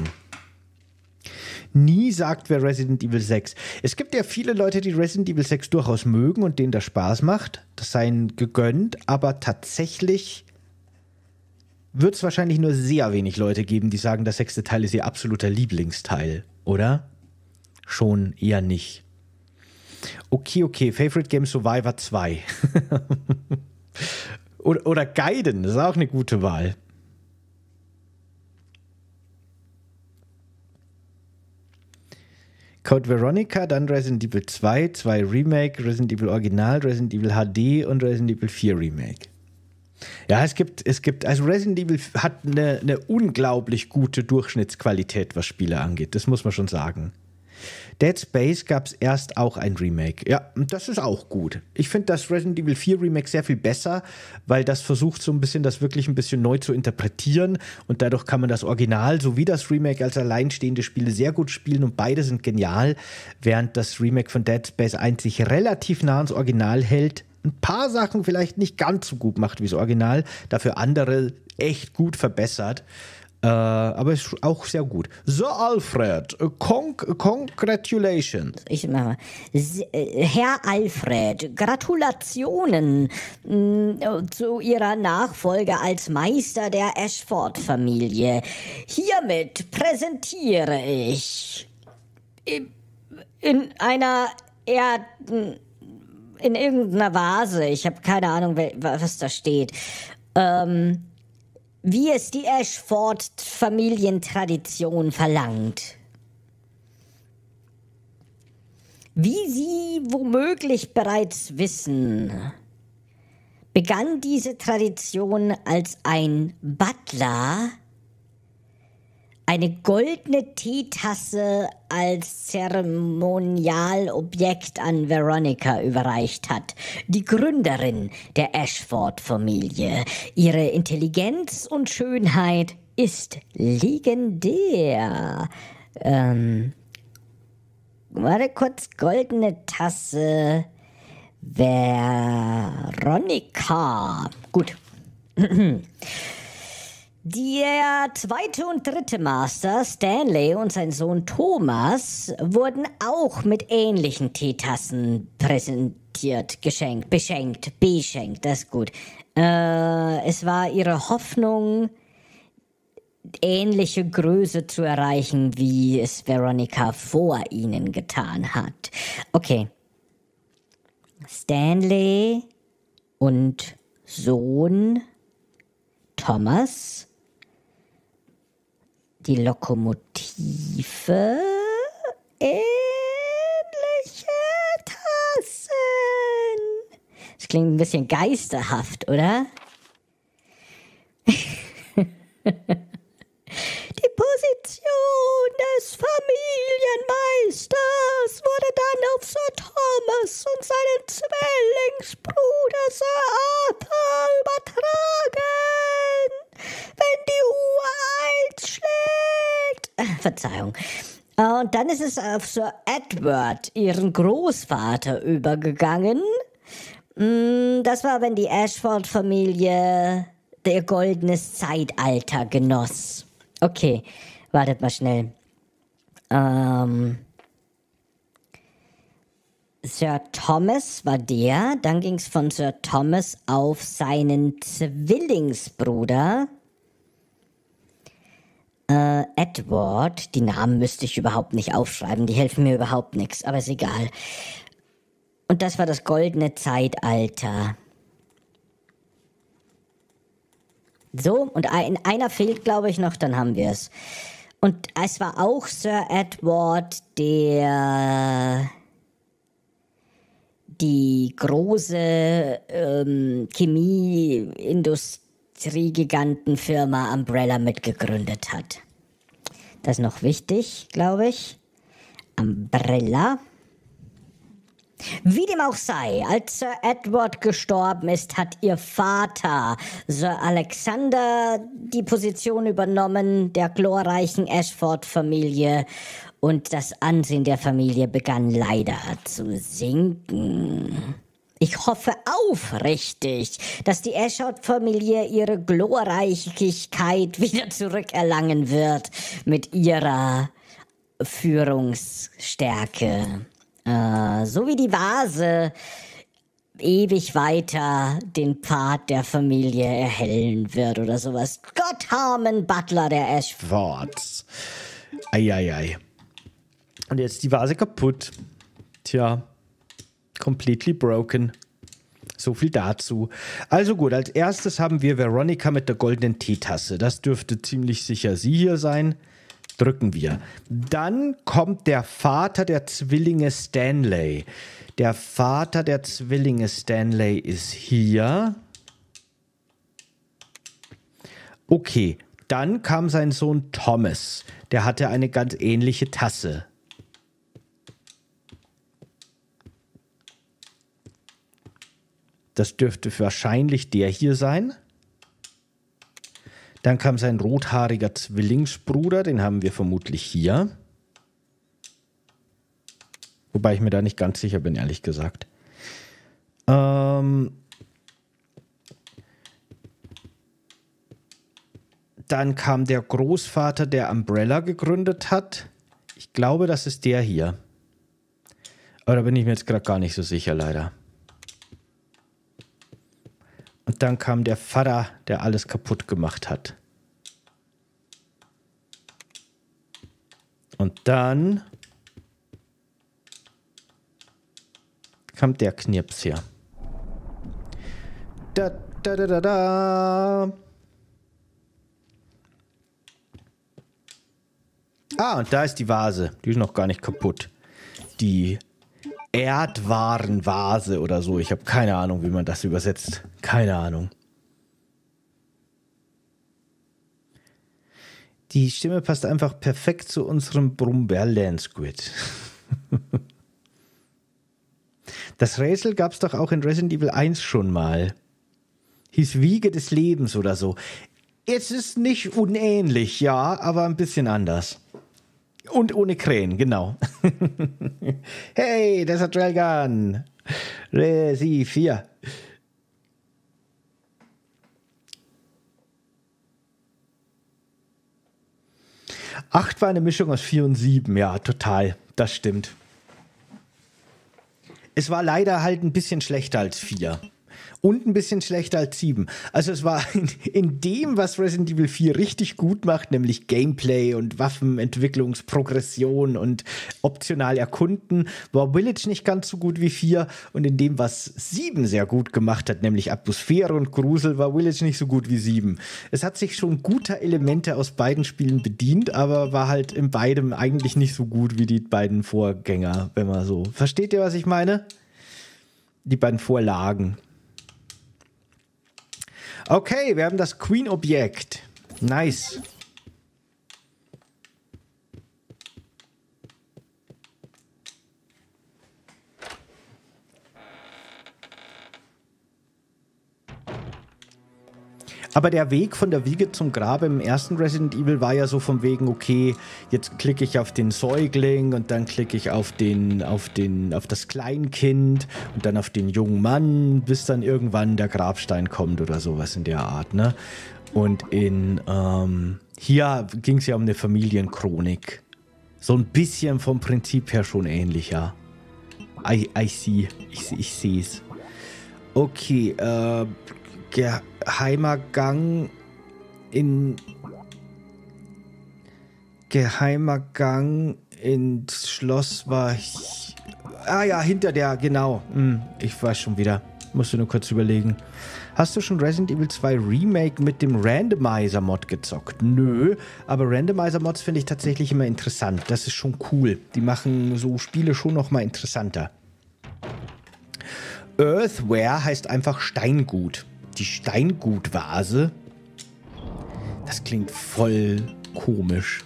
Nie sagt wer Resident Evil 6. Es gibt ja viele Leute, die Resident Evil 6 durchaus mögen und denen das Spaß macht. Das sei ihnen gegönnt, aber tatsächlich wird es wahrscheinlich nur sehr wenig Leute geben, die sagen, der 6. Teil ist ihr absoluter Lieblingsteil, oder? Schon eher nicht. Okay. Favorite Game Survivor 2. oder Gaiden, das ist auch eine gute Wahl. Code Veronica, dann Resident Evil 2, 2 Remake, Resident Evil Original, Resident Evil HD und Resident Evil 4 Remake. Ja, es gibt, also Resident Evil hat eine unglaublich gute Durchschnittsqualität, was Spiele angeht. Das muss man schon sagen. Dead Space gab es erst auch ein Remake. Ja, und das ist auch gut. Ich finde das Resident Evil 4 Remake sehr viel besser, weil das versucht so ein bisschen, das wirklich ein bisschen neu zu interpretieren und dadurch kann man das Original sowie das Remake als alleinstehende Spiele sehr gut spielen und beide sind genial, während das Remake von Dead Space 1 sich relativ nah ans Original hält, ein paar Sachen vielleicht nicht ganz so gut macht wie das Original, dafür andere echt gut verbessert. Aber ist auch sehr gut. So, Alfred, congratulations. Ich mache mal. Herr Alfred, Gratulationen zu Ihrer Nachfolge als Meister der Ashford-Familie. Hiermit präsentiere ich in einer in irgendeiner Vase, ich habe keine Ahnung, was da steht, wie es die Ashford-Familientradition verlangt. Wie Sie womöglich bereits wissen, begann diese Tradition, als ein Butler eine goldene Teetasse als Zeremonialobjekt an Veronica überreicht hat, die Gründerin der Ashford-Familie. Ihre Intelligenz und Schönheit ist legendär. Warte kurz, goldene Tasse, Veronica. Gut. Der 2. und 3. Master, Stanley und sein Sohn Thomas, wurden auch mit ähnlichen Teetassen beschenkt, das ist gut. Es war ihre Hoffnung, ähnliche Größe zu erreichen, wie es Veronica vor ihnen getan hat. Okay. Stanley und Sohn Thomas. Die Lokomotive, ähnliche Tassen. Das klingt ein bisschen geisterhaft, oder? Die Position des Familienmeisters wurde dann auf Sir Thomas und seinen Zwillingsbruder Sir Arthur übertragen. Wenn die Uhr 1 schlägt. Verzeihung. Und dann ist es auf Sir Edward, ihren Großvater, übergegangen. Das war, wenn die Ashford-Familie ihr goldenes Zeitalter genoss. Okay, wartet mal schnell. Sir Thomas war der, dann ging es von Sir Thomas auf seinen Zwillingsbruder Edward. Die Namen müsste ich überhaupt nicht aufschreiben, die helfen mir überhaupt nichts, aber ist egal. Und das war das goldene Zeitalter. So, und einer fehlt, glaube ich, noch, dann haben wir es. Und es war auch Sir Edward, der die große Chemie-Industriegigantenfirma Umbrella mitgegründet hat. Das ist noch wichtig, glaube ich. Umbrella. Wie dem auch sei, als Sir Edward gestorben ist, hat ihr Vater, Sir Alexander, die Position übernommen der glorreichen Ashford-Familie und das Ansehen der Familie begann leider zu sinken. Ich hoffe aufrichtig, dass die Ashford-Familie ihre Glorreichigkeit wieder zurückerlangen wird mit ihrer Führungsstärke. So wie die Vase ewig weiter den Pfad der Familie erhellen wird oder sowas. Gott Harmon Butler der Ashfords. Eieiei. Und jetzt die Vase kaputt. Tja, completely broken. So viel dazu. Also gut, als erstes haben wir Veronica mit der goldenen Teetasse. Das dürfte ziemlich sicher sie hier sein. Drücken wir. Dann kommt der Vater der Zwillinge Stanley. Der Vater der Zwillinge Stanley ist hier. Okay, dann kam sein Sohn Thomas. Der hatte eine ganz ähnliche Tasse. Das dürfte wahrscheinlich der hier sein. Dann kam sein rothaariger Zwillingsbruder, den haben wir vermutlich hier. Wobei ich mir da nicht ganz sicher bin, ehrlich gesagt. Dann kam der Großvater, der Umbrella gegründet hat. Ich glaube, das ist der hier. Aber da bin ich mir jetzt gerade gar nicht so sicher, leider. Und dann kam der Vater, der alles kaputt gemacht hat. Und dann kam der Knirps hier. Da, da, da, da, da. Ah, und da ist die Vase. Die ist noch gar nicht kaputt. Die Erdwarenvase oder so. Ich habe keine Ahnung, wie man das übersetzt. Keine Ahnung. Die Stimme passt einfach perfekt zu unserem Brumberland-Squid. Das Rätsel gab es doch auch in Resident Evil 1 schon mal. Hieß Wiege des Lebens oder so. Es ist nicht unähnlich, ja, aber ein bisschen anders. Und ohne Krähen, genau. Hey, das ist Railgun. Resi 4. Acht war eine Mischung aus 4 und 7, ja, total. Das stimmt. Es war leider halt ein bisschen schlechter als 4. Und ein bisschen schlechter als 7. Also es war in dem, was Resident Evil 4 richtig gut macht, nämlich Gameplay und Waffenentwicklungsprogression und optional erkunden, war Village nicht ganz so gut wie 4. Und in dem, was 7 sehr gut gemacht hat, nämlich Atmosphäre und Grusel, war Village nicht so gut wie 7. Es hat sich schon guter Elemente aus beiden Spielen bedient, aber war halt in beidem eigentlich nicht so gut wie die beiden Vorgänger, wenn man so... Versteht ihr, was ich meine? Die beiden Vorlagen. Okay, wir haben das Queen-Objekt. Nice. Aber der Weg von der Wiege zum Grab im ersten Resident Evil war ja so vom Wegen, okay, jetzt klicke ich auf den Säugling und dann klicke ich auf das Kleinkind und dann auf den jungen Mann, bis dann irgendwann der Grabstein kommt oder sowas in der Art, ne? Und hier ging es ja um eine Familienchronik. So ein bisschen vom Prinzip her schon ähnlich, ja. I see. Ich sehe es. Okay, Geheimer Gang ins Schloss war... Ah ja, hinter der, genau. Ich weiß schon wieder. Musst du nur kurz überlegen. Hast du schon Resident Evil 2 Remake mit dem Randomizer-Mod gezockt? Nö, aber Randomizer-Mods finde ich tatsächlich immer interessant. Das ist schon cool. Die machen so Spiele schon nochmal interessanter. Earthware heißt einfach Steingut. Die Steingutvase. Das klingt voll komisch.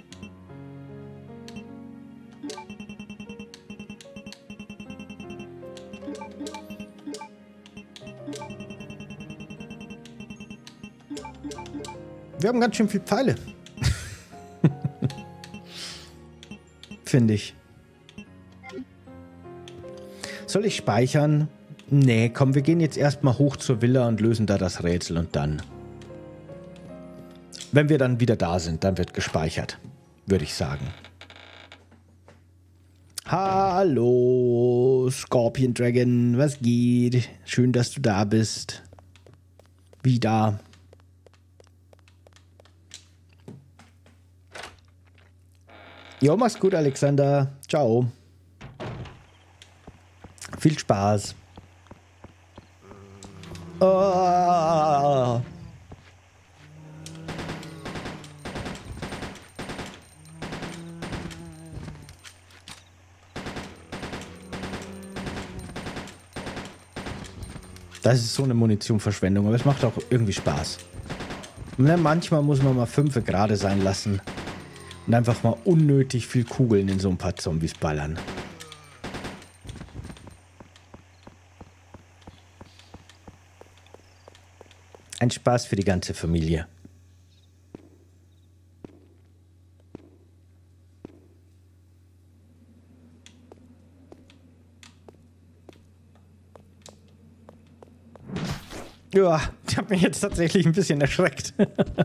Wir haben ganz schön viele Pfeile. Finde ich. Soll ich speichern? Nee, komm, wir gehen jetzt erstmal hoch zur Villa und lösen da das Rätsel und dann. Wenn wir dann wieder da sind, dann wird gespeichert. Würde ich sagen. Hallo, Scorpion Dragon, was geht? Schön, dass du da bist. Wieder. Jo, mach's gut, Alexander. Ciao. Viel Spaß. Oh. Das ist so eine Munitionverschwendung, aber es macht auch irgendwie Spaß. Ne, manchmal muss man mal 5 gerade sein lassen. Und einfach mal unnötig viel Kugeln in so ein paar Zombies ballern. Ein Spaß für die ganze Familie. Ja, ich habe mich jetzt tatsächlich ein bisschen erschreckt.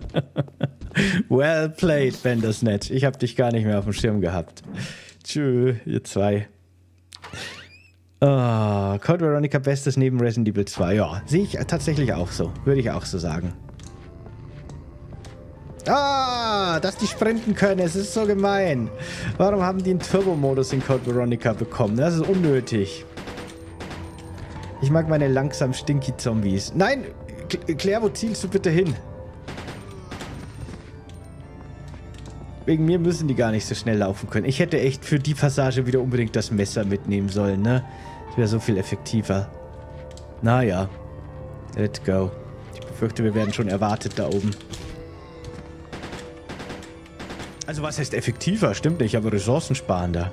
Well played, Bandersnatch. Ich habe dich gar nicht mehr auf dem Schirm gehabt. Tschö, ihr zwei. Oh, Code Veronica Bestes neben Resident Evil 2. Ja, sehe ich tatsächlich auch so. Würde ich auch so sagen. Ah, dass die sprinten können. Es ist so gemein. Warum haben die einen Turbo-Modus in Code Veronica bekommen? Das ist unnötig. Ich mag meine langsam Stinky-Zombies. Nein! Claire, wo zielst du bitte hin? Wegen mir müssen die gar nicht so schnell laufen können. Ich hätte echt für die Passage wieder unbedingt das Messer mitnehmen sollen, ne? Das wäre so viel effektiver. Naja. Let's go. Ich befürchte, wir werden schon erwartet da oben. Also was heißt effektiver? Stimmt nicht, aber ressourcensparender.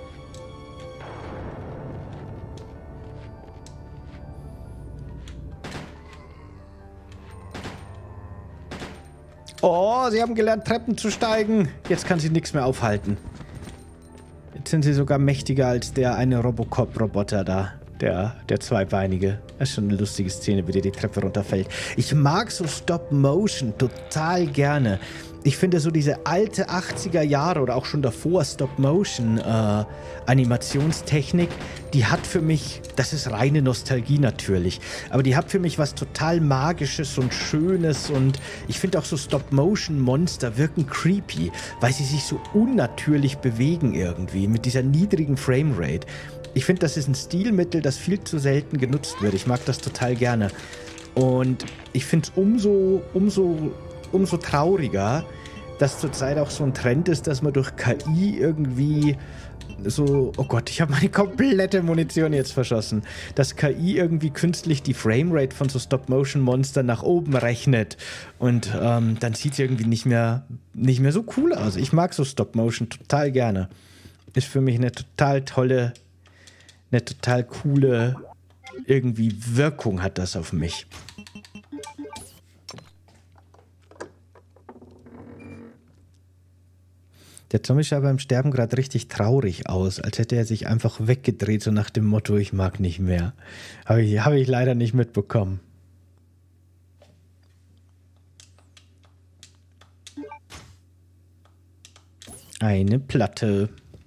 Oh, sie haben gelernt, Treppen zu steigen. Jetzt kann sie nichts mehr aufhalten. Jetzt sind sie sogar mächtiger als der eine Robocop-Roboter da. Der zweibeinige. Das ist schon eine lustige Szene, wie der die Treppe runterfällt. Ich mag so Stop-Motion total gerne. Ich finde so diese alte 80er Jahre oder auch schon davor Stop-Motion-Animationstechnik, die hat für mich, das ist reine Nostalgie natürlich, aber die hat für mich was total Magisches und Schönes und ich finde auch so Stop-Motion-Monster wirken creepy, weil sie sich so unnatürlich bewegen irgendwie mit dieser niedrigen Framerate. Ich finde, das ist ein Stilmittel, das viel zu selten genutzt wird. Ich mag das total gerne. Und ich finde es umso trauriger, dass zurzeit auch so ein Trend ist, dass man durch KI irgendwie so... Oh Gott, ich habe meine komplette Munition jetzt verschossen. Dass KI irgendwie künstlich die Framerate von so Stop-Motion-Monstern nach oben rechnet. Und dann sieht es irgendwie nicht mehr so cool aus. Ich mag so Stop-Motion total gerne. Ist für mich eine total tolle... Eine total coole irgendwie Wirkung hat das auf mich. Der Zombie sah beim Sterben gerade richtig traurig aus, als hätte er sich einfach weggedreht, so nach dem Motto, ich mag nicht mehr. Habe ich leider nicht mitbekommen. Eine Platte.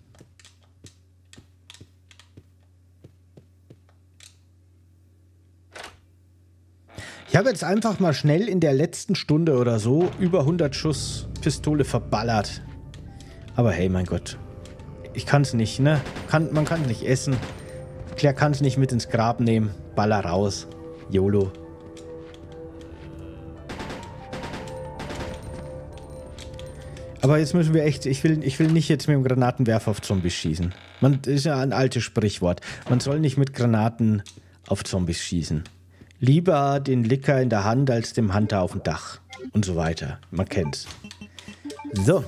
Ich habe jetzt einfach mal schnell in der letzten Stunde oder so über 100 Schuss Pistole verballert. Aber hey, mein Gott. Ich kann es nicht, ne? Man kann es nicht essen. Claire kann es nicht mit ins Grab nehmen. Baller raus. YOLO. Aber jetzt müssen wir echt, ich will nicht jetzt mit dem Granatenwerfer auf Zombies schießen. Das ist ja ein altes Sprichwort. Man soll nicht mit Granaten auf Zombies schießen. Lieber den Licker in der Hand als dem Hunter auf dem Dach. Und so weiter. Man kennt's. So.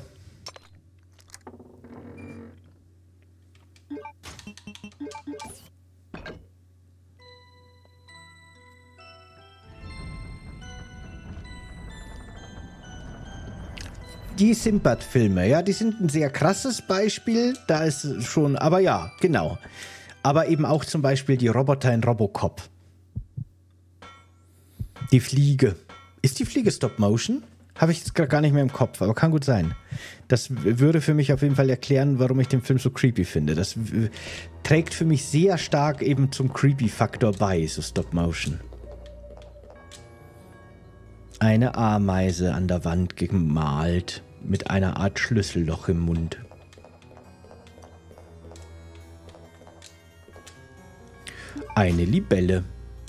Die Sinbad-Filme, ja, die sind ein sehr krasses Beispiel. Da ist schon, aber ja, genau. Aber eben auch zum Beispiel die Roboter in Robocop. Die Fliege. Ist die Fliege Stop-Motion? Habe ich jetzt gerade gar nicht mehr im Kopf, aber kann gut sein. Das würde für mich auf jeden Fall erklären, warum ich den Film so creepy finde. Das trägt für mich sehr stark eben zum Creepy-Faktor bei, so Stop-Motion. Eine Ameise an der Wand gemalt, mit einer Art Schlüsselloch im Mund. Eine Libelle.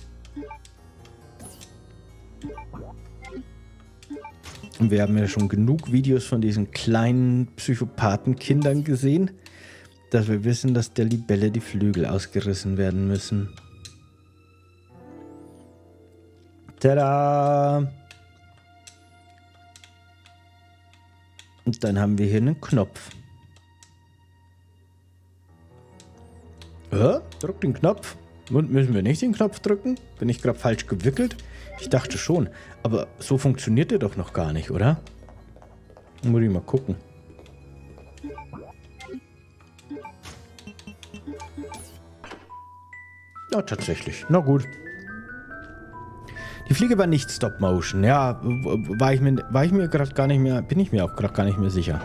Und wir haben ja schon genug Videos von diesen kleinen Psychopathen-Kindern gesehen, dass wir wissen, dass der Libelle die Flügel ausgerissen werden müssen. Tada! Und dann haben wir hier einen Knopf. Drück den Knopf. Und müssen wir nicht den Knopf drücken? Bin ich gerade falsch gewickelt? Ich dachte schon. Aber so funktioniert der doch noch gar nicht, oder? Muss ich mal gucken. Ja, tatsächlich. Na gut. Die Fliege war nicht Stop-Motion. Ja, war ich mir gerade gar nicht mehr, bin ich mir auch gerade gar nicht mehr sicher.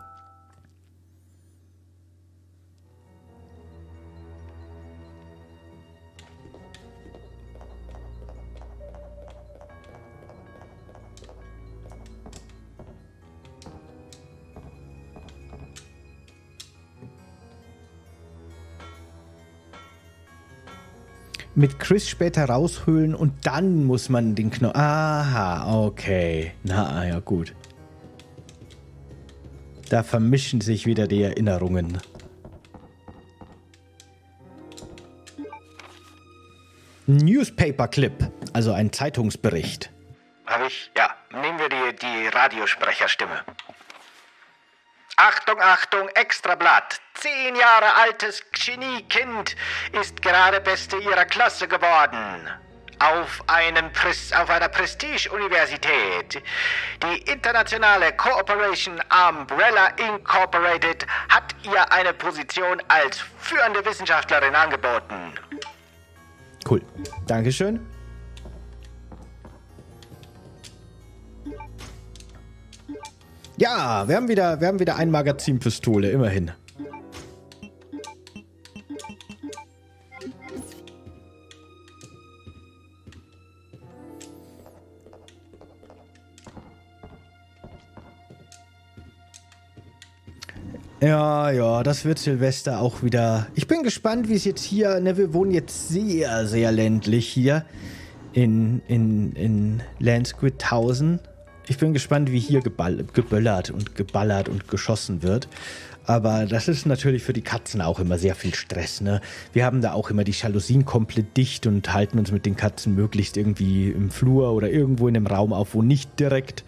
Mit Chris später raushöhlen und dann muss man den Knopf... Aha, okay. Na ja, gut. Da vermischen sich wieder die Erinnerungen. Newspaper Clip, also ein Zeitungsbericht. Habe ich? Ja, nehmen wir die Radiosprecherstimme. Achtung, Achtung, Extrablatt. 10 Jahre altes Geniekind ist gerade Beste ihrer Klasse geworden. Auf einer Prestige-Universität. Die internationale Cooperation Umbrella Incorporated hat ihr eine Position als führende Wissenschaftlerin angeboten. Cool. Dankeschön. Ja, wir haben wieder ein Magazinpistole, immerhin. Ja, das wird Silvester auch wieder. Ich bin gespannt, wie es jetzt hier, ne, wir wohnen jetzt sehr, sehr ländlich hier in Landsquidhausen. Ich bin gespannt, wie hier geböllert und geschossen wird. Aber das ist natürlich für die Katzen auch immer sehr viel Stress, ne? Wir haben da auch immer die Jalousien komplett dicht und halten uns mit den Katzen möglichst irgendwie im Flur oder irgendwo in einem Raum auf, wo nicht direkt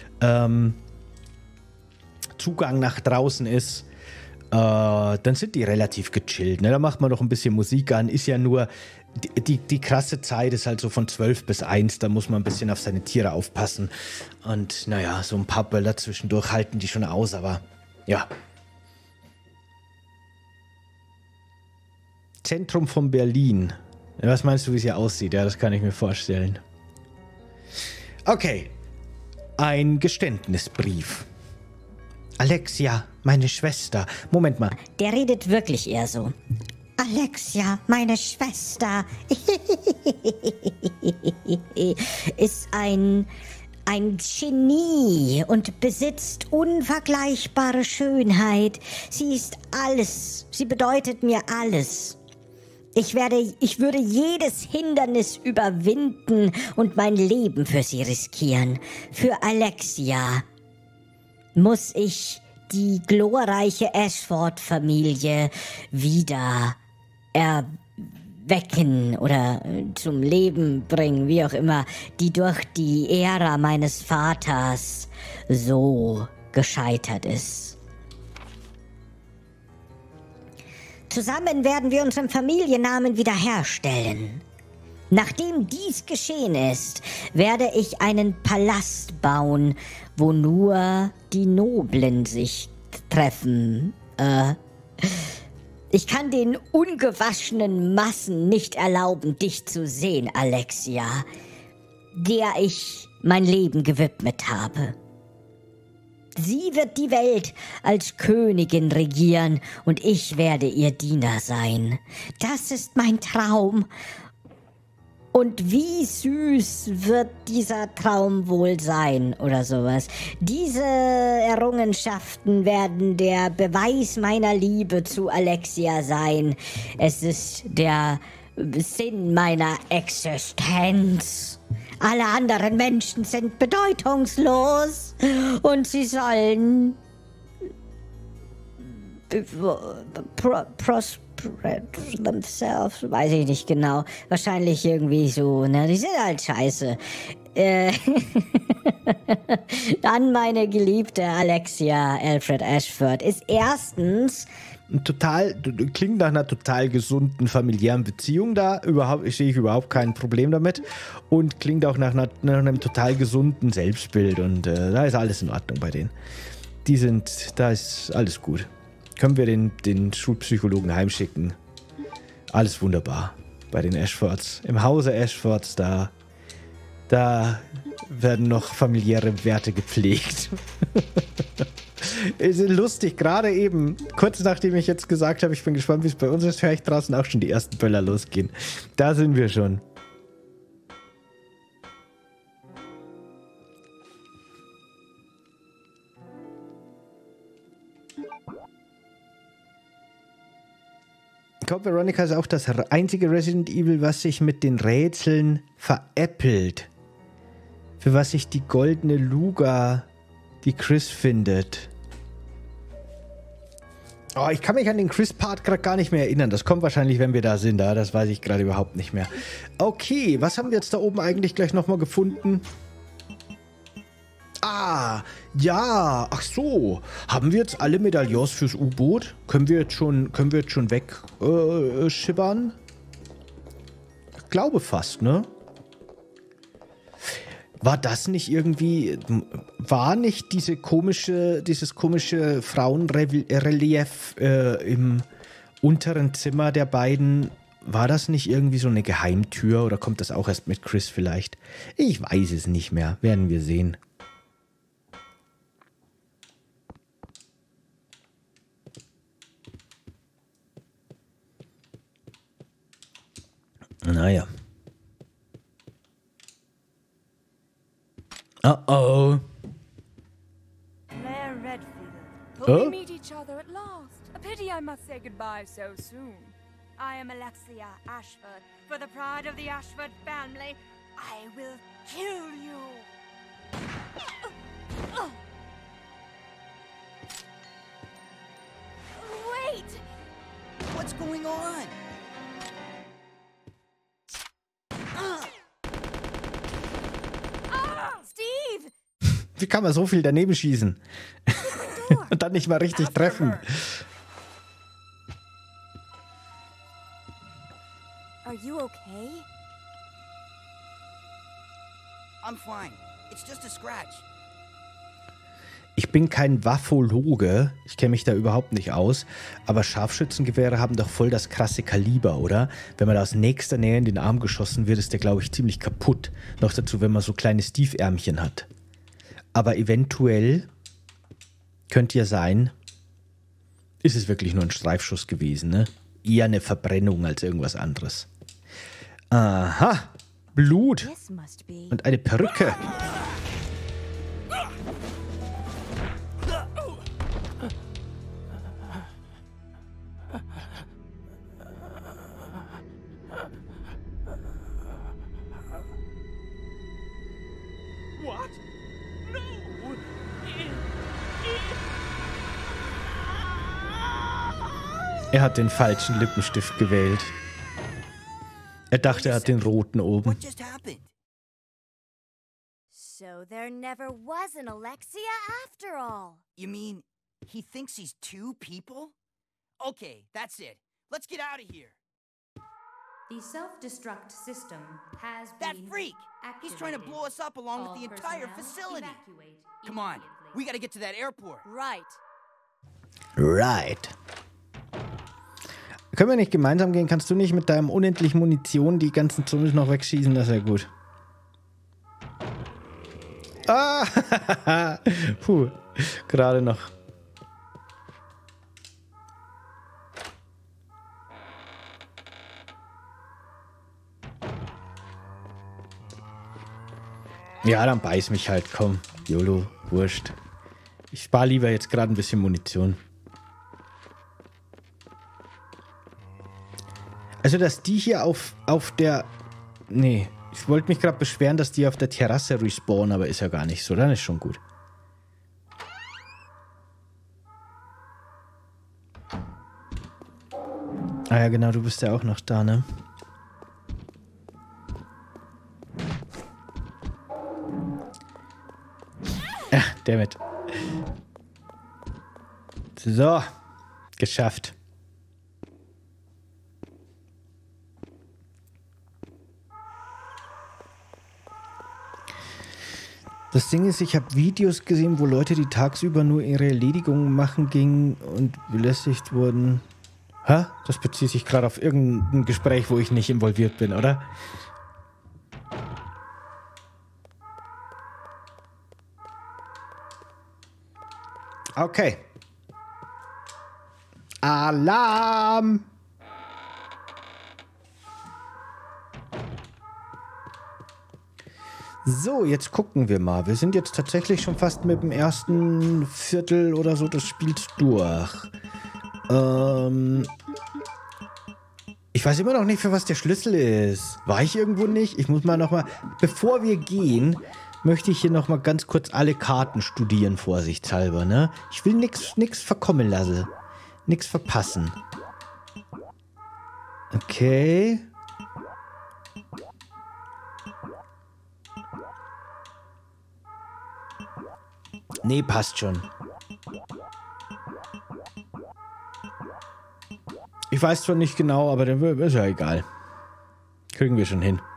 Zugang nach draußen ist. Dann sind die relativ gechillt, ne? Da macht man noch ein bisschen Musik an. Ist ja nur... Die krasse Zeit ist halt so von 12 bis 1, da muss man ein bisschen auf seine Tiere aufpassen. Und naja, so ein paar Böller zwischendurch halten die schon aus, aber ja. Zentrum von Berlin. Was meinst du, wie es hier aussieht? Ja, das kann ich mir vorstellen. Okay. Ein Geständnisbrief. Alexia, meine Schwester. Moment mal. Der redet wirklich eher so. Alexia, meine Schwester, ist ein Genie und besitzt unvergleichbare Schönheit. Sie ist alles. Sie bedeutet mir alles. Ich würde jedes Hindernis überwinden und mein Leben für sie riskieren. Für Alexia muss ich die glorreiche Ashford-Familie wieder erwecken oder zum Leben bringen, wie auch immer, die durch die Ära meines Vaters so gescheitert ist. Zusammen werden wir unseren Familiennamen wiederherstellen. Nachdem dies geschehen ist, werde ich einen Palast bauen, wo nur die Noblen sich treffen. Ich kann den ungewaschenen Massen nicht erlauben, dich zu sehen, Alexia, der ich mein Leben gewidmet habe. Sie wird die Welt als Königin regieren und ich werde ihr Diener sein. Das ist mein Traum. Und wie süß wird dieser Traum wohl sein oder sowas. Diese Errungenschaften werden der Beweis meiner Liebe zu Alexia sein. Es ist der Sinn meiner Existenz. Alle anderen Menschen sind bedeutungslos und sie sollen themselves, weiß ich nicht genau. Wahrscheinlich irgendwie so, ne? Die sind halt scheiße. Dann meine geliebte Alexia Alfred Ashford ist erstens klingt nach einer total gesunden familiären Beziehung da. Sehe ich überhaupt kein Problem damit. Und klingt auch nach einem total gesunden Selbstbild. Und da ist alles in Ordnung bei denen. Da ist alles gut. Können wir den Schulpsychologen heimschicken. Alles wunderbar bei den Ashfords. Im Hause Ashfords, da werden noch familiäre Werte gepflegt. Ist lustig, gerade eben, kurz nachdem ich jetzt gesagt habe, ich bin gespannt, wie es bei uns ist, höre ich draußen auch schon die ersten Böller losgehen. Da sind wir schon. Code Veronica ist auch das einzige Resident Evil, was sich mit den Rätseln veräppelt. Für was sich die goldene Luga, die Chris findet. Oh, ich kann mich an den Chris-Part gerade gar nicht mehr erinnern. Das kommt wahrscheinlich, wenn wir da sind. Das weiß ich gerade überhaupt nicht mehr. Okay, was haben wir jetzt da oben eigentlich gleich nochmal gefunden? Ah, ja, ach so. Haben wir jetzt alle Medaillons fürs U-Boot? Können wir jetzt schon wegschippern? Ich glaube fast, ne? War das nicht irgendwie, war nicht dieses komische Frauenrelief im unteren Zimmer der beiden, war das nicht irgendwie so eine Geheimtür oder kommt das auch erst mit Chris vielleicht? Ich weiß es nicht mehr, werden wir sehen. Naja. Uh-oh. Claire Redfield. Will we meet each other at last? A pity I must say goodbye so soon. I am Alexia Ashford. For the pride of the Ashford family, I will kill you. Wait! What's going on? Steve! Wie kann man so viel daneben schießen? Und dann nicht mal richtig treffen. Are you okay? I'm fine. It's just a scratch. Ich bin kein Waffologe, ich kenne mich da überhaupt nicht aus, aber Scharfschützengewehre haben doch voll das krasse Kaliber, oder? Wenn man da aus nächster Nähe in den Arm geschossen wird, ist der, glaube ich, ziemlich kaputt. Noch dazu, wenn man so kleine Stiefärmchen hat. Aber eventuell könnte ja sein, ist es wirklich nur ein Streifschuss gewesen, ne? Eher eine Verbrennung als irgendwas anderes. Aha, Blut und eine Perücke. Er hat den falschen Lippenstift gewählt. Er dachte, er hat den roten oben. What just happened? So there never was an Alexia after all. You mean he thinks he's two people? Okay, that's it. Let's get out of here. The self-destruct system has That been freak! He's trying to blow us up along with the entire facility. Come on, we gotta get to that airport. Right. Right. Können wir nicht gemeinsam gehen? Kannst du nicht mit deinem unendlichen Munition die ganzen Zombies noch wegschießen? Das wäre gut. Ah! Puh. Gerade noch. Ja, dann beiß mich halt, komm. YOLO, wurscht. Ich spare lieber jetzt gerade ein bisschen Munition. Also, dass die hier auf der... Nee, ich wollte mich gerade beschweren, dass die auf der Terrasse respawnen, aber ist ja gar nicht so. Dann ist schon gut. Ah ja, genau, du bist ja auch noch da, ne? Dammit. So. Geschafft. Das Ding ist, ich habe Videos gesehen, wo Leute, die tagsüber nur ihre Erledigungen machen gingen und belästigt wurden. Hä? Das bezieht sich gerade auf irgendein Gespräch, wo ich nicht involviert bin, oder? Okay. Alarm! So, jetzt gucken wir mal. Wir sind jetzt tatsächlich schon fast mit dem ersten Viertel oder so des Spiels durch. Ich weiß immer noch nicht, für was der Schlüssel ist. War ich irgendwo nicht? Ich muss mal nochmal... Bevor wir gehen... möchte ich hier nochmal ganz kurz alle Karten studieren, vorsichtshalber, ne? Ich will nix verkommen lassen. Nix verpassen. Okay. Nee, passt schon. Ich weiß zwar nicht genau, aber dann ist ja egal. Kriegen wir schon hin.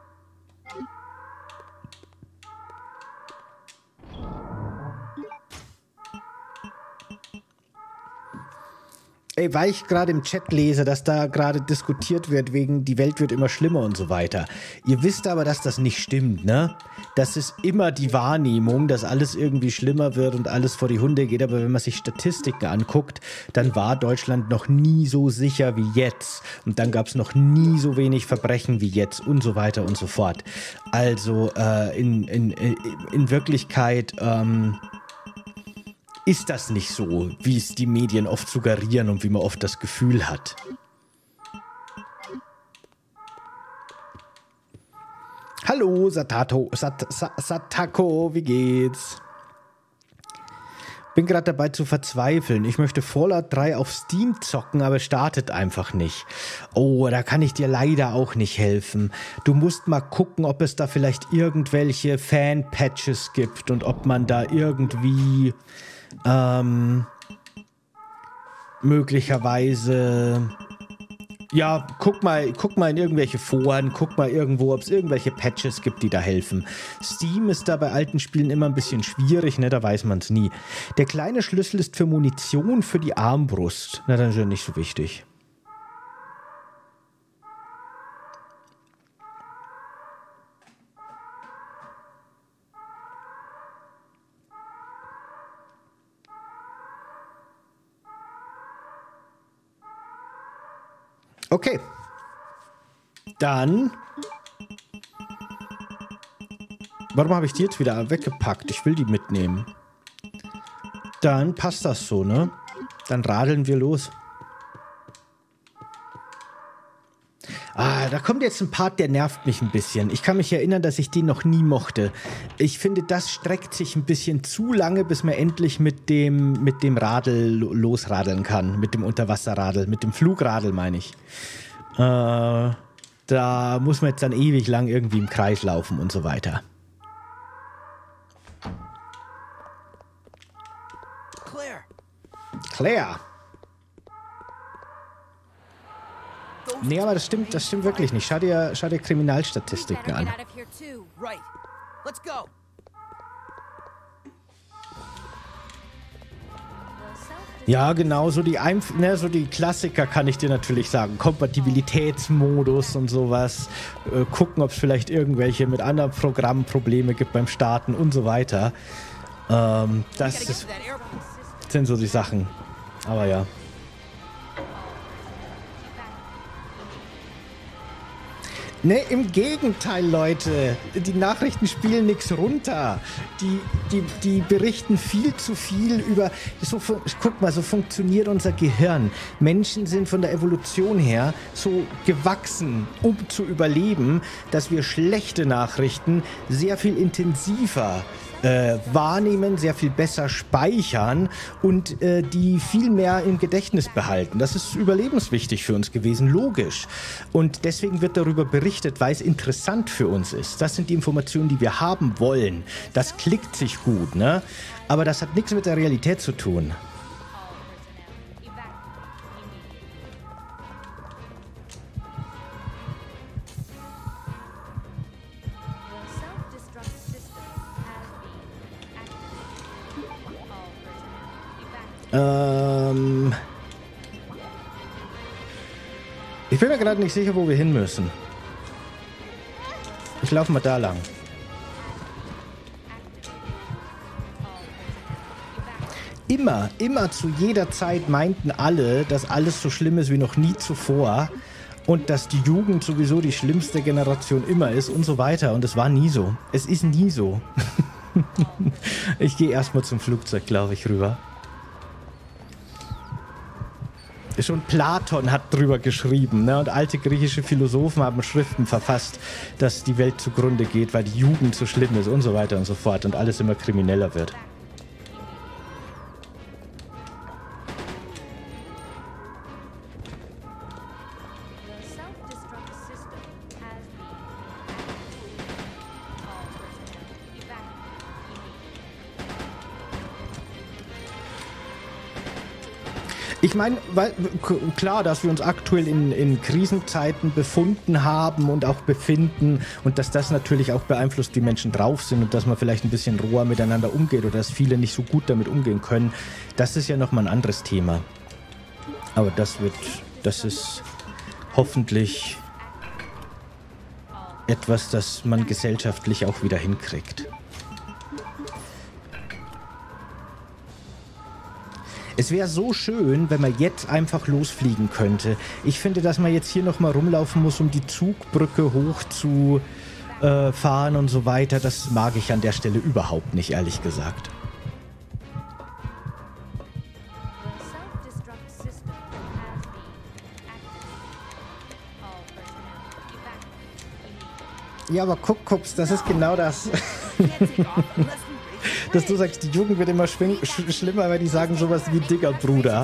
Ey, weil ich gerade im Chat lese, dass da gerade diskutiert wird wegen, die Welt wird immer schlimmer und so weiter. Ihr wisst aber, dass das nicht stimmt, ne? Das ist immer die Wahrnehmung, dass alles irgendwie schlimmer wird und alles vor die Hunde geht. Aber wenn man sich Statistiken anguckt, dann war Deutschland noch nie so sicher wie jetzt. Und dann gab es noch nie so wenig Verbrechen wie jetzt und so weiter und so fort. Also in Wirklichkeit... ist das nicht so, wie es die Medien oft suggerieren und wie man oft das Gefühl hat. Hallo, Satako, wie geht's? Bin gerade dabei zu verzweifeln. Ich möchte Fallout 3 auf Steam zocken, aber es startet einfach nicht. Oh, da kann ich dir leider auch nicht helfen. Du musst mal gucken, ob es da vielleicht irgendwelche Fan-Patches gibt und ob man da irgendwie... möglicherweise ja, guck mal in irgendwelche Foren, guck mal irgendwo, ob es irgendwelche Patches gibt, die da helfen. Steam ist da bei alten Spielen immer ein bisschen schwierig, ne, da weiß man es nie. Der kleine Schlüssel ist für Munition für die Armbrust. Na, dann ist ja nicht so wichtig. Okay. Dann... Warum habe ich die jetzt wieder weggepackt? Ich will die mitnehmen. Dann passt das so, ne? Dann radeln wir los. Da kommt jetzt ein Part, der nervt mich ein bisschen. Ich kann mich erinnern, dass ich den noch nie mochte. Ich finde, das streckt sich ein bisschen zu lange, bis man endlich mit dem Radl losradeln kann. Mit dem Unterwasserradl, mit dem Flugradl meine ich. Da muss man jetzt dann ewig lang irgendwie im Kreis laufen und so weiter. Claire. Nee, aber das stimmt wirklich nicht. Schau dir Kriminalstatistiken an. Ja, genau, so die Klassiker kann ich dir natürlich sagen. Kompatibilitätsmodus und sowas. Gucken, ob es vielleicht irgendwelche mit anderen Programmen Probleme gibt beim Starten und so weiter. Das sind so die Sachen. Aber ja. Ne, im Gegenteil, Leute. Die Nachrichten spielen nichts runter. Die berichten viel zu viel über... guck mal, so funktioniert unser Gehirn. Menschen sind von der Evolution her so gewachsen, um zu überleben, dass wir schlechte Nachrichten sehr viel intensiver wahrnehmen, sehr viel besser speichern und die viel mehr im Gedächtnis behalten. Das ist überlebenswichtig für uns gewesen, logisch. Und deswegen wird darüber berichtet, weil es interessant für uns ist. Das sind die Informationen, die wir haben wollen. Das klickt sich gut, ne? Aber das hat nichts mit der Realität zu tun. Ich bin mir gerade nicht sicher, wo wir hin müssen. Ich laufe mal da lang. Immer zu jeder Zeit meinten alle, dass alles so schlimm ist wie noch nie zuvor und dass die Jugend sowieso die schlimmste Generation immer ist und so weiter. Und es war nie so. Es ist nie so. Ich gehe erstmal zum Flugzeug, glaube ich, rüber. Schon Platon hat drüber geschrieben, ne? Und alte griechische Philosophen haben Schriften verfasst, dass die Welt zugrunde geht, weil die Jugend so schlimm ist und so weiter und so fort und alles immer krimineller wird. Ich meine, klar, dass wir uns aktuell in Krisenzeiten befunden haben und auch befinden und dass das natürlich auch beeinflusst, wie Menschen drauf sind und dass man vielleicht ein bisschen roher miteinander umgeht oder dass viele nicht so gut damit umgehen können, das ist ja nochmal ein anderes Thema. Aber das ist hoffentlich etwas, das man gesellschaftlich auch wieder hinkriegt. Es wäre so schön, wenn man jetzt einfach losfliegen könnte. Ich finde, dass man jetzt hier nochmal rumlaufen muss, um die Zugbrücke hoch zu fahren und so weiter. Das mag ich an der Stelle überhaupt nicht, ehrlich gesagt. Ja, aber guck, Kups, das ist genau das. Dass du sagst, die Jugend wird immer schlimmer, weil die sagen sowas wie Digger, Bruder.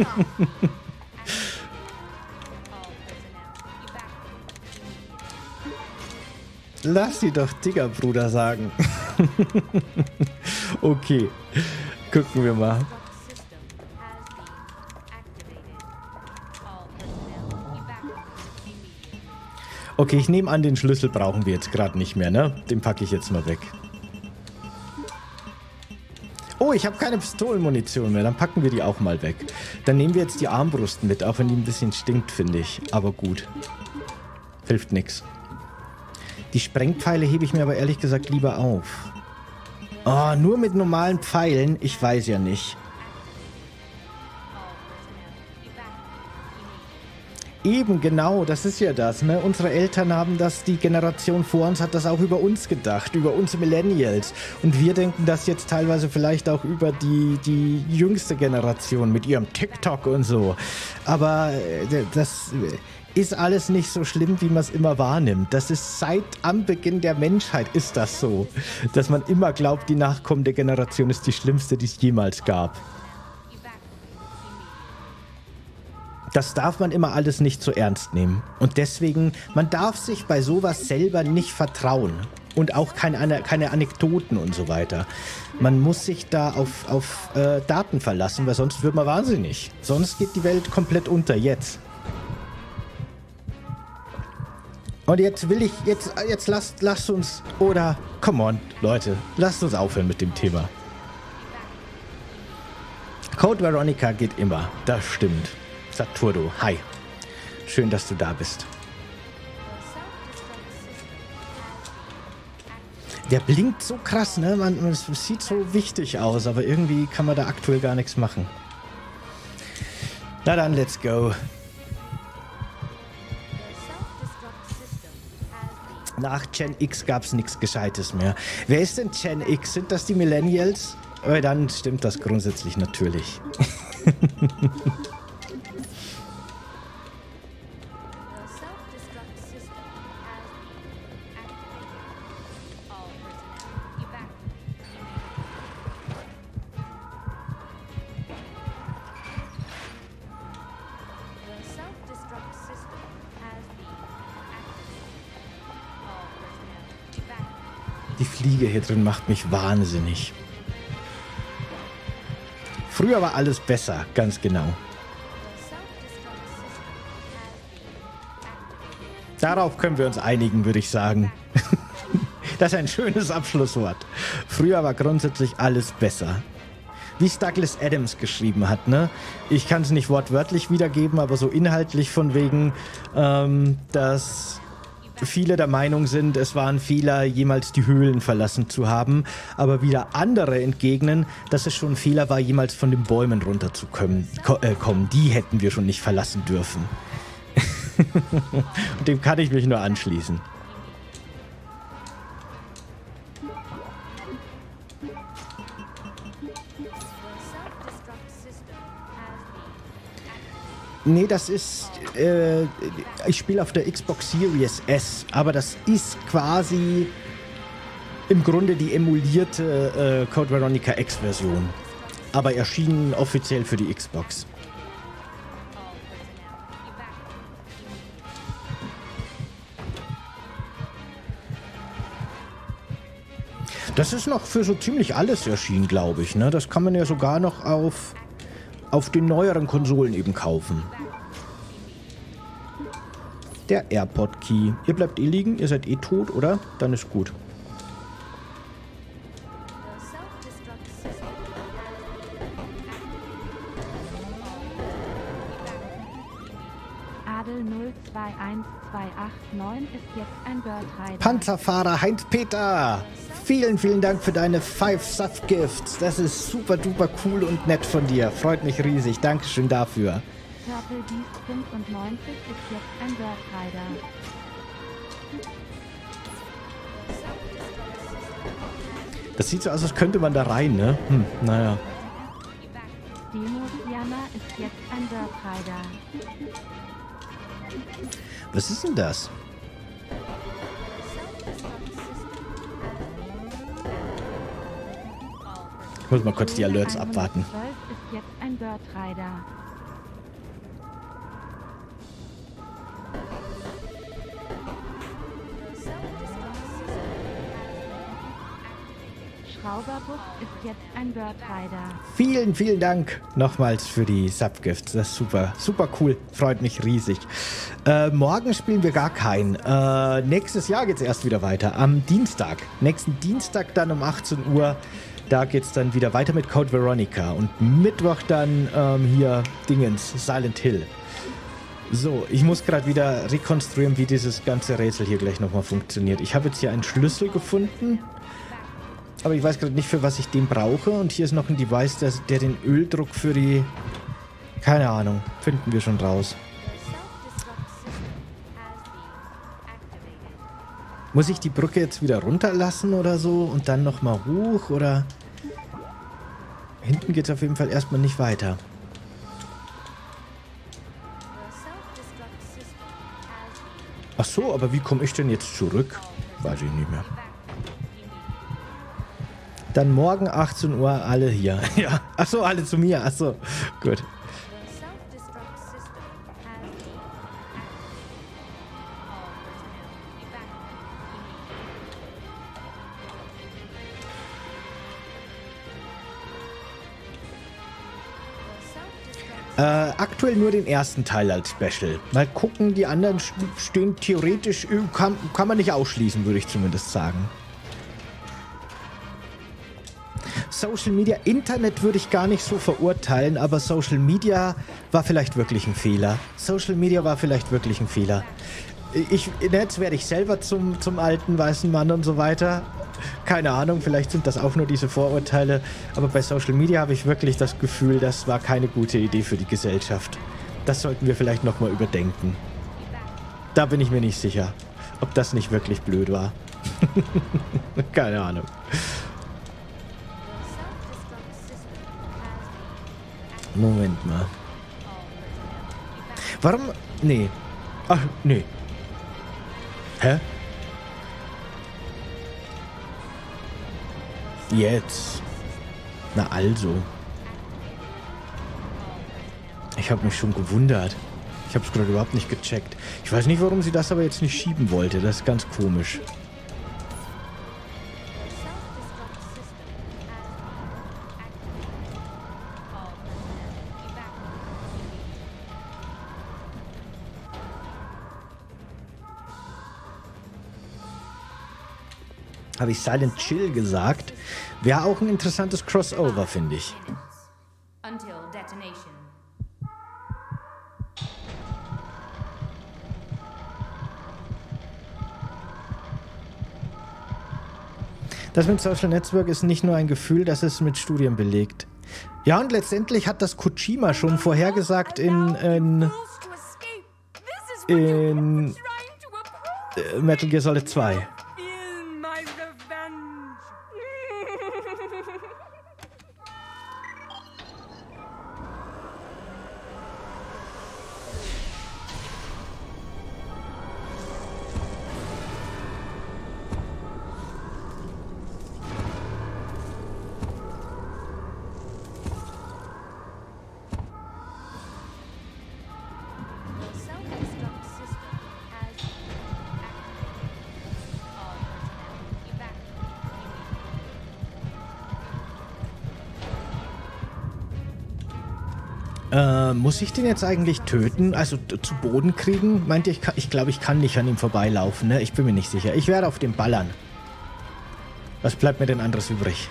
Lass sie doch Digger, Bruder sagen. Okay, gucken wir mal. Okay, ich nehme an, den Schlüssel brauchen wir jetzt gerade nicht mehr, ne? Den packe ich jetzt mal weg. Oh, ich habe keine Pistolenmunition mehr. Dann packen wir die auch mal weg. Dann nehmen wir jetzt die Armbrust mit, auch wenn die ein bisschen stinkt, finde ich. Aber gut. Hilft nix. Die Sprengpfeile hebe ich mir aber ehrlich gesagt lieber auf. Oh, nur mit normalen Pfeilen? Ich weiß ja nicht. Eben, genau, das ist ja das, ne? Unsere Eltern haben das, die Generation vor uns hat das auch über uns gedacht, über uns Millennials. Und wir denken das jetzt teilweise vielleicht auch über die jüngste Generation mit ihrem TikTok und so. Aber ist alles nicht so schlimm, wie man es immer wahrnimmt. Das ist seit am Beginn der Menschheit ist das so, dass man immer glaubt, die nachkommende Generation ist die schlimmste, die es jemals gab. Das darf man immer alles nicht so ernst nehmen. Und deswegen, man darf sich bei sowas selber nicht vertrauen. Und auch keine Anekdoten und so weiter. Man muss sich da auf Daten verlassen, weil sonst wird man wahnsinnig. Sonst geht die Welt komplett unter, jetzt. Und jetzt will ich, jetzt lasst uns, oder, come on, Leute, lasst uns aufhören mit dem Thema. Code Veronica geht immer, das stimmt. Saturdo, hi. Schön, dass du da bist. Der blinkt so krass, ne? Es sieht so wichtig aus, aber irgendwie kann man da aktuell gar nichts machen. Na dann, let's go. Nach Gen X gab es nichts Gescheites mehr. Wer ist denn Gen X? Sind das die Millennials? Aber dann stimmt das grundsätzlich natürlich. Die Fliege hier drin macht mich wahnsinnig. Früher war alles besser, ganz genau. Darauf können wir uns einigen, würde ich sagen. Das ist ein schönes Abschlusswort. Früher war grundsätzlich alles besser. Wie es Douglas Adams geschrieben hat, ne? Ich kann es nicht wortwörtlich wiedergeben, aber so inhaltlich von wegen, dass viele der Meinung sind, es war ein Fehler, jemals die Höhlen verlassen zu haben, aber wieder andere entgegnen, dass es schon ein Fehler war, jemals von den Bäumen runterzukommen. Die hätten wir schon nicht verlassen dürfen. Und dem kann ich mich nur anschließen. Nee, das ist, ich spiele auf der Xbox Series S, aber das ist quasi im Grunde die emulierte Code Veronica X-Version, aber erschienen offiziell für die Xbox. Das ist noch für so ziemlich alles erschienen, glaube ich, ne? Das kann man ja sogar noch auf den neueren Konsolen eben kaufen. Der AirPod Key. Ihr bleibt eh liegen, ihr seid eh tot, oder? Dann ist gut. Adel 021289 ist jetzt ein Bird-Rider. Panzerfahrer Heinz-Peter! Vielen, vielen Dank für deine 5 Sub-Gifts. Das ist super duper cool und nett von dir. Freut mich riesig. Dankeschön dafür. Purple Beast 95 ist jetzt ein Bird-Rider. Das sieht so aus, als könnte man da rein, ne? Naja. Demosiana ist jetzt ein Bird-Rider. Was ist denn das? Ich muss mal kurz die Alerts abwarten. Ist jetzt ein Bird-Rider. Schrauberbusch ist jetzt ein Bird-Rider. Vielen, vielen Dank nochmals für die Subgifts. Das ist super, super cool. Freut mich riesig. Morgen spielen wir gar keinen. Nächstes Jahr geht es erst wieder weiter. Am Dienstag. Nächsten Dienstag dann um 18 Uhr. Da geht es dann wieder weiter mit Code Veronica. Und Mittwoch dann hier Dingens, Silent Hill. So, ich muss gerade wieder rekonstruieren, wie dieses ganze Rätsel hier gleich nochmal funktioniert. Ich habe jetzt hier einen Schlüssel gefunden. Aber ich weiß gerade nicht, für was ich den brauche. Und hier ist noch ein Device, der den Öldruck für die... Keine Ahnung. Finden wir schon raus. Muss ich die Brücke jetzt wieder runterlassen oder so? Und dann nochmal hoch? Oder... Hinten geht es auf jeden Fall erstmal nicht weiter. Ach so, aber wie komme ich denn jetzt zurück? Weiß ich nicht mehr. Dann morgen 18 Uhr alle hier. Ja. Ach so, alle zu mir. Ach so, gut. Aktuell nur den ersten Teil als Special. Mal gucken, die anderen stehen theoretisch, kann man nicht ausschließen, würde ich zumindest sagen. Social Media, Internet würde ich gar nicht so verurteilen, aber Social Media war vielleicht wirklich ein Fehler. Social Media war vielleicht wirklich ein Fehler. Jetzt werde ich selber zum alten weißen Mann und so weiter. Keine Ahnung, vielleicht sind das auch nur diese Vorurteile, aber bei Social Media habe ich wirklich das Gefühl, das war keine gute Idee für die Gesellschaft. Das sollten wir vielleicht nochmal überdenken. Da bin ich mir nicht sicher, ob das nicht wirklich blöd war. Keine Ahnung. Moment mal. Warum? Nee. Ach, nee. Hä? Jetzt. Na also. Ich habe mich schon gewundert. Ich habe es gerade überhaupt nicht gecheckt. Ich weiß nicht, warum sie das aber jetzt nicht schieben wollte. Das ist ganz komisch. Habe ich Silent Chill gesagt? Wäre auch ein interessantes Crossover, finde ich. Das mit Social Network ist nicht nur ein Gefühl, das ist mit Studien belegt. Ja, und letztendlich hat das Kojima schon vorhergesagt in Metal Gear Solid 2. Muss ich den jetzt eigentlich töten? Also zu Boden kriegen? Meint ihr, ich glaube, ich kann nicht an ihm vorbeilaufen, ne? Ich bin mir nicht sicher. Ich werde auf den ballern. Was bleibt mir denn anderes übrig?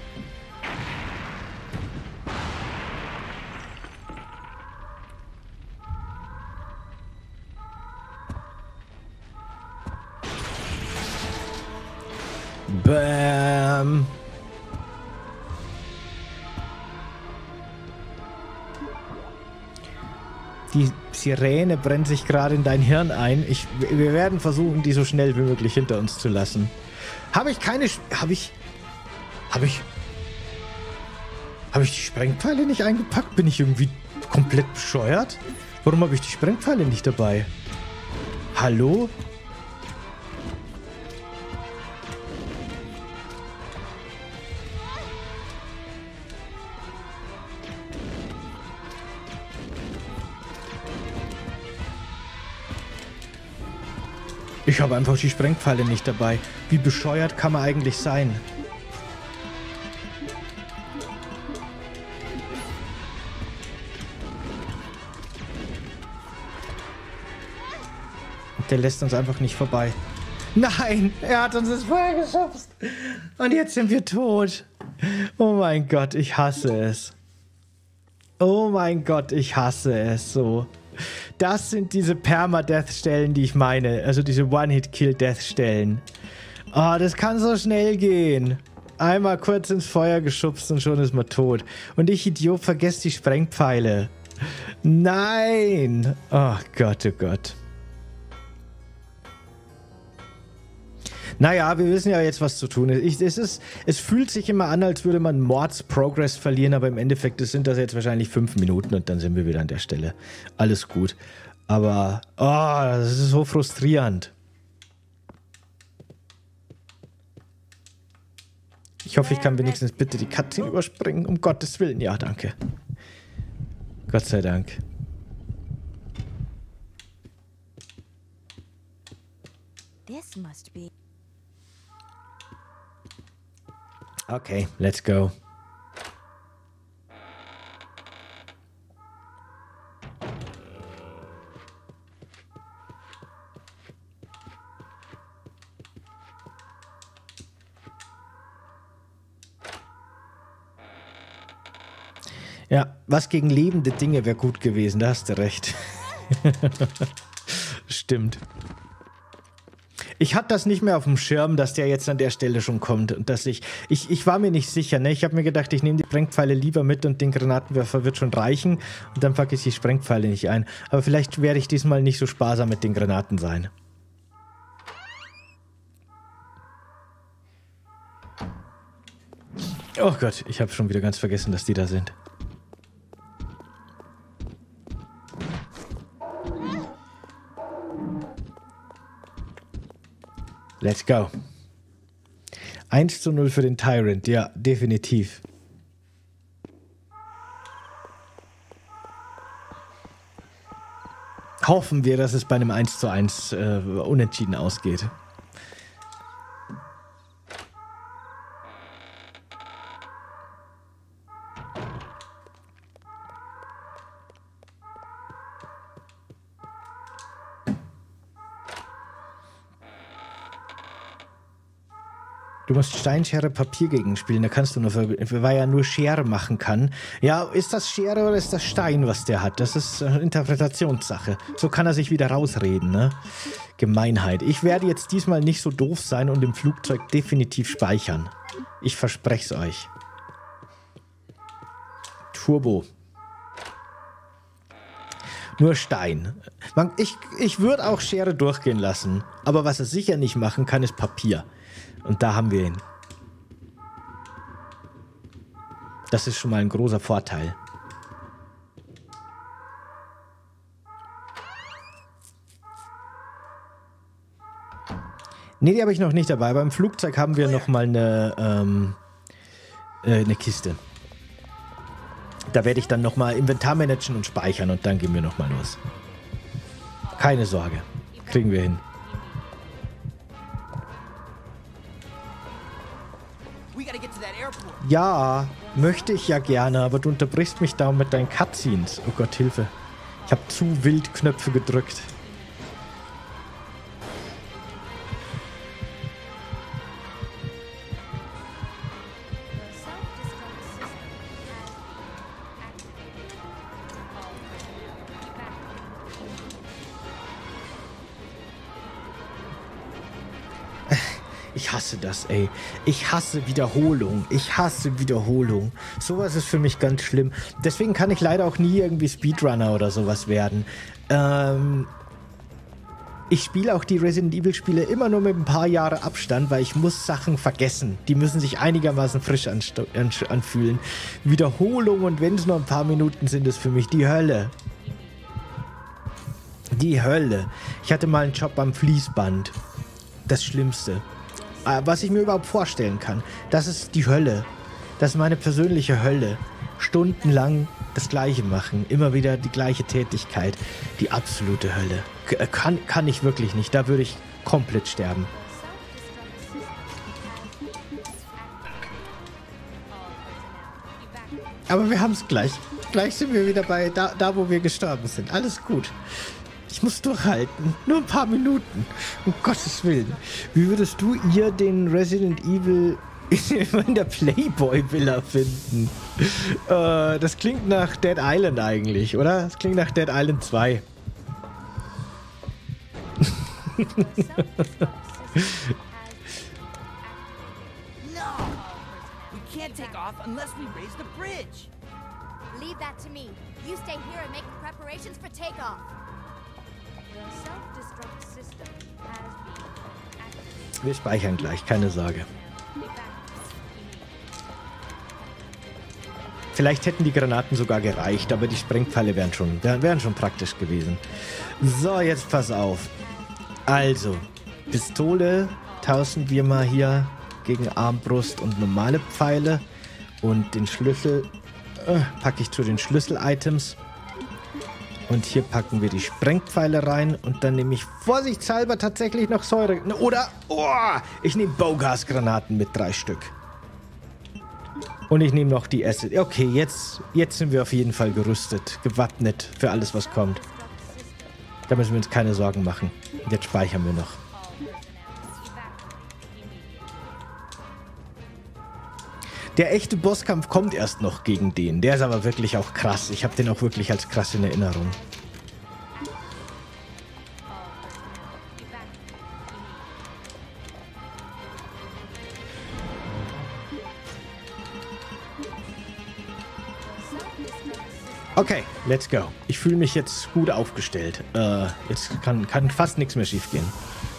Bam. Die Sirene brennt sich gerade in dein Hirn ein. Wir werden versuchen, die so schnell wie möglich hinter uns zu lassen. Habe ich die Sprengpfeile nicht eingepackt? Bin ich irgendwie komplett bescheuert? Warum habe ich die Sprengpfeile nicht dabei? Hallo? Ich habe einfach die Sprengpfeile nicht dabei. Wie bescheuert kann man eigentlich sein? Der lässt uns einfach nicht vorbei. Nein, er hat uns ins Feuer geschubst. Und jetzt sind wir tot. Oh mein Gott, ich hasse es. Oh mein Gott, ich hasse es so. Das sind diese Permadeath-Stellen, die ich meine. Also diese One-Hit-Kill-Death-Stellen. Oh, das kann so schnell gehen. Einmal kurz ins Feuer geschubst und schon ist man tot. Und ich, Idiot, vergesse die Sprengpfeile. Nein! Oh Gott, oh Gott. Naja, wir wissen ja jetzt, was zu tun ist. Es fühlt sich immer an, als würde man Mords-Progress verlieren, aber im Endeffekt sind das jetzt wahrscheinlich 5 Minuten und dann sind wir wieder an der Stelle. Alles gut. Aber, das ist so frustrierend. Ich hoffe, ich kann wenigstens bitte die Cutscene überspringen. Um Gottes Willen. Ja, danke. Gott sei Dank. This must be. Okay, let's go. Ja, was gegen lebende Dinge wäre gut gewesen, da hast du recht. Stimmt. Ich hatte das nicht mehr auf dem Schirm, dass der jetzt an der Stelle schon kommt. Und dass ich war mir nicht sicher, ne? Ich habe mir gedacht, ich nehme die Sprengpfeile lieber mit und den Granatenwerfer wird schon reichen. Und dann packe ich die Sprengpfeile nicht ein. Aber vielleicht werde ich diesmal nicht so sparsam mit den Granaten sein. Oh Gott, ich habe schon wieder ganz vergessen, dass die da sind. Let's go. 1:0 für den Tyrant, ja, definitiv. Hoffen wir, dass es bei einem 1:1 unentschieden ausgeht. Du musst Steinschere Papier gegen spielen, da kannst du nur, weil er nur Schere machen kann. Ja, ist das Schere oder ist das Stein, was der hat? Das ist Interpretationssache. So kann er sich wieder rausreden, ne? Gemeinheit. Ich werde jetzt diesmal nicht so doof sein und im Flugzeug definitiv speichern. Ich verspreche es euch. Turbo. Nur Stein. Ich würde auch Schere durchgehen lassen, aber was er sicher nicht machen kann, ist Papier. Und da haben wir ihn. Das ist schon mal ein großer Vorteil. Ne, die habe ich noch nicht dabei. Beim Flugzeug haben wir noch mal eine Kiste. Da werde ich dann noch mal Inventar managen und speichern und dann gehen wir noch mal los. Keine Sorge. Kriegen wir hin. Ja, möchte ich ja gerne, aber du unterbrichst mich da mit deinen Cutscenes. Oh Gott, Hilfe. Ich habe zu wild Knöpfe gedrückt. Ich hasse das, ey. Ich hasse Wiederholung. Ich hasse Wiederholung. Sowas ist für mich ganz schlimm. Deswegen kann ich leider auch nie irgendwie Speedrunner oder sowas werden. Ich spiele auch die Resident Evil Spiele immer nur mit ein paar Jahre Abstand, weil ich muss Sachen vergessen. Die müssen sich einigermaßen frisch anfühlen. Wiederholung und wenn es nur ein paar Minuten sind, ist für mich die Hölle. Die Hölle. Ich hatte mal einen Job am Fließband. Das Schlimmste. Was ich mir überhaupt vorstellen kann. Das ist die Hölle. Das ist meine persönliche Hölle. Stundenlang das Gleiche machen. Immer wieder die gleiche Tätigkeit. Die absolute Hölle. Kann ich wirklich nicht. Da würde ich komplett sterben. Aber wir haben es gleich. Gleich sind wir wieder bei da, wo wir gestorben sind. Alles gut. Ich muss durchhalten. Nur ein paar Minuten. Um Gottes Willen. Wie würdest du ihr den Resident Evil in der Playboy-Villa finden? Das klingt nach Dead Island eigentlich, oder? Das klingt nach Dead Island 2. No! We can't take off unless we raise the bridge. Leave that to me. You stay here and make preparations for takeoff. Wir speichern gleich, keine Sorge. Vielleicht hätten die Granaten sogar gereicht, aber die Sprengpfeile wären schon praktisch gewesen. So, jetzt pass auf. Also, Pistole tauschen wir mal hier gegen Armbrust und normale Pfeile. Und den Schlüssel packe ich zu den Schlüssel-Items. Und hier packen wir die Sprengpfeile rein. Und dann nehme ich vorsichtshalber tatsächlich noch Säure. Oder, ich nehme Bowgas-Granaten mit 3 Stück. Und ich nehme noch die Acid. Okay, jetzt sind wir auf jeden Fall gerüstet. Gewappnet für alles, was kommt. Da müssen wir uns keine Sorgen machen. Jetzt speichern wir noch. Der echte Bosskampf kommt erst noch gegen den. Der ist aber wirklich auch krass. Ich habe den auch wirklich als krass in Erinnerung. Okay, let's go. Ich fühle mich jetzt gut aufgestellt. Jetzt kann fast nichts mehr schief gehen.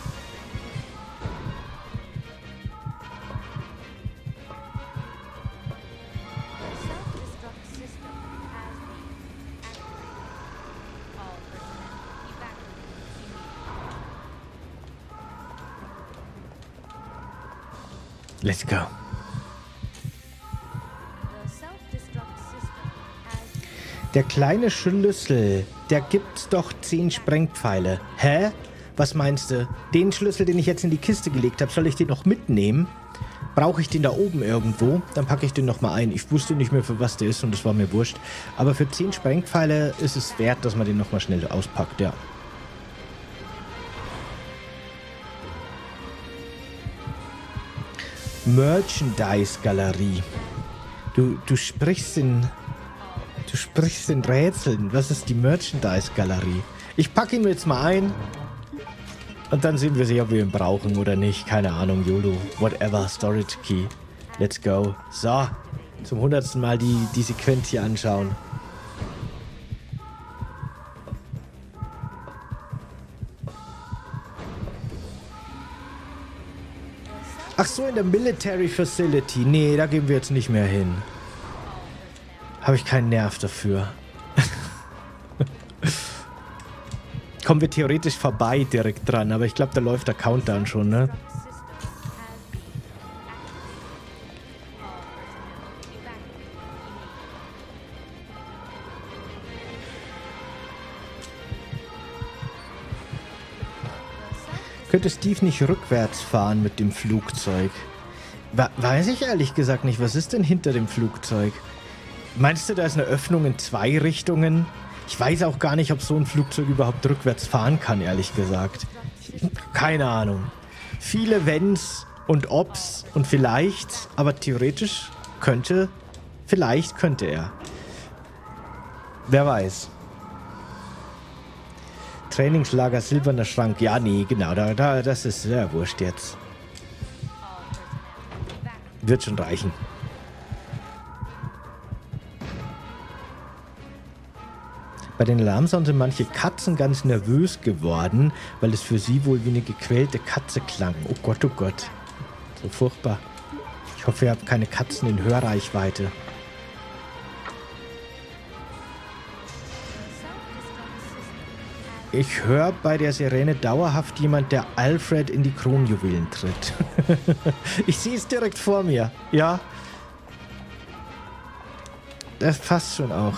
Let's go. Der kleine Schlüssel, der gibt doch 10 Sprengpfeile. Hä? Was meinst du? Den Schlüssel, den ich jetzt in die Kiste gelegt habe, soll ich den noch mitnehmen? Brauche ich den da oben irgendwo? Dann packe ich den nochmal ein. Ich wusste nicht mehr, für was der ist und das war mir wurscht. Aber für 10 Sprengpfeile ist es wert, dass man den nochmal schnell auspackt, ja. Merchandise-Galerie. Du sprichst in Rätseln. Was ist die Merchandise-Galerie? Ich packe ihn jetzt mal ein. Und dann sehen wir sicher, ob wir ihn brauchen oder nicht. Keine Ahnung, YOLO. Whatever. Storage Key. Let's go. So. Zum 100. Mal die Sequenz hier anschauen. Ach so, in der Military Facility. Nee, da gehen wir jetzt nicht mehr hin. Habe ich keinen Nerv dafür. Kommen wir theoretisch vorbei direkt dran, aber ich glaube, da läuft der Countdown schon, ne? Könnte Steve nicht rückwärts fahren mit dem Flugzeug? Weiß ich ehrlich gesagt nicht. Was ist denn hinter dem Flugzeug? Meinst du, da ist eine Öffnung in 2 Richtungen? Ich weiß auch gar nicht, ob so ein Flugzeug überhaupt rückwärts fahren kann, ehrlich gesagt. Keine Ahnung. Viele Wenns und Obs und vielleicht, aber theoretisch vielleicht könnte er. Wer weiß. Trainingslager Silberner Schrank. Ja, nee, genau. Das ist ja wurscht jetzt. Wird schon reichen. Bei den Alarmsounds sind manche Katzen ganz nervös geworden, weil es für sie wohl wie eine gequälte Katze klang. Oh Gott, oh Gott. So furchtbar. Ich hoffe, ihr habt keine Katzen in Hörreichweite. Ich höre bei der Sirene dauerhaft jemand, der Alfred in die Kronjuwelen tritt. Ich sehe es direkt vor mir. Ja. Das passt schon auch.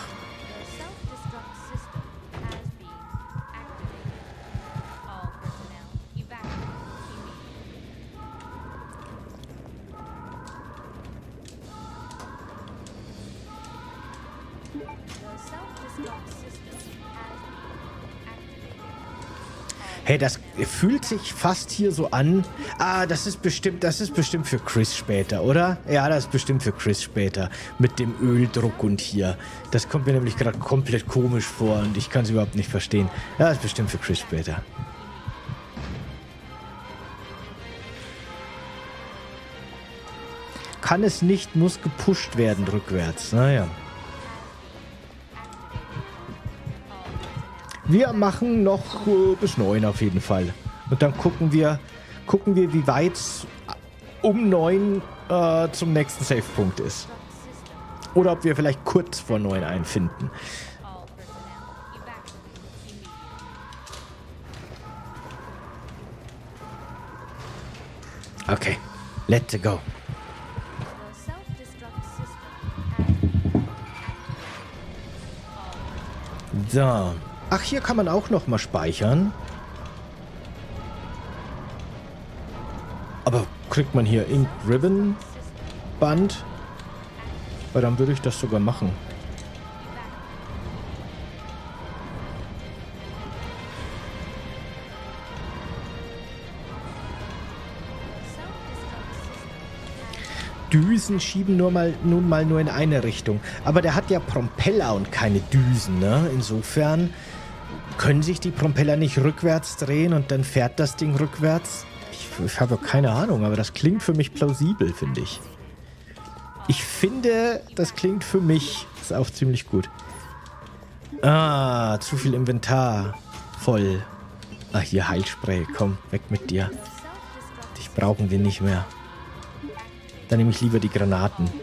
Hey, das fühlt sich fast hier so an. Ah, das ist bestimmt für Chris später, oder? Ja, das ist bestimmt für Chris später. Mit dem Öldruck und hier. Das kommt mir nämlich gerade komplett komisch vor und ich kann es überhaupt nicht verstehen. Ja, das ist bestimmt für Chris später. Kann es nicht, muss gepusht werden rückwärts. Naja. Wir machen noch bis 9 auf jeden Fall. Und dann gucken wir, wie weit es um 9 zum nächsten Savepunkt ist. Oder ob wir vielleicht kurz vor 9 einen finden. Okay, let's go. So. Ach, hier kann man auch noch mal speichern. Aber kriegt man hier Ink Ribbon Band? Weil dann würde ich das sogar machen. Düsen schieben nun mal nur in eine Richtung. Aber der hat ja Propeller und keine Düsen, ne? Insofern können sich die Propeller nicht rückwärts drehen und dann fährt das Ding rückwärts. Ich habe keine Ahnung, aber das klingt für mich plausibel, finde ich. Ich finde, das klingt für mich ist auch ziemlich gut. Ah, zu viel Inventar. Voll. Ah, hier Heilspray. Komm, weg mit dir. Dich brauchen wir nicht mehr. Dann nehme ich lieber die Granaten.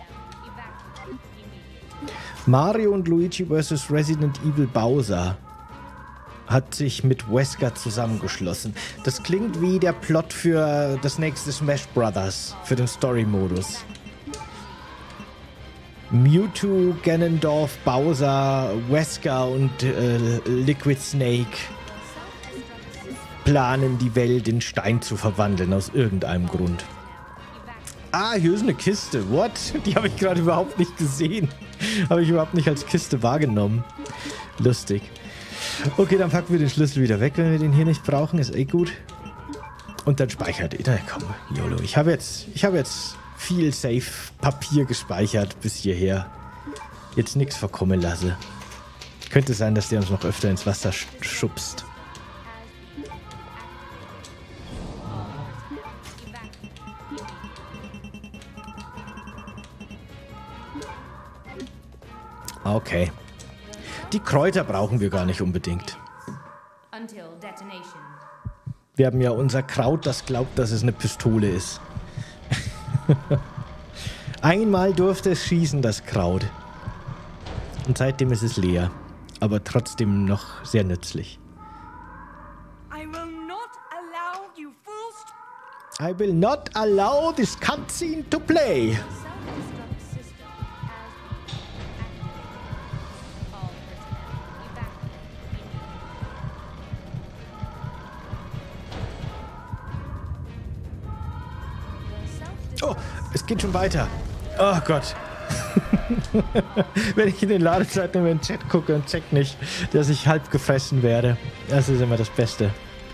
Mario und Luigi vs. Resident Evil Bowser hat sich mit Wesker zusammengeschlossen. Das klingt wie der Plot für das nächste Smash Brothers, für den Story-Modus. Mewtwo, Ganondorf, Bowser, Wesker und Liquid Snake planen, die Welt in Stein zu verwandeln, aus irgendeinem Grund. Ah, hier ist eine Kiste. What? Die habe ich gerade überhaupt nicht gesehen. Habe ich überhaupt nicht als Kiste wahrgenommen. Lustig. Okay, dann packen wir den Schlüssel wieder weg, wenn wir den hier nicht brauchen. Ist eh gut. Und dann speichert. Na komm, YOLO. Ich habe jetzt viel Safe-Papier gespeichert bis hierher. Jetzt nichts verkommen lasse. Könnte sein, dass der uns noch öfter ins Wasser schubst. Okay. Die Kräuter brauchen wir gar nicht unbedingt. Wir haben ja unser Kraut, das glaubt, dass es eine Pistole ist. Einmal durfte es schießen, das Kraut. Und seitdem ist es leer. Aber trotzdem noch sehr nützlich. I will not allow this cutscene to play. Oh, es geht schon weiter. Oh Gott. Wenn ich in den Ladezeiten in den Chat gucke und check nicht, dass ich halb gefressen werde. Das ist immer das Beste.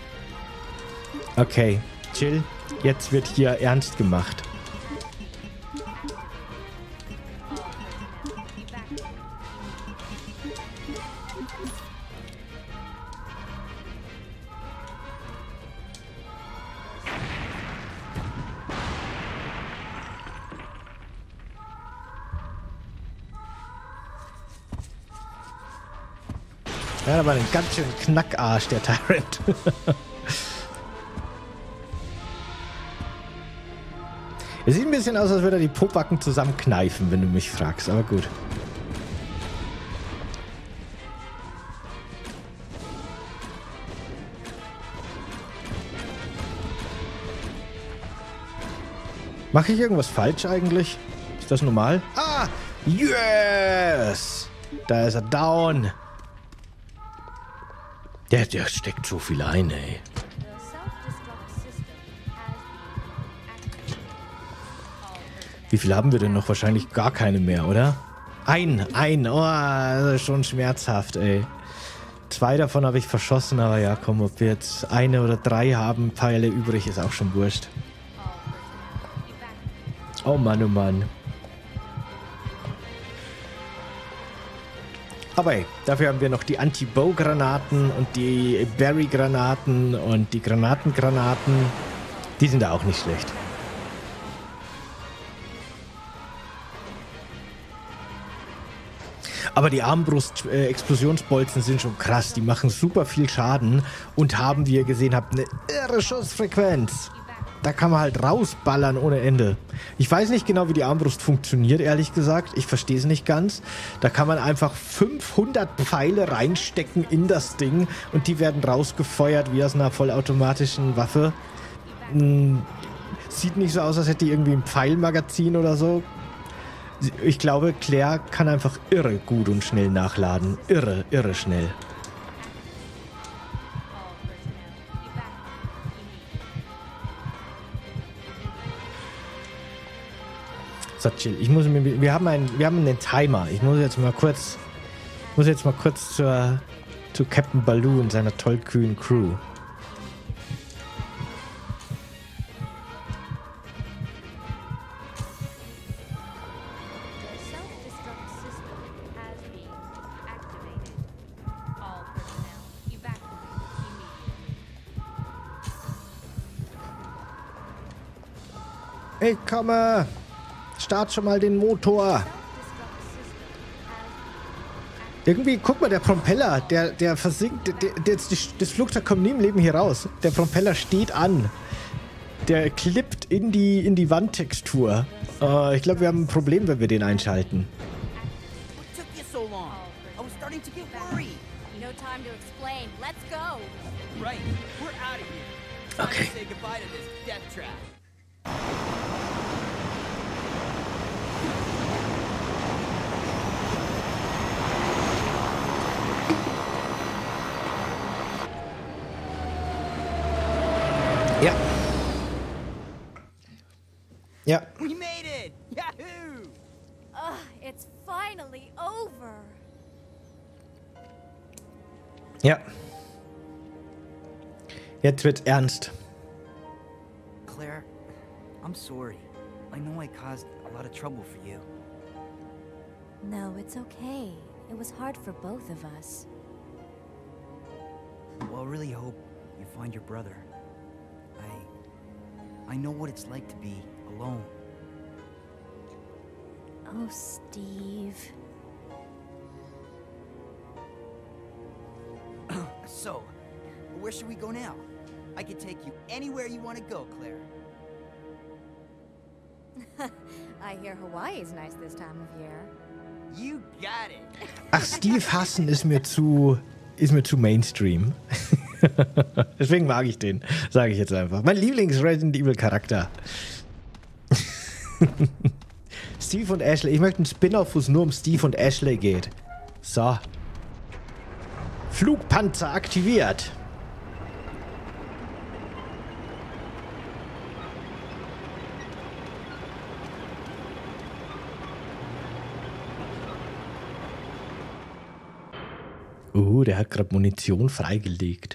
Okay, chill. Jetzt wird hier ernst gemacht. Er hat aber einen ganz schönen Knackarsch, der Tyrant. Es sieht ein bisschen aus, als würde er die Pobacken zusammenkneifen, wenn du mich fragst, aber gut. Mache ich irgendwas falsch eigentlich? Ist das normal? Ah! Yes! Da ist er down. Der steckt so viel ein, ey. Wie viel haben wir denn noch? Wahrscheinlich gar keine mehr, oder? Ein. Oh, das ist schon schmerzhaft, ey. 2 davon habe ich verschossen, aber ja, komm, ob wir jetzt 1 oder 3 haben, Pfeile übrig, ist auch schon wurscht. Oh Mann, oh Mann. Aber ey, dafür haben wir noch die Anti-Bow-Granaten und die Berry-Granaten und die Granaten. Die sind da auch nicht schlecht. Aber die Armbrust-Explosionsbolzen sind schon krass. Die machen super viel Schaden und haben, wie ihr gesehen habt, eine irre Schussfrequenz. da kann man halt rausballern ohne Ende. Ich weiß nicht genau, wie die Armbrust funktioniert, ehrlich gesagt. Ich verstehe es nicht ganz. Da kann man einfach 500 Pfeile reinstecken in das Ding und die werden rausgefeuert wie aus einer vollautomatischen Waffe. Sieht nicht so aus, als hätte die irgendwie ein Pfeilmagazin oder so. Ich glaube, Claire kann einfach irre gut und schnell nachladen. Irre schnell. So, chill. Wir haben einen Timer. Ich muss jetzt mal kurz zu Captain Baloo und seiner tollkühnen Crew. Ich komme! Start schon mal den Motor! Irgendwie, guck mal, der Propeller, der versinkt, das Flugzeug kommt nie im Leben hier raus. Der Propeller steht an. Der klippt in die Wandtextur. Ich glaube, wir haben ein Problem, wenn wir den einschalten. Okay. Ja. Ja. We made it! Yahoo! It's finally over. Ja. Jetzt wird's ernst. Claire, I'm sorry. I know I caused a lot of trouble for you. No, it's okay. It was hard for both of us. Well, I really hope you find your brother. I know what it's like to be alone. Oh, Steve. So, where should we go now? I can take you anywhere you want to go, Claire. I hear Hawaii's nice this time of year. You got it. Ach, Steve hassen ist mir zu Mainstream. Deswegen mag ich den, sage ich jetzt einfach. Mein Lieblings-Resident Evil-Charakter. Steve und Ashley. Ich möchte einen Spin-off, wo es nur um Steve und Ashley geht. So. Flugpanzer aktiviert. Der hat gerade Munition freigelegt.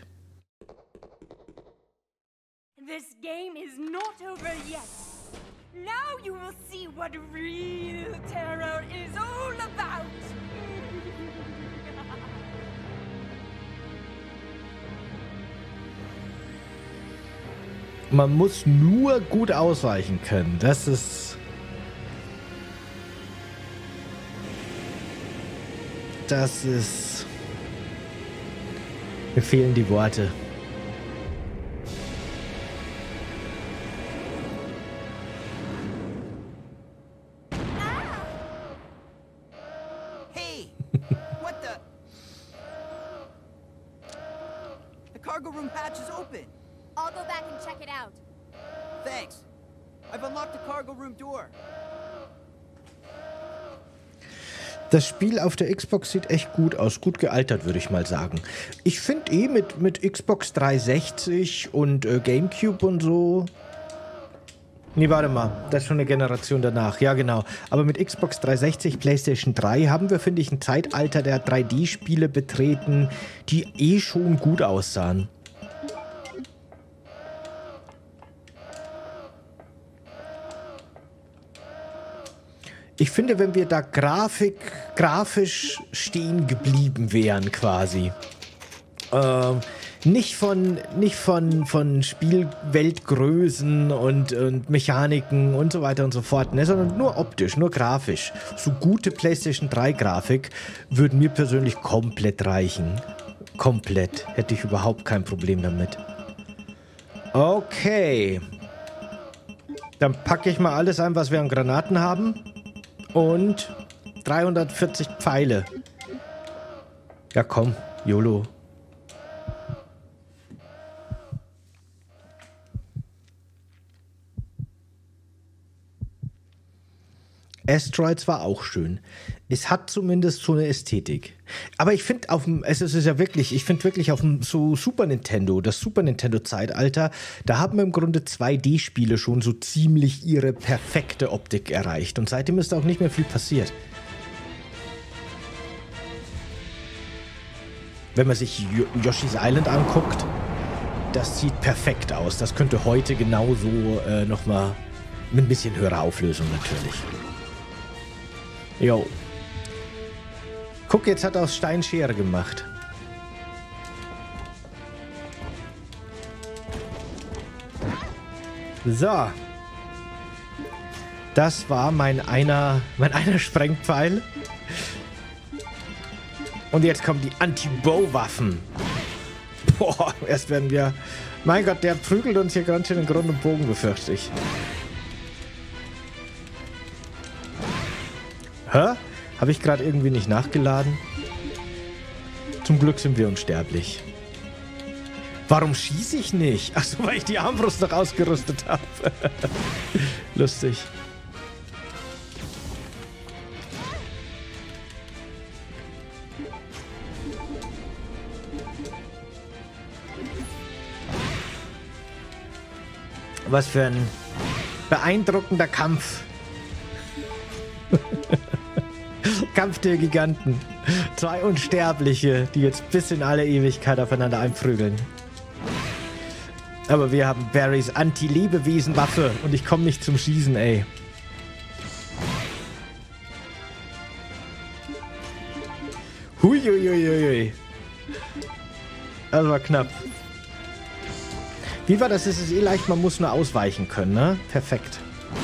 This game is not over yet. Now you will see what real terror is all about. Man muss nur gut ausweichen können. Das ist... Mir fehlen die Worte. Hey! What the? The cargo room hatch is open. I'll go back and check it out. Thanks. I've unlocked the cargo room door. Das Spiel auf der Xbox sieht echt gut aus. Gut gealtert, würde ich mal sagen. Ich finde mit Xbox 360 und Gamecube und so... Nee, warte mal. Das ist schon eine Generation danach. Ja, genau. Aber mit Xbox 360, PlayStation 3 haben wir, finde ich, ein Zeitalter der 3D-Spiele betreten, die schon gut aussahen. Ich finde, wenn wir da grafisch stehen geblieben wären, quasi. Nicht von Spielweltgrößen und Mechaniken und so weiter und so fort, ne, sondern nur optisch, nur grafisch. So gute PlayStation 3 Grafik würde mir persönlich komplett reichen. Komplett. Hätte ich überhaupt kein Problem damit. Okay. Dann packe ich mal alles ein, was wir an Granaten haben. Und 340 Pfeile. Ja, komm, YOLO. Asteroids war auch schön. Es hat zumindest so eine Ästhetik. Aber ich finde ich finde wirklich auf dem so Super Nintendo, das Super Nintendo Zeitalter, da haben im Grunde 2D-Spiele schon so ziemlich ihre perfekte Optik erreicht. Und seitdem ist auch nicht mehr viel passiert. Wenn man sich Yoshi's Island anguckt, das sieht perfekt aus. Das könnte heute genauso nochmal mit ein bisschen höherer Auflösung natürlich. Jo. Guck, jetzt hat er aus Stein Schere gemacht. So. Das war mein einer Sprengpfeil. Und jetzt kommen die Anti-Bow-Waffen. Boah, erst werden wir... Mein Gott, der prügelt uns hier ganz schön in Grund und Bogen, befürchte ich. Hä? Habe ich gerade irgendwie nicht nachgeladen? Zum Glück sind wir unsterblich. Warum schieße ich nicht? Achso, weil ich die Armbrust noch ausgerüstet habe. Lustig. Was für ein beeindruckender Kampf. Kampf der Giganten. 2 Unsterbliche, die jetzt bis in alle Ewigkeit aufeinander einprügeln. Aber wir haben Barrys Anti-Lebewesen-Waffe und ich komme nicht zum Schießen, ey. Huiuiuiui. Das war knapp. Wie war das? Es ist eh leicht, man muss nur ausweichen können, ne? Perfekt.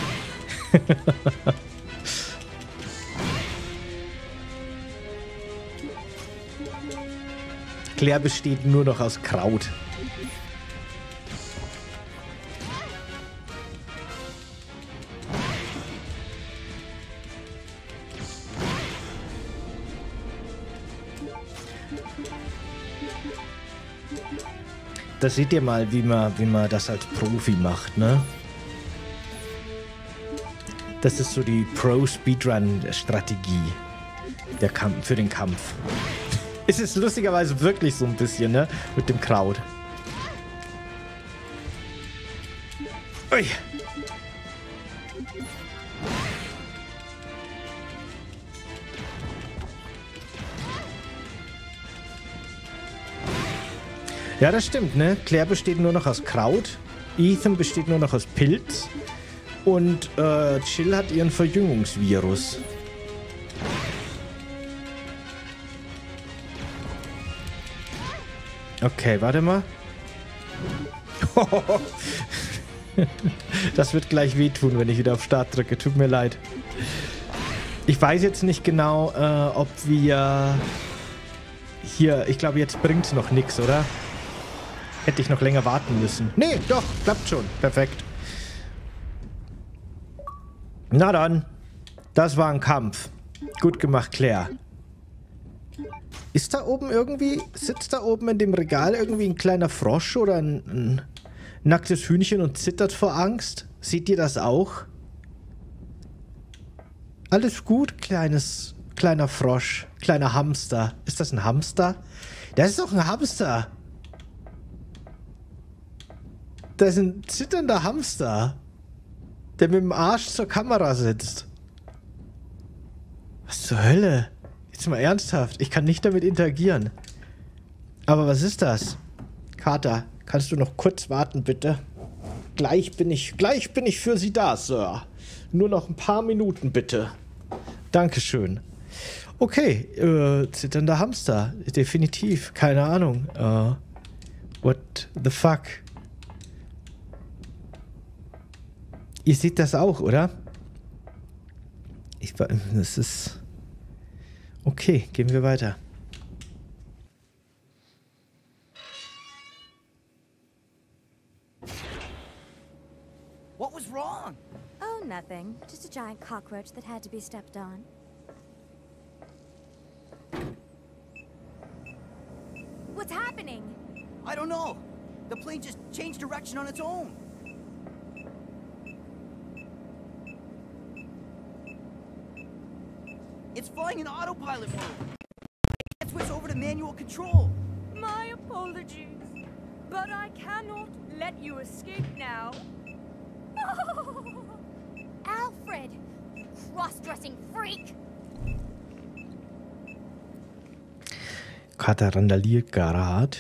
Claire besteht nur noch aus Kraut. Da seht ihr mal, wie man das als Profi macht, ne? Das ist so die Pro-Speedrun-Strategie für den Kampf. Es ist lustigerweise wirklich so ein bisschen, ne? Mit dem Kraut. Ui. Ja, das stimmt, ne? Claire besteht nur noch aus Kraut. Ethan besteht nur noch aus Pilz. Und Jill hat ihren Verjüngungsvirus. Okay, warte mal. Das wird gleich wehtun, wenn ich wieder auf Start drücke. Tut mir leid. Ich weiß jetzt nicht genau, ob wir hier... Ich glaube, jetzt bringt es noch nichts, oder? Hätte ich noch länger warten müssen. Nee, doch, klappt schon. Perfekt. Na dann. Das war ein Kampf. Gut gemacht, Claire. Ist da oben irgendwie... Sitzt da oben in dem Regal irgendwie ein kleiner Frosch oder ein nacktes Hühnchen und zittert vor Angst? Seht ihr das auch? Alles gut, kleiner Frosch. Kleiner Hamster. Ist das ein Hamster? Das ist doch ein Hamster. Das ist ein zitternder Hamster, der mit dem Arsch zur Kamera sitzt. Was zur Hölle? Jetzt mal ernsthaft. Ich kann nicht damit interagieren. Aber was ist das? Kater, kannst du noch kurz warten, bitte? Gleich bin ich für Sie da, Sir. Nur noch ein paar Minuten, bitte. Dankeschön. Okay, zitternder Hamster. Definitiv. Keine Ahnung. What the fuck? Ihr seht das auch, oder? Das ist... Okay, gehen wir weiter. What was wrong? Oh, nothing. Just a giant cockroach that had to be stepped on. What's happening? I don't know. The plane just changed direction on its own. It's flying in autopilot mode. Let's switch over to manual control. My apologies, but I cannot let you escape now. Alfred! You cross-dressing freak! Kater randaliert gerade.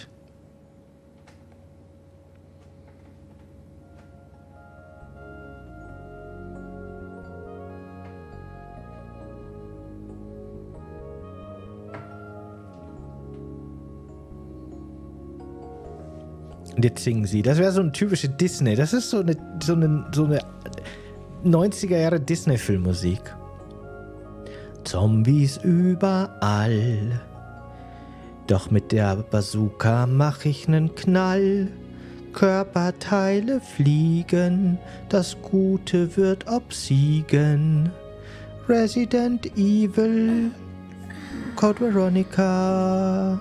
Und jetzt singen sie. Das wäre so ein typische Disney. Das ist so eine 90er Jahre Disney-Filmmusik. Zombies überall. Doch mit der Bazooka mach ich nen Knall. Körperteile fliegen. Das Gute wird obsiegen. Resident Evil. Code Veronica.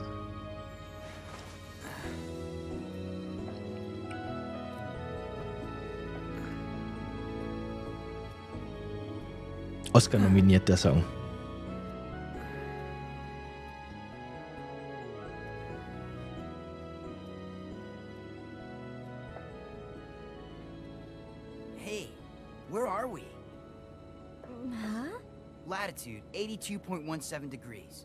Oscar nominiert der Song. Hey, where are we? Huh? Latitude 82.17 degrees.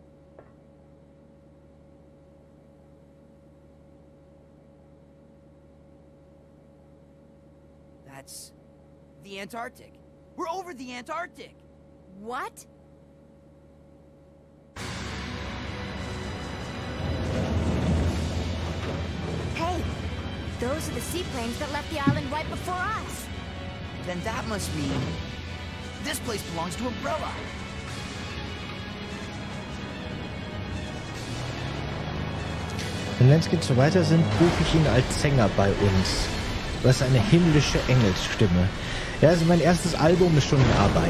That's the Antarctic. We're over the Antarctic! What? Hey, those are the seaplanes that left the island right before us. Then that must mean this place belongs to Umbrella. Wenn es geht so weiter sind, buche ich ihn als Sänger bei uns. Das ist eine himmlische Engelsstimme. Ja, also mein erstes Album ist schon in Arbeit.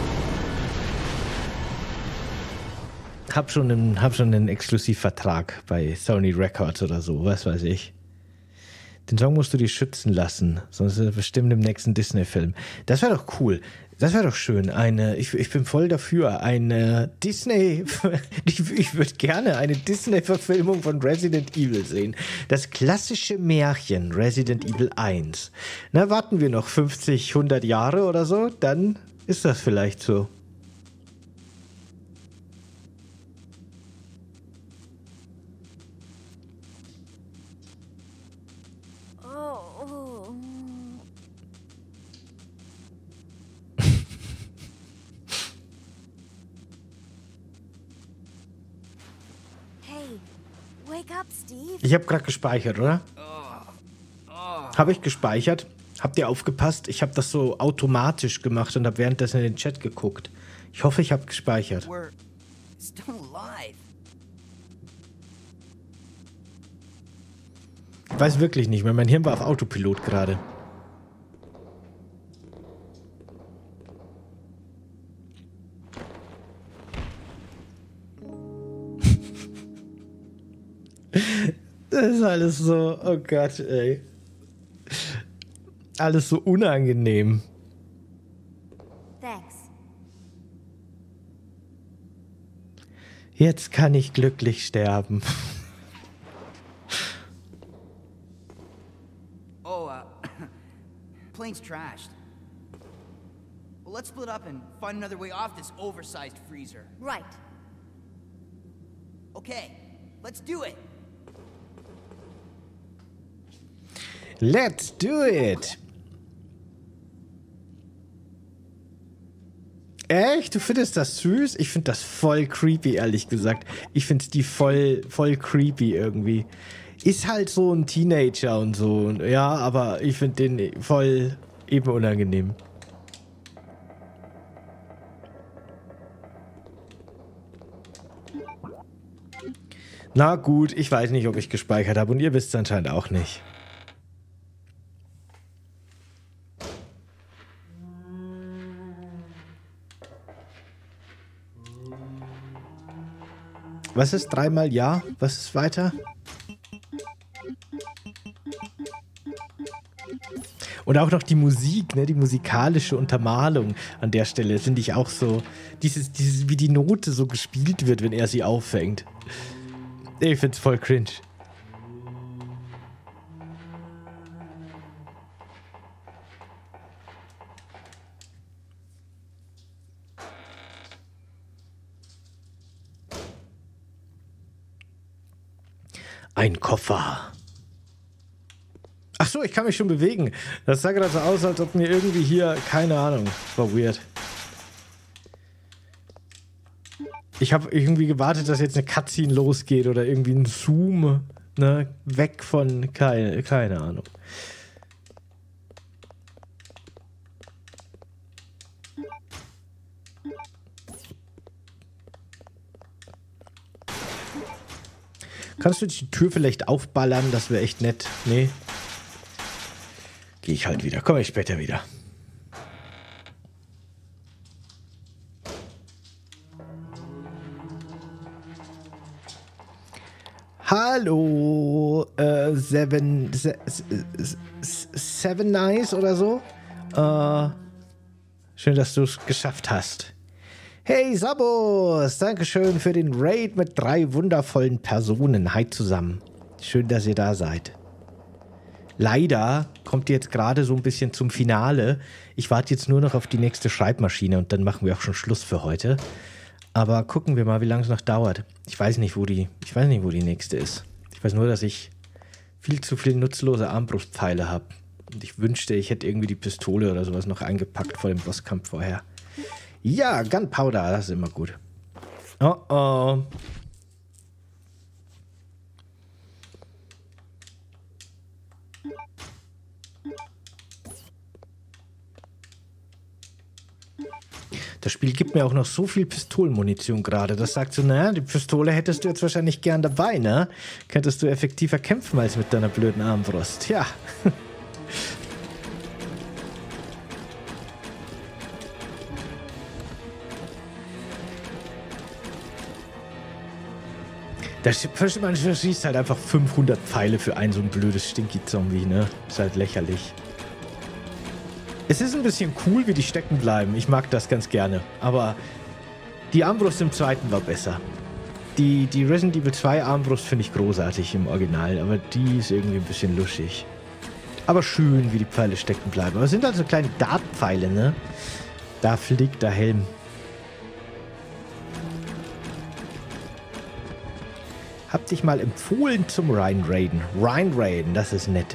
Hab schon einen Exklusivvertrag bei Sony Records oder so, was weiß ich. Den Song musst du dir schützen lassen, sonst ist er bestimmt im nächsten Disney-Film. Das wäre doch cool. Das wäre doch schön. Ich bin voll dafür. Eine Disney... ich würde gerne eine Disney-Verfilmung von Resident Evil sehen. Das klassische Märchen Resident Evil 1. Na, warten wir noch 50, 100 Jahre oder so, dann ist das vielleicht so. Ich habe gerade gespeichert, oder? Habe ich gespeichert? Habt ihr aufgepasst? Ich habe das so automatisch gemacht und habe währenddessen in den Chat geguckt. Ich hoffe, ich habe gespeichert. Ich weiß wirklich nicht mehr. Mein Hirn war auf Autopilot gerade. Das ist alles so, oh Gott, ey. Alles so unangenehm. Thanks. Jetzt kann ich glücklich sterben. Oh, plane's trashed. Well, let's split up and find another way off this oversized freezer. Right. Okay, let's do it. Let's do it! Echt? Du findest das süß? Ich finde das voll creepy, ehrlich gesagt. Ich finde die voll creepy irgendwie. Ist halt so ein Teenager und so. Ja, aber ich finde den voll eben unangenehm. Na gut, ich weiß nicht, ob ich gespeichert habe und ihr wisst es anscheinend auch nicht. Was ist 3-mal Ja? Was ist weiter? Und auch noch die Musik, ne? Die musikalische Untermalung an der Stelle finde ich auch so, dieses, wie die Note so gespielt wird, wenn er sie auffängt. Ich find's voll cringe. Ein Koffer. Ach so, ich kann mich schon bewegen. Das sah gerade so aus, als ob mir irgendwie hier, keine Ahnung, war weird. Ich habe irgendwie gewartet, dass jetzt eine Cutscene losgeht oder irgendwie ein Zoom, ne, weg von, keine Ahnung. Kannst du die Tür vielleicht aufballern? Das wäre echt nett. Nee. Gehe ich halt wieder. Komme ich später wieder. Hallo, Seven Nice oder so. Schön, dass du es geschafft hast. Hey, Sabos, Dankeschön für den Raid mit 3 wundervollen Personen. Hi zusammen. Schön, dass ihr da seid. Leider kommt ihr jetzt gerade so ein bisschen zum Finale. Ich warte jetzt nur noch auf die nächste Schreibmaschine und dann machen wir auch schon Schluss für heute. Aber gucken wir mal, wie lange es noch dauert. Ich weiß nicht, wo die nächste ist. Ich weiß nur, dass ich viel zu viel nutzlose Armbrustpfeile habe. Und ich wünschte, ich hätte irgendwie die Pistole oder sowas noch eingepackt vor dem Bosskampf vorher. Ja, Gunpowder, das ist immer gut. Oh oh. Das Spiel gibt mir auch noch so viel Pistolenmunition gerade. Das sagt so, naja, die Pistole hättest du jetzt wahrscheinlich gern dabei, ne? Könntest du effektiver kämpfen als mit deiner blöden Armbrust. Ja. Man verschießt halt einfach 500 Pfeile für ein so ein blödes Stinky-Zombie, ne? Ist halt lächerlich. Es ist ein bisschen cool, wie die stecken bleiben. Ich mag das ganz gerne. Aber die Armbrust im zweiten war besser. Die Resident Evil 2 Armbrust finde ich großartig im Original, aber die ist irgendwie ein bisschen luschig. Aber schön, wie die Pfeile stecken bleiben. Aber es sind halt so kleine Dartpfeile, ne? Da fliegt der Helm. Hab dich mal empfohlen zum Rheinraiden. Rheinraiden, das ist nett.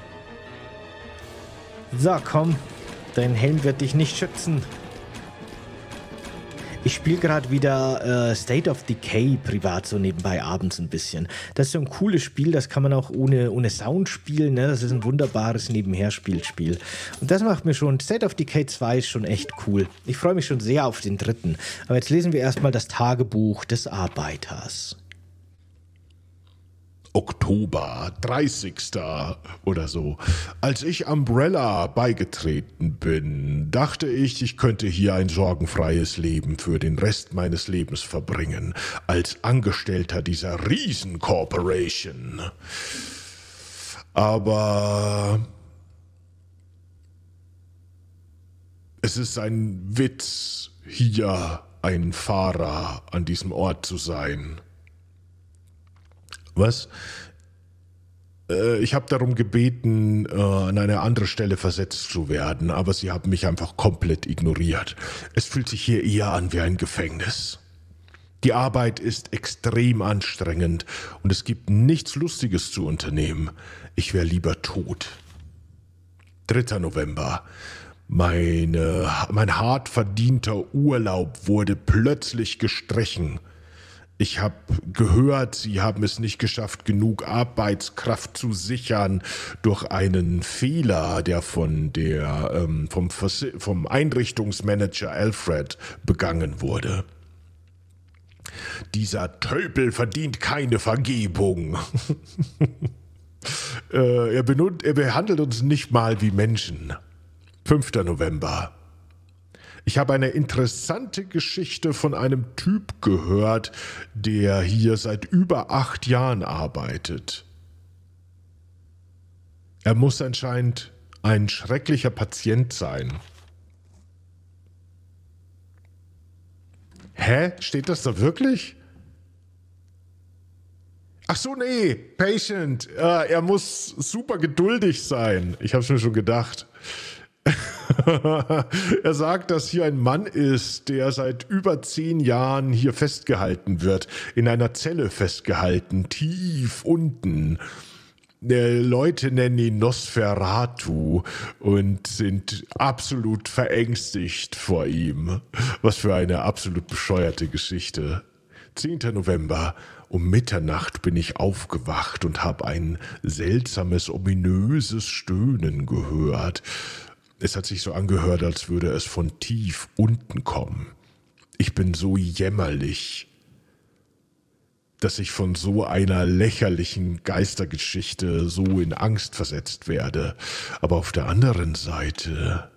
So, komm. Dein Helm wird dich nicht schützen. Ich spiele gerade wieder State of Decay privat so nebenbei abends ein bisschen. Das ist so ein cooles Spiel, das kann man auch ohne Sound spielen. Ne? Das ist ein wunderbares Nebenherspielspiel. Und das macht mir schon, State of Decay 2 ist schon echt cool. Ich freue mich schon sehr auf den 3. Aber jetzt lesen wir erstmal das Tagebuch des Arbeiters. Oktober, 30. oder so. Als ich Umbrella beigetreten bin, dachte ich, ich könnte hier ein sorgenfreies Leben für den Rest meines Lebens verbringen, als Angestellter dieser Riesen-Corporation. Aber es ist ein Witz, hier ein Fahrer an diesem Ort zu sein. Was? Ich habe darum gebeten, an eine andere Stelle versetzt zu werden, aber sie haben mich einfach komplett ignoriert. Es fühlt sich hier eher an wie ein Gefängnis. Die Arbeit ist extrem anstrengend und es gibt nichts Lustiges zu unternehmen. Ich wäre lieber tot. 3. November. Mein hart verdienter Urlaub wurde plötzlich gestrichen. Ich habe gehört, sie haben es nicht geschafft, genug Arbeitskraft zu sichern durch einen Fehler, der vom Einrichtungsmanager Alfred begangen wurde. Dieser Tölpel verdient keine Vergebung. Er behandelt uns nicht mal wie Menschen. 5. November. Ich habe eine interessante Geschichte von einem Typ gehört, der hier seit über 8 Jahren arbeitet. Er muss anscheinend ein schrecklicher Patient sein. Hä? Steht das da wirklich? Ach so, nee, Patient. Er muss super geduldig sein. Ich habe es mir schon gedacht. Er sagt, dass hier ein Mann ist, der seit über 10 Jahren hier festgehalten wird. In einer Zelle festgehalten, tief unten. Leute nennen ihn Nosferatu und sind absolut verängstigt vor ihm. Was für eine absolut bescheuerte Geschichte. 10. November, um Mitternacht bin ich aufgewacht und habe ein seltsames, ominöses Stöhnen gehört. Es hat sich so angehört, als würde es von tief unten kommen. Ich bin so jämmerlich, dass ich von so einer lächerlichen Geistergeschichte so in Angst versetzt werde. Aber auf der anderen Seite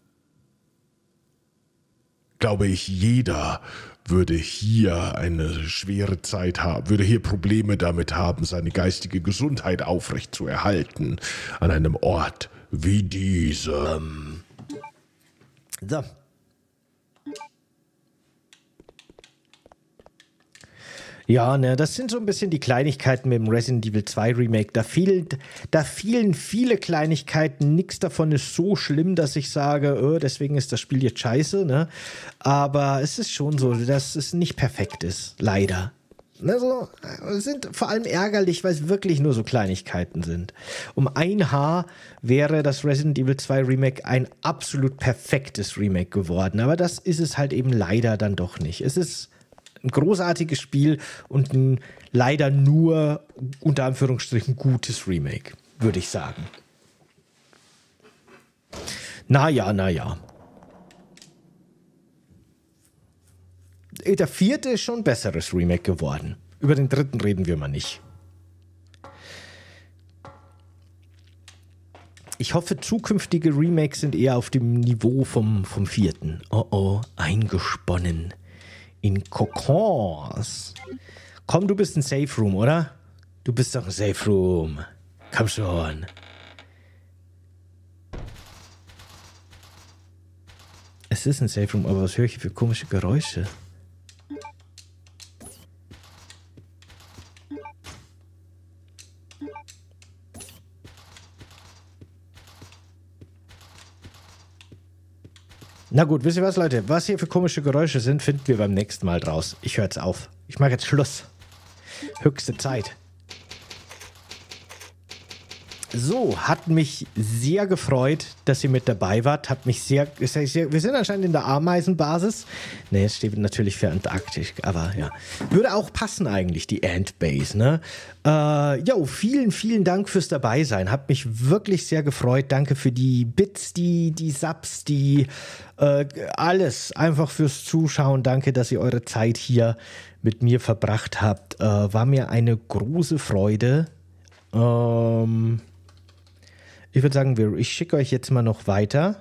glaube ich, jeder würde hier eine schwere Zeit haben, würde hier Probleme damit haben, seine geistige Gesundheit aufrecht zu erhalten, an einem Ort wie diesem. So. Ja, ne, das sind so ein bisschen die Kleinigkeiten mit dem Resident Evil 2 Remake. Da fielen viele Kleinigkeiten. Nichts davon ist so schlimm, dass ich sage, deswegen ist das Spiel jetzt scheiße, ne? Aber es ist schon so, dass es nicht perfekt ist, leider. Also, sind vor allem ärgerlich, weil es wirklich nur so Kleinigkeiten sind. Um ein Haar wäre das Resident Evil 2 Remake ein absolut perfektes Remake geworden. Aber das ist es halt eben leider dann doch nicht. Es ist ein großartiges Spiel und ein leider nur, unter Anführungsstrichen, gutes Remake, würde ich sagen. Naja. Der 4. ist schon ein besseres Remake geworden. Über den 3. reden wir mal nicht. Ich hoffe, zukünftige Remakes sind eher auf dem Niveau vom 4. Oh, eingesponnen. In Kokons. Komm, du bist ein Safe Room, oder? Du bist doch ein Safe Room. Komm schon. Es ist ein Safe Room, aber was höre ich für komische Geräusche? Na gut, wisst ihr was, Leute? Was hier für komische Geräusche sind, finden wir beim nächsten Mal draus. Ich höre jetzt auf. Ich mache jetzt Schluss. Höchste Zeit. So, hat mich sehr gefreut, dass ihr mit dabei wart. Wir sind anscheinend in der Ameisenbasis. Ne, jetzt steht natürlich für Antarktis, aber ja. Würde auch passen eigentlich, die Ant-Base, ne? Vielen Dank fürs Dabeisein. Hat mich wirklich sehr gefreut. Danke für die Bits, die Subs, alles. Einfach fürs Zuschauen. Danke, dass ihr eure Zeit hier mit mir verbracht habt. War mir eine große Freude. Ich würde sagen, ich schicke euch jetzt mal noch weiter.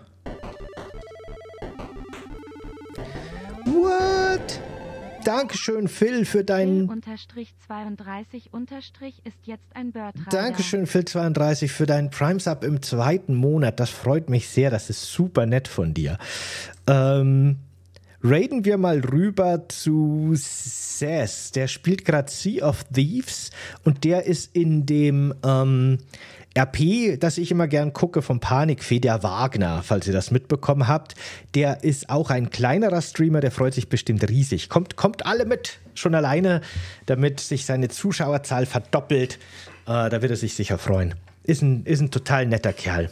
What? Dankeschön, Phil, für deinen... Phil-32- ist jetzt ein Bird-Rider. Dankeschön, Phil32, für deinen Prime-Sub im 2. Monat. Das freut mich sehr. Das ist super nett von dir. Raiden wir mal rüber zu Sess. Der spielt gerade Sea of Thieves und der ist in dem RP, das ich immer gern gucke, vom Panikfee, der Wagner, falls ihr das mitbekommen habt. Der ist auch ein kleinerer Streamer, der freut sich bestimmt riesig. Kommt alle mit, schon alleine, damit sich seine Zuschauerzahl verdoppelt. Da wird er sich sicher freuen. Ist ein total netter Kerl.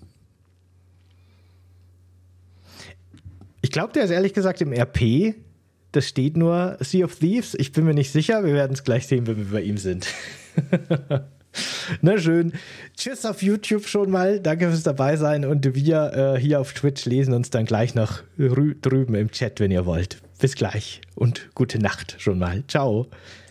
Ich glaube, der ist ehrlich gesagt im RP. Das steht nur Sea of Thieves. Ich bin mir nicht sicher. Wir werden es gleich sehen, wenn wir bei ihm sind. Na schön. Tschüss auf YouTube schon mal. Danke fürs Dabeisein. Und wir hier auf Twitch lesen uns dann gleich noch drüben im Chat, wenn ihr wollt. Bis gleich und gute Nacht schon mal. Ciao.